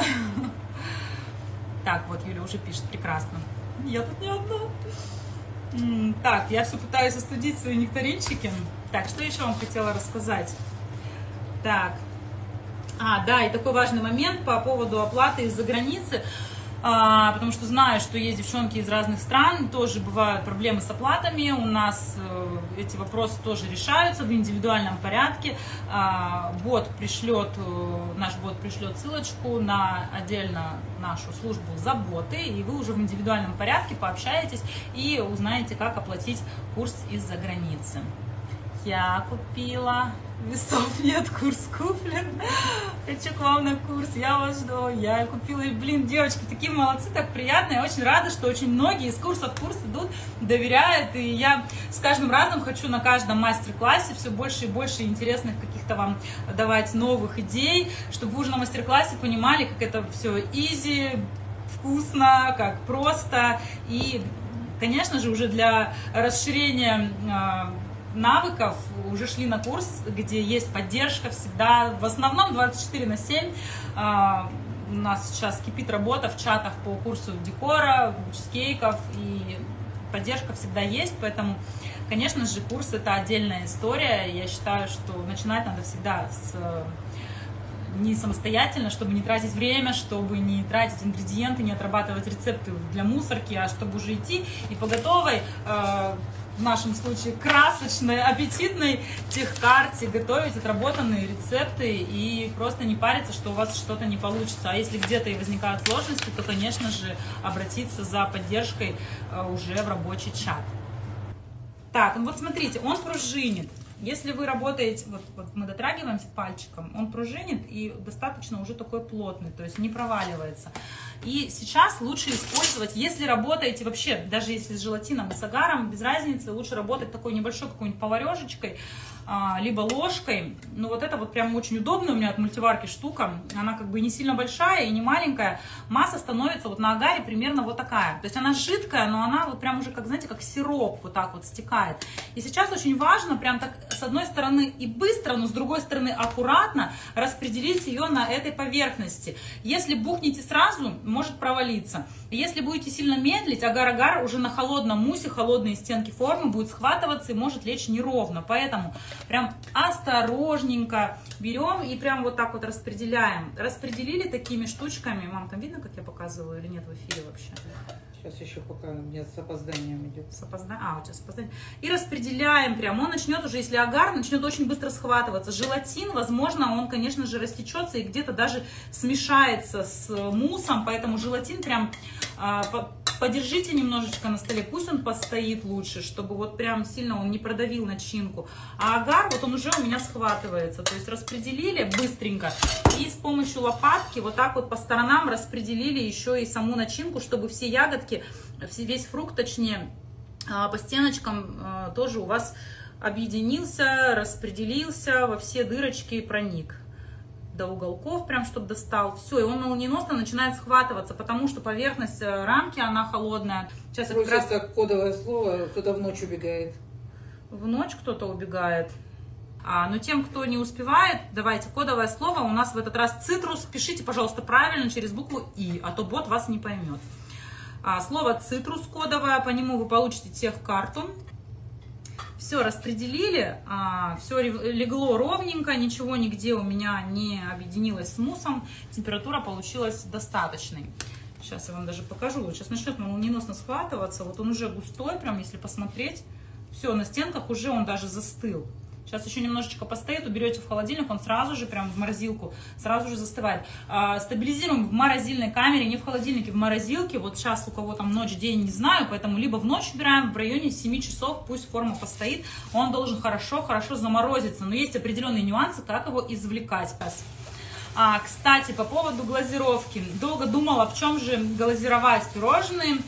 Так, вот Юля уже пишет, прекрасно. Я тут не одна. Так, я все пытаюсь остудить свои нектаринчики. Так, что еще вам хотела рассказать? Так, да, и такой важный момент по поводу оплаты из-за границы. Потому что знаю, что есть девчонки из разных стран, тоже бывают проблемы с оплатами, у нас эти вопросы тоже решаются в индивидуальном порядке. Наш бот пришлет ссылочку на отдельно нашу службу заботы, и вы уже в индивидуальном порядке пообщаетесь и узнаете, как оплатить курс из-за границы. Я купила... Весов нет, курс куплен. Хочу к вам на курс, я вас жду. Я купила, и, блин, девочки, такие молодцы, так приятно. Я очень рада, что очень многие из курса в курс идут, доверяют. И я с каждым разом хочу на каждом мастер-классе все больше и больше интересных каких-то вам давать новых идей, чтобы вы уже на мастер-классе понимали, как это все изи, вкусно, как просто. И, конечно же, уже для расширения навыков уже шли на курс, где есть поддержка всегда, в основном 24/7. У нас сейчас кипит работа в чатах по курсу декора, чизкейков, и поддержка всегда есть, поэтому, конечно же, курс это отдельная история. Я считаю, что начинать надо всегда не самостоятельно, чтобы не тратить время, чтобы не тратить ингредиенты, не отрабатывать рецепты для мусорки, а чтобы уже идти и по готовой, в нашем случае красочной, аппетитной техкарте готовить отработанные рецепты и просто не париться, что у вас что-то не получится. А если где-то и возникают сложности, то, конечно же, обратиться за поддержкой уже в рабочий чат. Так, ну вот смотрите, он пружинит. Если вы работаете, вот мы дотрагиваемся пальчиком, он пружинит и достаточно уже такой плотный, то есть не проваливается. И сейчас лучше использовать, если работаете вообще, даже если с желатином и с агаром, без разницы, лучше работать такой небольшой какой-нибудь поварешечкой, либо ложкой. Ну вот это вот прям очень удобно, у меня от мультиварки штука, она как бы не сильно большая и не маленькая. Масса становится вот на агаре примерно вот такая. То есть она жидкая, но она вот прям уже как, знаете, как сироп вот так вот стекает. И сейчас очень важно прям так с одной стороны и быстро, но с другой стороны аккуратно распределить ее на этой поверхности. Если бухнете сразу, может провалиться. Если будете сильно медлить, агар-агар уже на холодном мусе, холодные стенки формы будет схватываться и может лечь неровно. Поэтому прям осторожненько берем и прям вот так вот распределяем. Распределили такими штучками. Мам, там видно, как я показываю или нет в эфире вообще? Сейчас еще пока у меня с опозданием идет. С опозданием? А, у тебя с опозданием. И распределяем прям. Он начнет уже, если агар, начнет очень быстро схватываться. Желатин, возможно, он, конечно же, растечется и где-то даже смешается с муссом. Поэтому желатин прям подержите немножечко на столе. Пусть он постоит лучше, чтобы вот прям сильно он не продавил начинку. А агар, вот он уже у меня схватывается. То есть распределили быстренько. И с помощью лопатки вот так вот по сторонам распределили еще и саму начинку, чтобы все ягодки, весь фрукт, точнее, по стеночкам тоже у вас объединился, распределился, во все дырочки проник. До уголков прям, чтобы достал. Все, и он молниеносно начинает схватываться, потому что поверхность рамки, она холодная. Сейчас как раз как кодовое слово, кто-то в ночь убегает. В ночь кто-то убегает. Но тем, кто не успевает, давайте кодовое слово. У нас в этот раз цитрус. Пишите, пожалуйста, правильно через букву И, а то бот вас не поймет. Слово цитрус кодовое, по нему вы получите техкарту. Все распределили, все легло ровненько, ничего нигде у меня не объединилось с муссом. Температура получилась достаточной. Сейчас я вам даже покажу. Вот сейчас начнет молниеносно схватываться. Вот он уже густой, прям если посмотреть. Все, на стенках уже он даже застыл. Сейчас еще немножечко постоит, уберете в холодильник, он сразу же, прям в морозилку, сразу же застывает. Стабилизируем в морозильной камере, не в холодильнике, в морозилке. Вот сейчас у кого там ночь, день, не знаю, поэтому либо в ночь убираем, в районе 7 часов, пусть форма постоит. Он должен хорошо заморозиться, но есть определенные нюансы, как его извлекать. Кстати, по поводу глазировки. Долго думала, в чем же глазировать пирожные.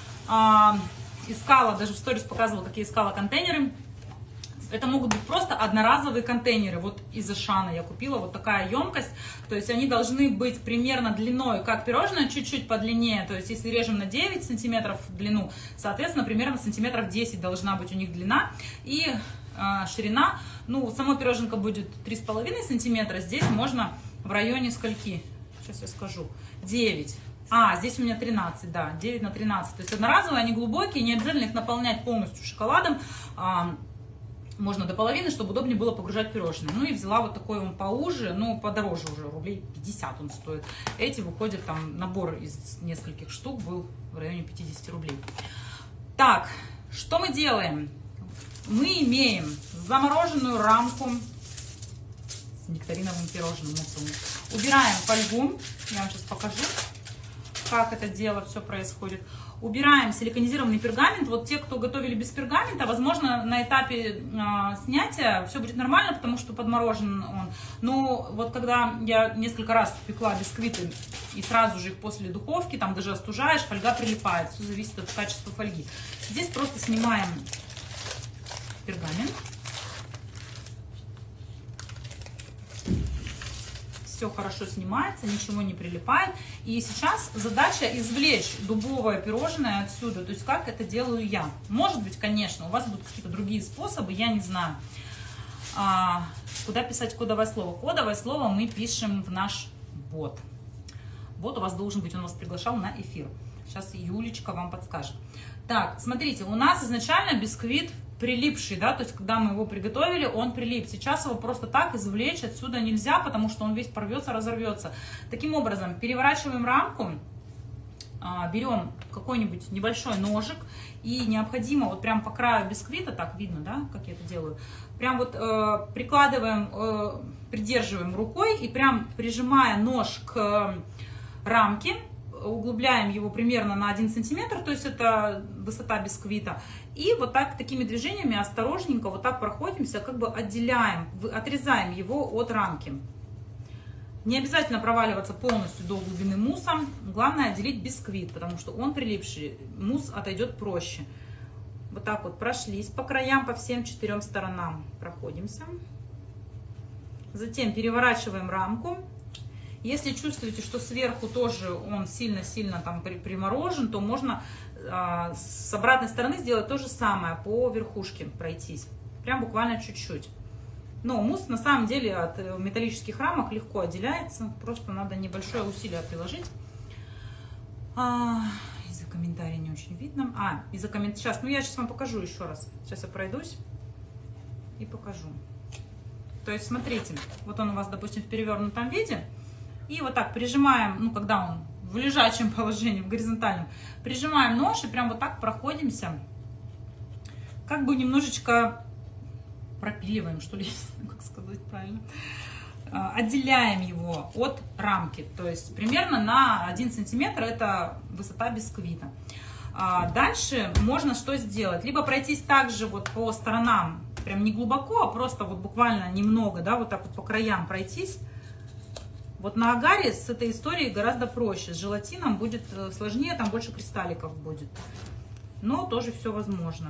Искала, даже в сторис показывала, какие искала контейнеры. Это могут быть просто одноразовые контейнеры. Вот из Ашана я купила вот такая емкость. То есть они должны быть примерно длиной, как пирожное, чуть-чуть подлиннее. То есть если режем на 9 сантиметров в длину, соответственно, примерно сантиметров 10 должна быть у них длина. И ширина, ну, само пироженка будет 3,5 сантиметра. Здесь можно в районе скольки? Сейчас я скажу. 9. Здесь у меня 13, да, 9 на 13. То есть одноразовые, они глубокие, не обязательно их наполнять полностью шоколадом. Можно до половины, чтобы удобнее было погружать пирожные. Ну и взяла вот такой он поуже, ну подороже уже, рублей 50 он стоит. Эти выходят, там набор из нескольких штук был в районе 50 рублей. Так, что мы делаем? Мы имеем замороженную рамку с нектариновым пирожным муссом. Убираем фольгу, я вам сейчас покажу, как это дело все происходит. Убираем силиконизированный пергамент. Вот те, кто готовили без пергамента, возможно, на этапе снятия все будет нормально, потому что подморожен он. Но вот когда я несколько раз пекла бисквиты и сразу же их после духовки, там даже остужаешь, фольга прилипает. Все зависит от качества фольги. Здесь просто снимаем пергамент. Все хорошо снимается, ничего не прилипает. И сейчас задача извлечь дубовое пирожное отсюда. То есть как это делаю я. Может быть, конечно, у вас будут какие-то другие способы, я не знаю. Куда писать кодовое слово? Кодовое слово мы пишем в наш бот. Бот у вас должен быть, он вас приглашал на эфир. Сейчас Юлечка вам подскажет. Так, смотрите, у нас изначально бисквит прилипший, да, то есть когда мы его приготовили, он прилип. Сейчас его просто так извлечь отсюда нельзя, потому что он весь порвется, разорвется. Таким образом, переворачиваем рамку, берем какой-нибудь небольшой ножик и необходимо вот прям по краю бисквита, так видно, да, как я это делаю, прям вот прикладываем, придерживаем рукой и прям прижимая нож к рамке, углубляем его примерно на 1 сантиметр, то есть это высота бисквита, и вот так, такими движениями осторожненько вот так проходимся, как бы отделяем, отрезаем его от рамки. Не обязательно проваливаться полностью до глубины мусса, главное отделить бисквит, потому что он прилипший, мусс отойдет проще. Вот так вот прошлись по краям, по всем 4 сторонам проходимся. Затем переворачиваем рамку. Если чувствуете, что сверху тоже он сильно-сильно там приморожен, то можно с обратной стороны сделать то же самое, по верхушке пройтись. Прям буквально чуть-чуть. Но мусс на самом деле от металлических рамок легко отделяется. Просто надо небольшое усилие приложить. Из-за комментариев не очень видно. Из-за комментариев. Сейчас, я сейчас вам покажу еще раз. Сейчас я пройдусь и покажу. То есть, смотрите, вот он у вас, допустим, в перевернутом виде. И вот так прижимаем, когда он в лежачем положении, в горизонтальном, прижимаем нож и прям вот так проходимся. Как бы немножечко пропиливаем, что ли, как сказать правильно. Отделяем его от рамки. То есть примерно на 1 сантиметр это высота бисквита. Дальше можно что сделать? Либо пройтись также вот по сторонам, прям не глубоко, а просто вот буквально немного, да, вот так вот по краям пройтись. Вот на агаре с этой историей гораздо проще. С желатином будет сложнее, там больше кристалликов будет. Но тоже все возможно.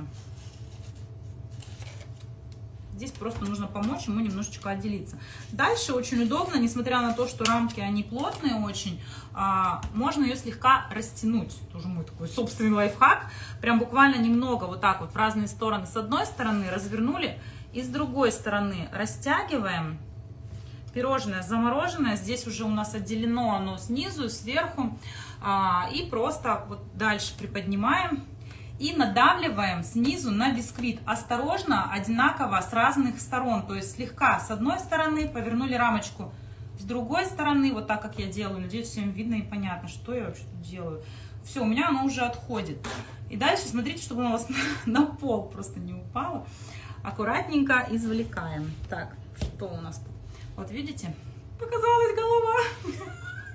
Здесь просто нужно помочь ему немножечко отделиться. Дальше очень удобно, несмотря на то, что рамки они плотные очень, можно ее слегка растянуть. Тоже мой такой собственный лайфхак. Прям буквально немного вот так вот в разные стороны. С одной стороны развернули и с другой стороны растягиваем. Пирожное замороженное, здесь уже у нас отделено оно снизу, сверху. И просто вот дальше приподнимаем. И надавливаем снизу на бисквит. Осторожно, одинаково с разных сторон. То есть слегка с одной стороны повернули рамочку, с другой стороны, вот так, как я делаю. Надеюсь, всем видно и понятно, что я вообще тут делаю. Все, у меня оно уже отходит. И дальше смотрите, чтобы оно у вас на пол просто не упало. Аккуратненько извлекаем. Так, что у нас тут? Вот видите? Показалась голова.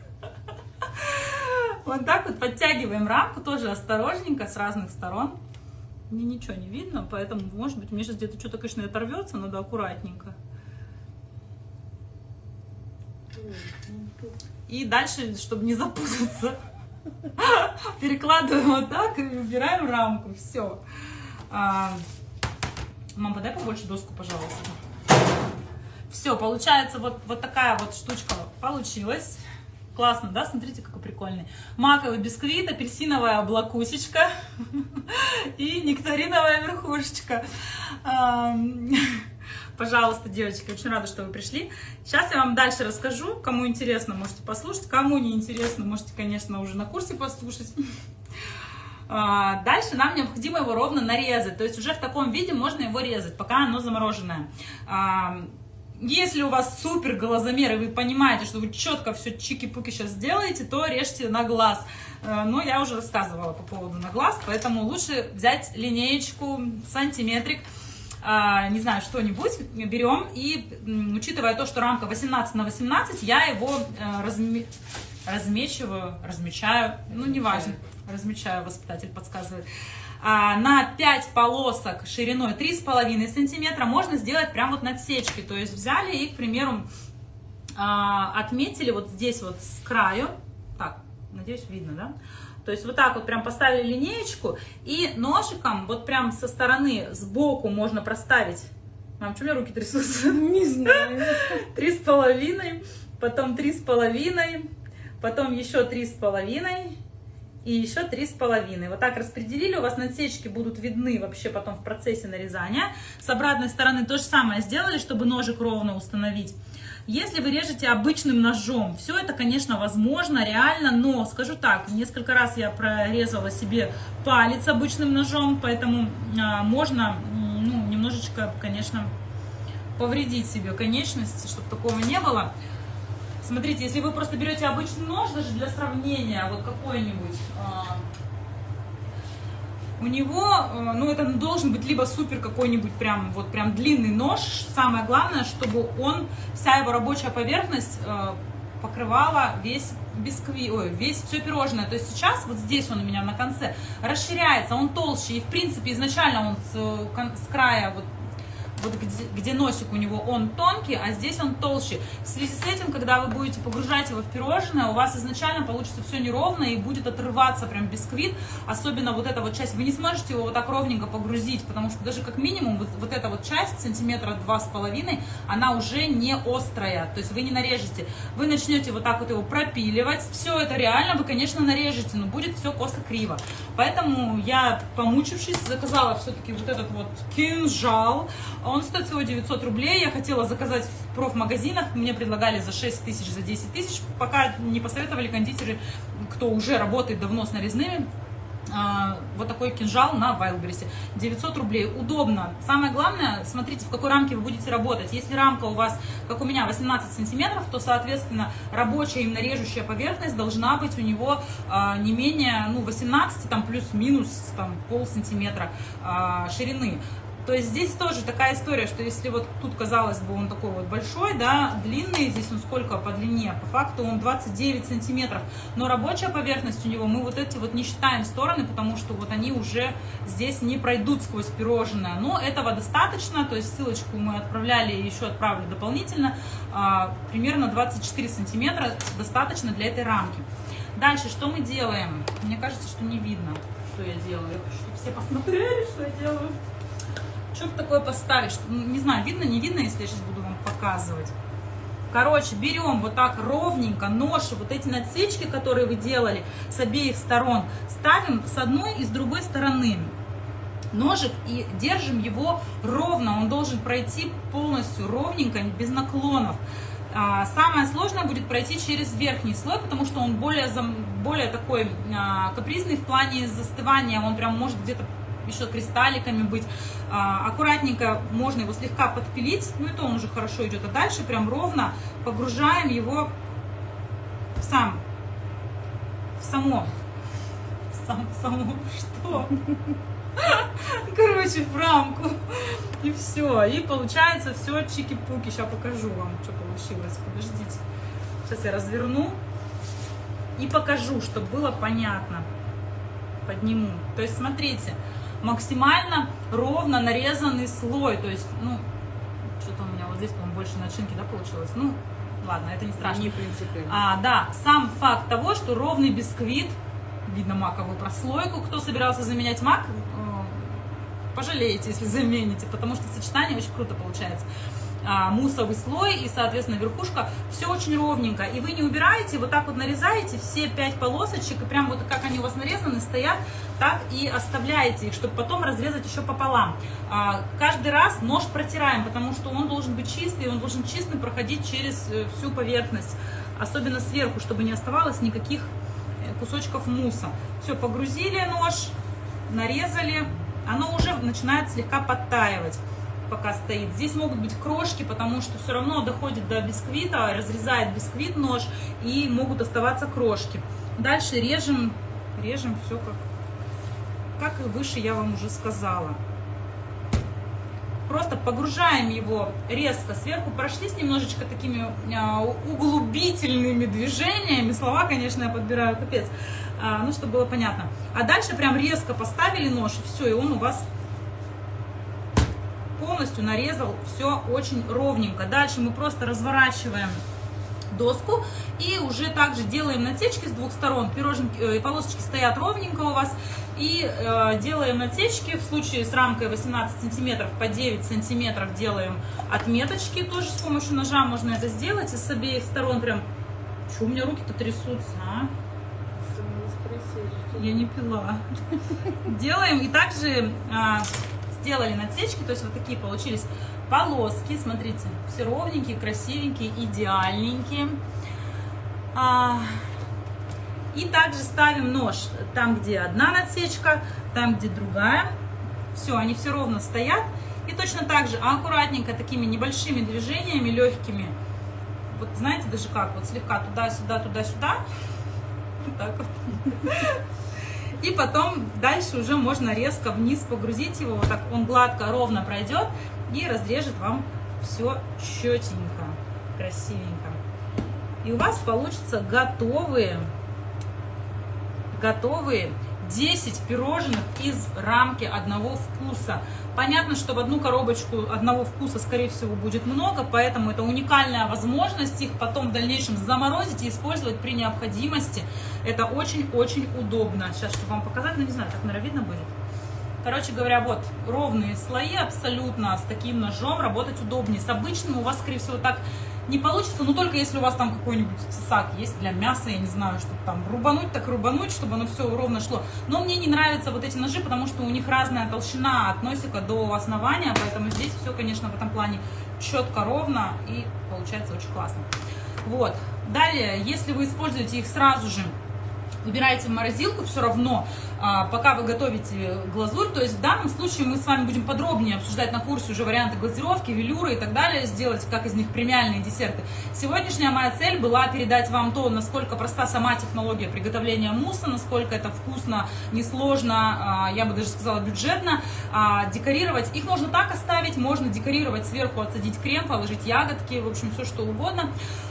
Вот так вот подтягиваем рамку, тоже осторожненько, с разных сторон. Мне ничего не видно, поэтому, может быть, мне сейчас где-то что-то, конечно, оторвется, надо аккуратненько. И дальше, чтобы не запутаться, перекладываем вот так и убираем рамку. Все. Мам, подай побольше доску, пожалуйста. Все, получается, вот такая вот штучка получилась. Классно, да? Смотрите, какой прикольный. Маковый бисквит, апельсиновая облакусечка и нектариновая верхушечка. Пожалуйста, девочки, очень рада, что вы пришли. Сейчас я вам дальше расскажу. Кому интересно, можете послушать. Кому не интересно, можете, конечно, уже на курсе послушать. Дальше нам необходимо его ровно нарезать. То есть уже в таком виде можно его резать, пока оно замороженное. Если у вас супер глазомер, и вы понимаете, что вы четко все чики-пуки сейчас сделаете, то режьте на глаз. Но я уже рассказывала по поводу на глаз, поэтому лучше взять линеечку, сантиметрик, не знаю, что-нибудь, берем. И учитывая то, что рамка 18 на 18, я его размечаю, ну неважно, размечаю, воспитатель подсказывает. На 5 полосок шириной 3,5 сантиметра можно сделать прям вот надсечки. То есть взяли и, к примеру, отметили вот здесь вот с краю. Так, надеюсь, видно, да? То есть вот так вот прям поставили линеечку и ножиком вот прям со стороны, сбоку можно проставить. Мам, что у меня руки трясутся? Не знаю. 3,5, потом 3,5, потом еще 3,5. и еще 3,5. Вот так распределили, у вас насечки будут видны вообще потом в процессе нарезания. С обратной стороны то же самое сделали, чтобы ножик ровно установить. Если вы режете обычным ножом, все это, конечно, возможно, реально, но скажу так, несколько раз я прорезала себе палец обычным ножом, поэтому можно, ну, немножечко, конечно, повредить себе конечности, чтобы такого не было. Смотрите, если вы просто берете обычный нож, даже для сравнения, вот какой-нибудь, у него, ну, это должен быть либо супер какой-нибудь прям, вот прям длинный нож. Самое главное, чтобы вся его рабочая поверхность покрывала весь бисквит, весь все пирожное. То есть сейчас вот здесь он у меня на конце расширяется, он толще. И в принципе изначально он с края вот где носик у него, он тонкий, а здесь он толще. В связи с этим, когда вы будете погружать его в пирожное, у вас изначально получится все неровно и будет отрываться прям бисквит. Особенно вот эта вот часть, вы не сможете его вот так ровненько погрузить, потому что даже как минимум вот эта вот часть, сантиметра 2,5, она уже не острая, то есть вы не нарежете. Вы начнете вот так вот его пропиливать, все это реально вы, конечно, нарежете, но будет все косо-криво. Поэтому я, помучившись, заказала все-таки вот этот вот кинжал. Он стоит всего 900 рублей. Я хотела заказать в профмагазинах. Мне предлагали за 6 тысяч, за 10 тысяч. Пока не посоветовали кондитеры, кто уже работает давно с нарезными. Вот такой кинжал на Wildberries. 900 рублей. Удобно. Самое главное, смотрите, в какой рамке вы будете работать. Если рамка у вас, как у меня, 18 сантиметров, то, соответственно, рабочая именно режущая поверхность должна быть у него не менее 18, там плюс-минус полсантиметра ширины. То есть здесь тоже такая история, что если вот тут, казалось бы, он такой вот большой, да, длинный, здесь он сколько по длине? По факту он 29 сантиметров. Но рабочая поверхность у него, мы вот эти вот не считаем стороны, потому что вот они уже здесь не пройдут сквозь пирожное. Но этого достаточно, то есть ссылочку мы отправляли и еще отправлю дополнительно. Примерно 24 сантиметра достаточно для этой рамки. Дальше, что мы делаем? Мне кажется, что не видно, что я делаю. Чтобы все посмотрели, что я делаю. Что такое поставить? Не знаю, видно, не видно, если я сейчас буду вам показывать. Короче, берем вот так ровненько нож, вот эти насечки, которые вы делали с обеих сторон, ставим с одной и с другой стороны ножик и держим его ровно. Он должен пройти полностью ровненько, без наклонов. Самое сложное будет пройти через верхний слой, потому что он более такой капризный в плане застывания. Он прям может где-то еще кристалликами быть. Аккуратненько можно его слегка подпилить, ну и то он уже хорошо идет. А дальше прям ровно погружаем его в само, что? Короче, в рамку. И все. И получается все чики-пуки. Сейчас покажу вам, что получилось. Подождите. Сейчас я разверну и покажу, чтобы было понятно. Подниму. То есть, смотрите, максимально ровно нарезанный слой. То есть, ну, что-то у меня вот здесь, по-моему, больше начинки, да, получилось. Ну, ладно, это не страшно. Не принципиально. Да, сам факт того, что ровный бисквит, видно маковую прослойку, кто собирался заменять мак, пожалеете, если замените, потому что сочетание очень круто получается. Муссовый слой и, соответственно, верхушка, все очень ровненько. И вы не убираете, вот так вот нарезаете все 5 полосочек, и прям вот как они у вас нарезаны, стоят, так и оставляете их, чтобы потом разрезать еще пополам. Каждый раз нож протираем, потому что он должен быть чистый, он должен чистым проходить через всю поверхность, особенно сверху, чтобы не оставалось никаких кусочков мусса. Все, погрузили нож, нарезали, оно уже начинает слегка подтаивать, пока стоит. Здесь могут быть крошки, потому что все равно доходит до бисквита, разрезает бисквит нож, и могут оставаться крошки. Дальше режем все как и выше я вам уже сказала. Просто погружаем его резко сверху, прошлись немножечко такими углубительными движениями. Слова, конечно, я подбираю капец, ну, чтобы было понятно. А дальше прям резко поставили нож, и все, и он у вас полностью нарезал все очень ровненько. Дальше мы просто разворачиваем доску и уже также делаем насечки с двух сторон. Полосочки стоят ровненько у вас. И делаем насечки. В случае с рамкой 18 сантиметров по 9 сантиметров делаем отметочки. Тоже с помощью ножа можно это сделать. И с обеих сторон прям... Что у меня руки-то трясутся, а? Я не пила. Делаем и также сделали насечки, то есть вот такие получились полоски. Смотрите, все ровненькие, красивенькие, идеальненькие. И также ставим нож там, где одна насечка, там, где другая. Все, они все ровно стоят. И точно так же аккуратненько, такими небольшими движениями, легкими. Вот знаете даже как, вот слегка туда-сюда, туда-сюда. Вот так вот. И потом дальше уже можно резко вниз погрузить его. Вот так он гладко, ровно пройдет и разрежет вам все четенько, красивенько. И у вас получится готовые 10 пирожных из рамки одного вкуса. Понятно, что в одну коробочку одного вкуса, скорее всего, будет много, поэтому это уникальная возможность их потом в дальнейшем заморозить и использовать при необходимости. Это очень-очень удобно. Сейчас, чтобы вам показать, ну не знаю, так, наверное, видно будет. Короче говоря, вот ровные слои абсолютно, с таким ножом работать удобнее. С обычным у вас, скорее всего, так не получится, но только если у вас там какой-нибудь тесак есть для мяса, я не знаю, чтобы там рубануть, так рубануть, чтобы оно все ровно шло. Но мне не нравятся вот эти ножи, потому что у них разная толщина от носика до основания, поэтому здесь все, конечно, в этом плане четко, ровно и получается очень классно. Вот. Далее, если вы используете их сразу же, выбираете в морозилку, все равно, пока вы готовите глазурь, то есть в данном случае мы с вами будем подробнее обсуждать на курсе уже варианты глазировки, велюры и так далее, сделать, как из них премиальные десерты. Сегодняшняя моя цель была передать вам то, насколько проста сама технология приготовления мусса, насколько это вкусно, несложно, я бы даже сказала бюджетно, декорировать. Их можно так оставить, можно декорировать сверху, отсадить крем, положить ягодки, в общем, все что угодно.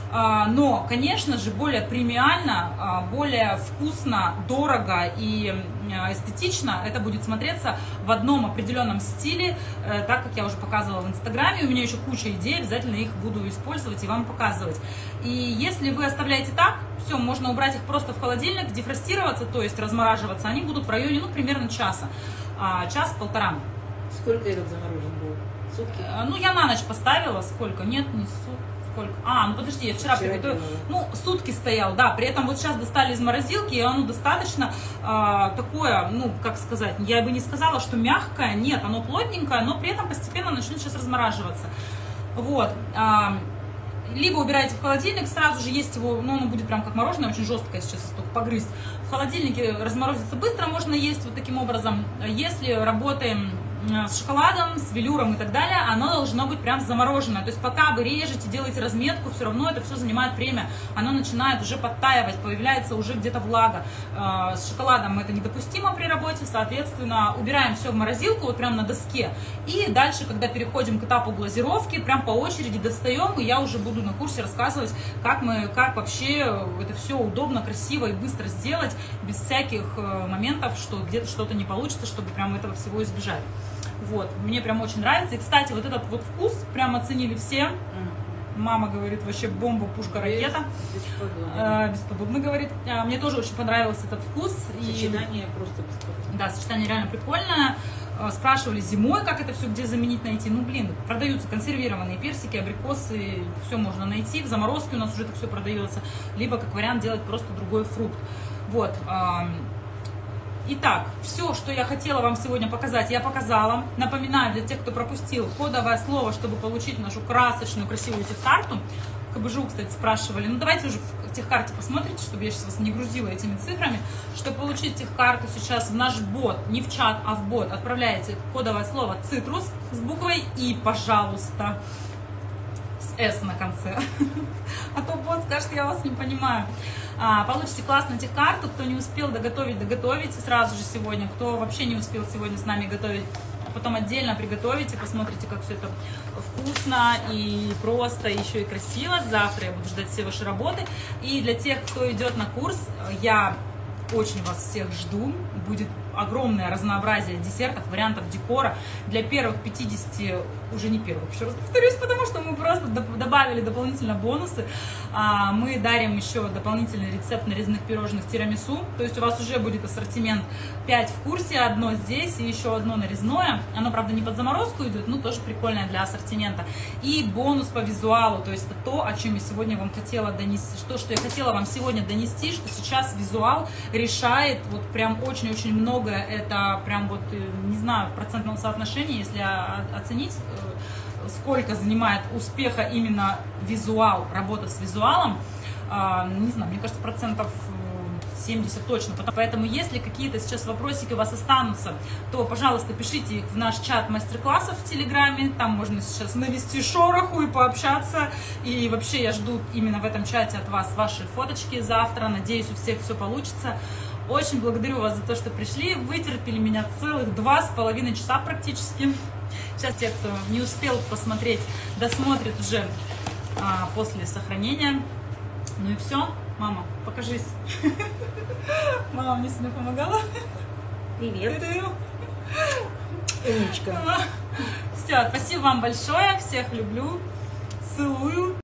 Но, конечно же, более премиально, более вкусно, дорого и эстетично это будет смотреться в одном определенном стиле, так как я уже показывала в Инстаграме. У меня еще куча идей, обязательно их буду использовать и вам показывать. И если вы оставляете так, все, можно убрать их просто в холодильник, дефростироваться, то есть размораживаться. Они будут в районе, ну, примерно часа, час-полтора. Сколько этот заморожен был? Сутки? Ну, я на ночь поставила. Сколько? Нет, не сутки. Сколько? Ну подожди, я вчера приготовила. Ну, сутки стоял, да. При этом вот сейчас достали из морозилки, и оно достаточно такое, ну, как сказать, я бы не сказала, что мягкое. Нет, оно плотненькое, но при этом постепенно начнет сейчас размораживаться. Вот. Либо убираете в холодильник, сразу же есть его, ну, оно будет прям как мороженое, очень жесткое сейчас, если только погрызть. В холодильнике разморозится быстро, можно есть вот таким образом. Если работаем с шоколадом, с велюром и так далее, оно должно быть прям замороженное. То есть пока вы режете, делаете разметку, все равно это все занимает время. Оно начинает уже подтаивать, появляется уже где-то влага. С шоколадом это недопустимо при работе, соответственно, убираем все в морозилку, вот прям на доске. И дальше, когда переходим к этапу глазировки, прям по очереди достаем, и я уже буду на курсе рассказывать, как вообще это все удобно, красиво и быстро сделать, без всяких моментов, что где-то что-то не получится, чтобы прям этого всего избежать. Вот, мне прям очень нравится. И, кстати, вот этот вот вкус прям оценили все. Мама говорит, вообще бомба, пушка, ракета. Бесподобно, говорит. Мне тоже очень понравился этот вкус. Сочетание просто бесподобно. Да, сочетание реально прикольное. Спрашивали зимой, как это все где заменить, найти. Ну, блин, продаются консервированные персики, абрикосы, все можно найти. В заморозке у нас уже это все продается. Либо, как вариант, делать просто другой фрукт. Вот. Итак, все, что я хотела вам сегодня показать, я показала. Напоминаю, для тех, кто пропустил, кодовое слово, чтобы получить нашу красочную, красивую техкарту. КБЖУ, кстати, спрашивали. Ну, давайте уже в техкарте посмотрите, чтобы я сейчас вас не грузила этими цифрами. Чтобы получить техкарту сейчас в наш бот, не в чат, а в бот, отправляете кодовое слово «цитрус» с буквой «И», пожалуйста. С «С» на конце. А то бот скажет, я вас не понимаю. Получите классную техкарту. Кто не успел доготовить, доготовите сразу же сегодня. Кто вообще не успел сегодня с нами готовить, потом отдельно приготовите, посмотрите, как все это вкусно и просто, еще и красиво. Завтра я буду ждать все ваши работы. И для тех, кто идет на курс, я очень вас всех жду. Будет огромное разнообразие десертов, вариантов декора. Для первых 50, уже не первых, еще раз повторюсь, потому что мы просто добавили дополнительно бонусы. Мы дарим еще дополнительный рецепт нарезных пирожных тирамису. То есть у вас уже будет ассортимент 5 в курсе, одно здесь и еще одно нарезное. Оно, правда, не под заморозку идет, но тоже прикольное для ассортимента. И бонус по визуалу, то есть это то, о чем я сегодня вам хотела донести, что я хотела вам сегодня донести, что сейчас визуал решает вот прям очень-очень многое. Это прям вот, не знаю, в процентном соотношении, если оценить, сколько занимает успеха именно визуал, работа с визуалом, не знаю, мне кажется, процентов 70 точно. Поэтому, если какие-то сейчас вопросики у вас останутся, то, пожалуйста, пишите их в наш чат мастер-классов в Телеграме. Там можно сейчас навести шороху и пообщаться. И вообще я жду именно в этом чате от вас ваши фоточки завтра. Надеюсь, у всех все получится. Очень благодарю вас за то, что пришли. Вытерпели меня целых 2,5 часа практически. Сейчас те, кто не успел посмотреть, досмотрят уже после сохранения. Ну и все. Мама, покажись. Мама мне сегодня помогала. Привет. Умничка. Все, спасибо вам большое. Всех люблю. Целую.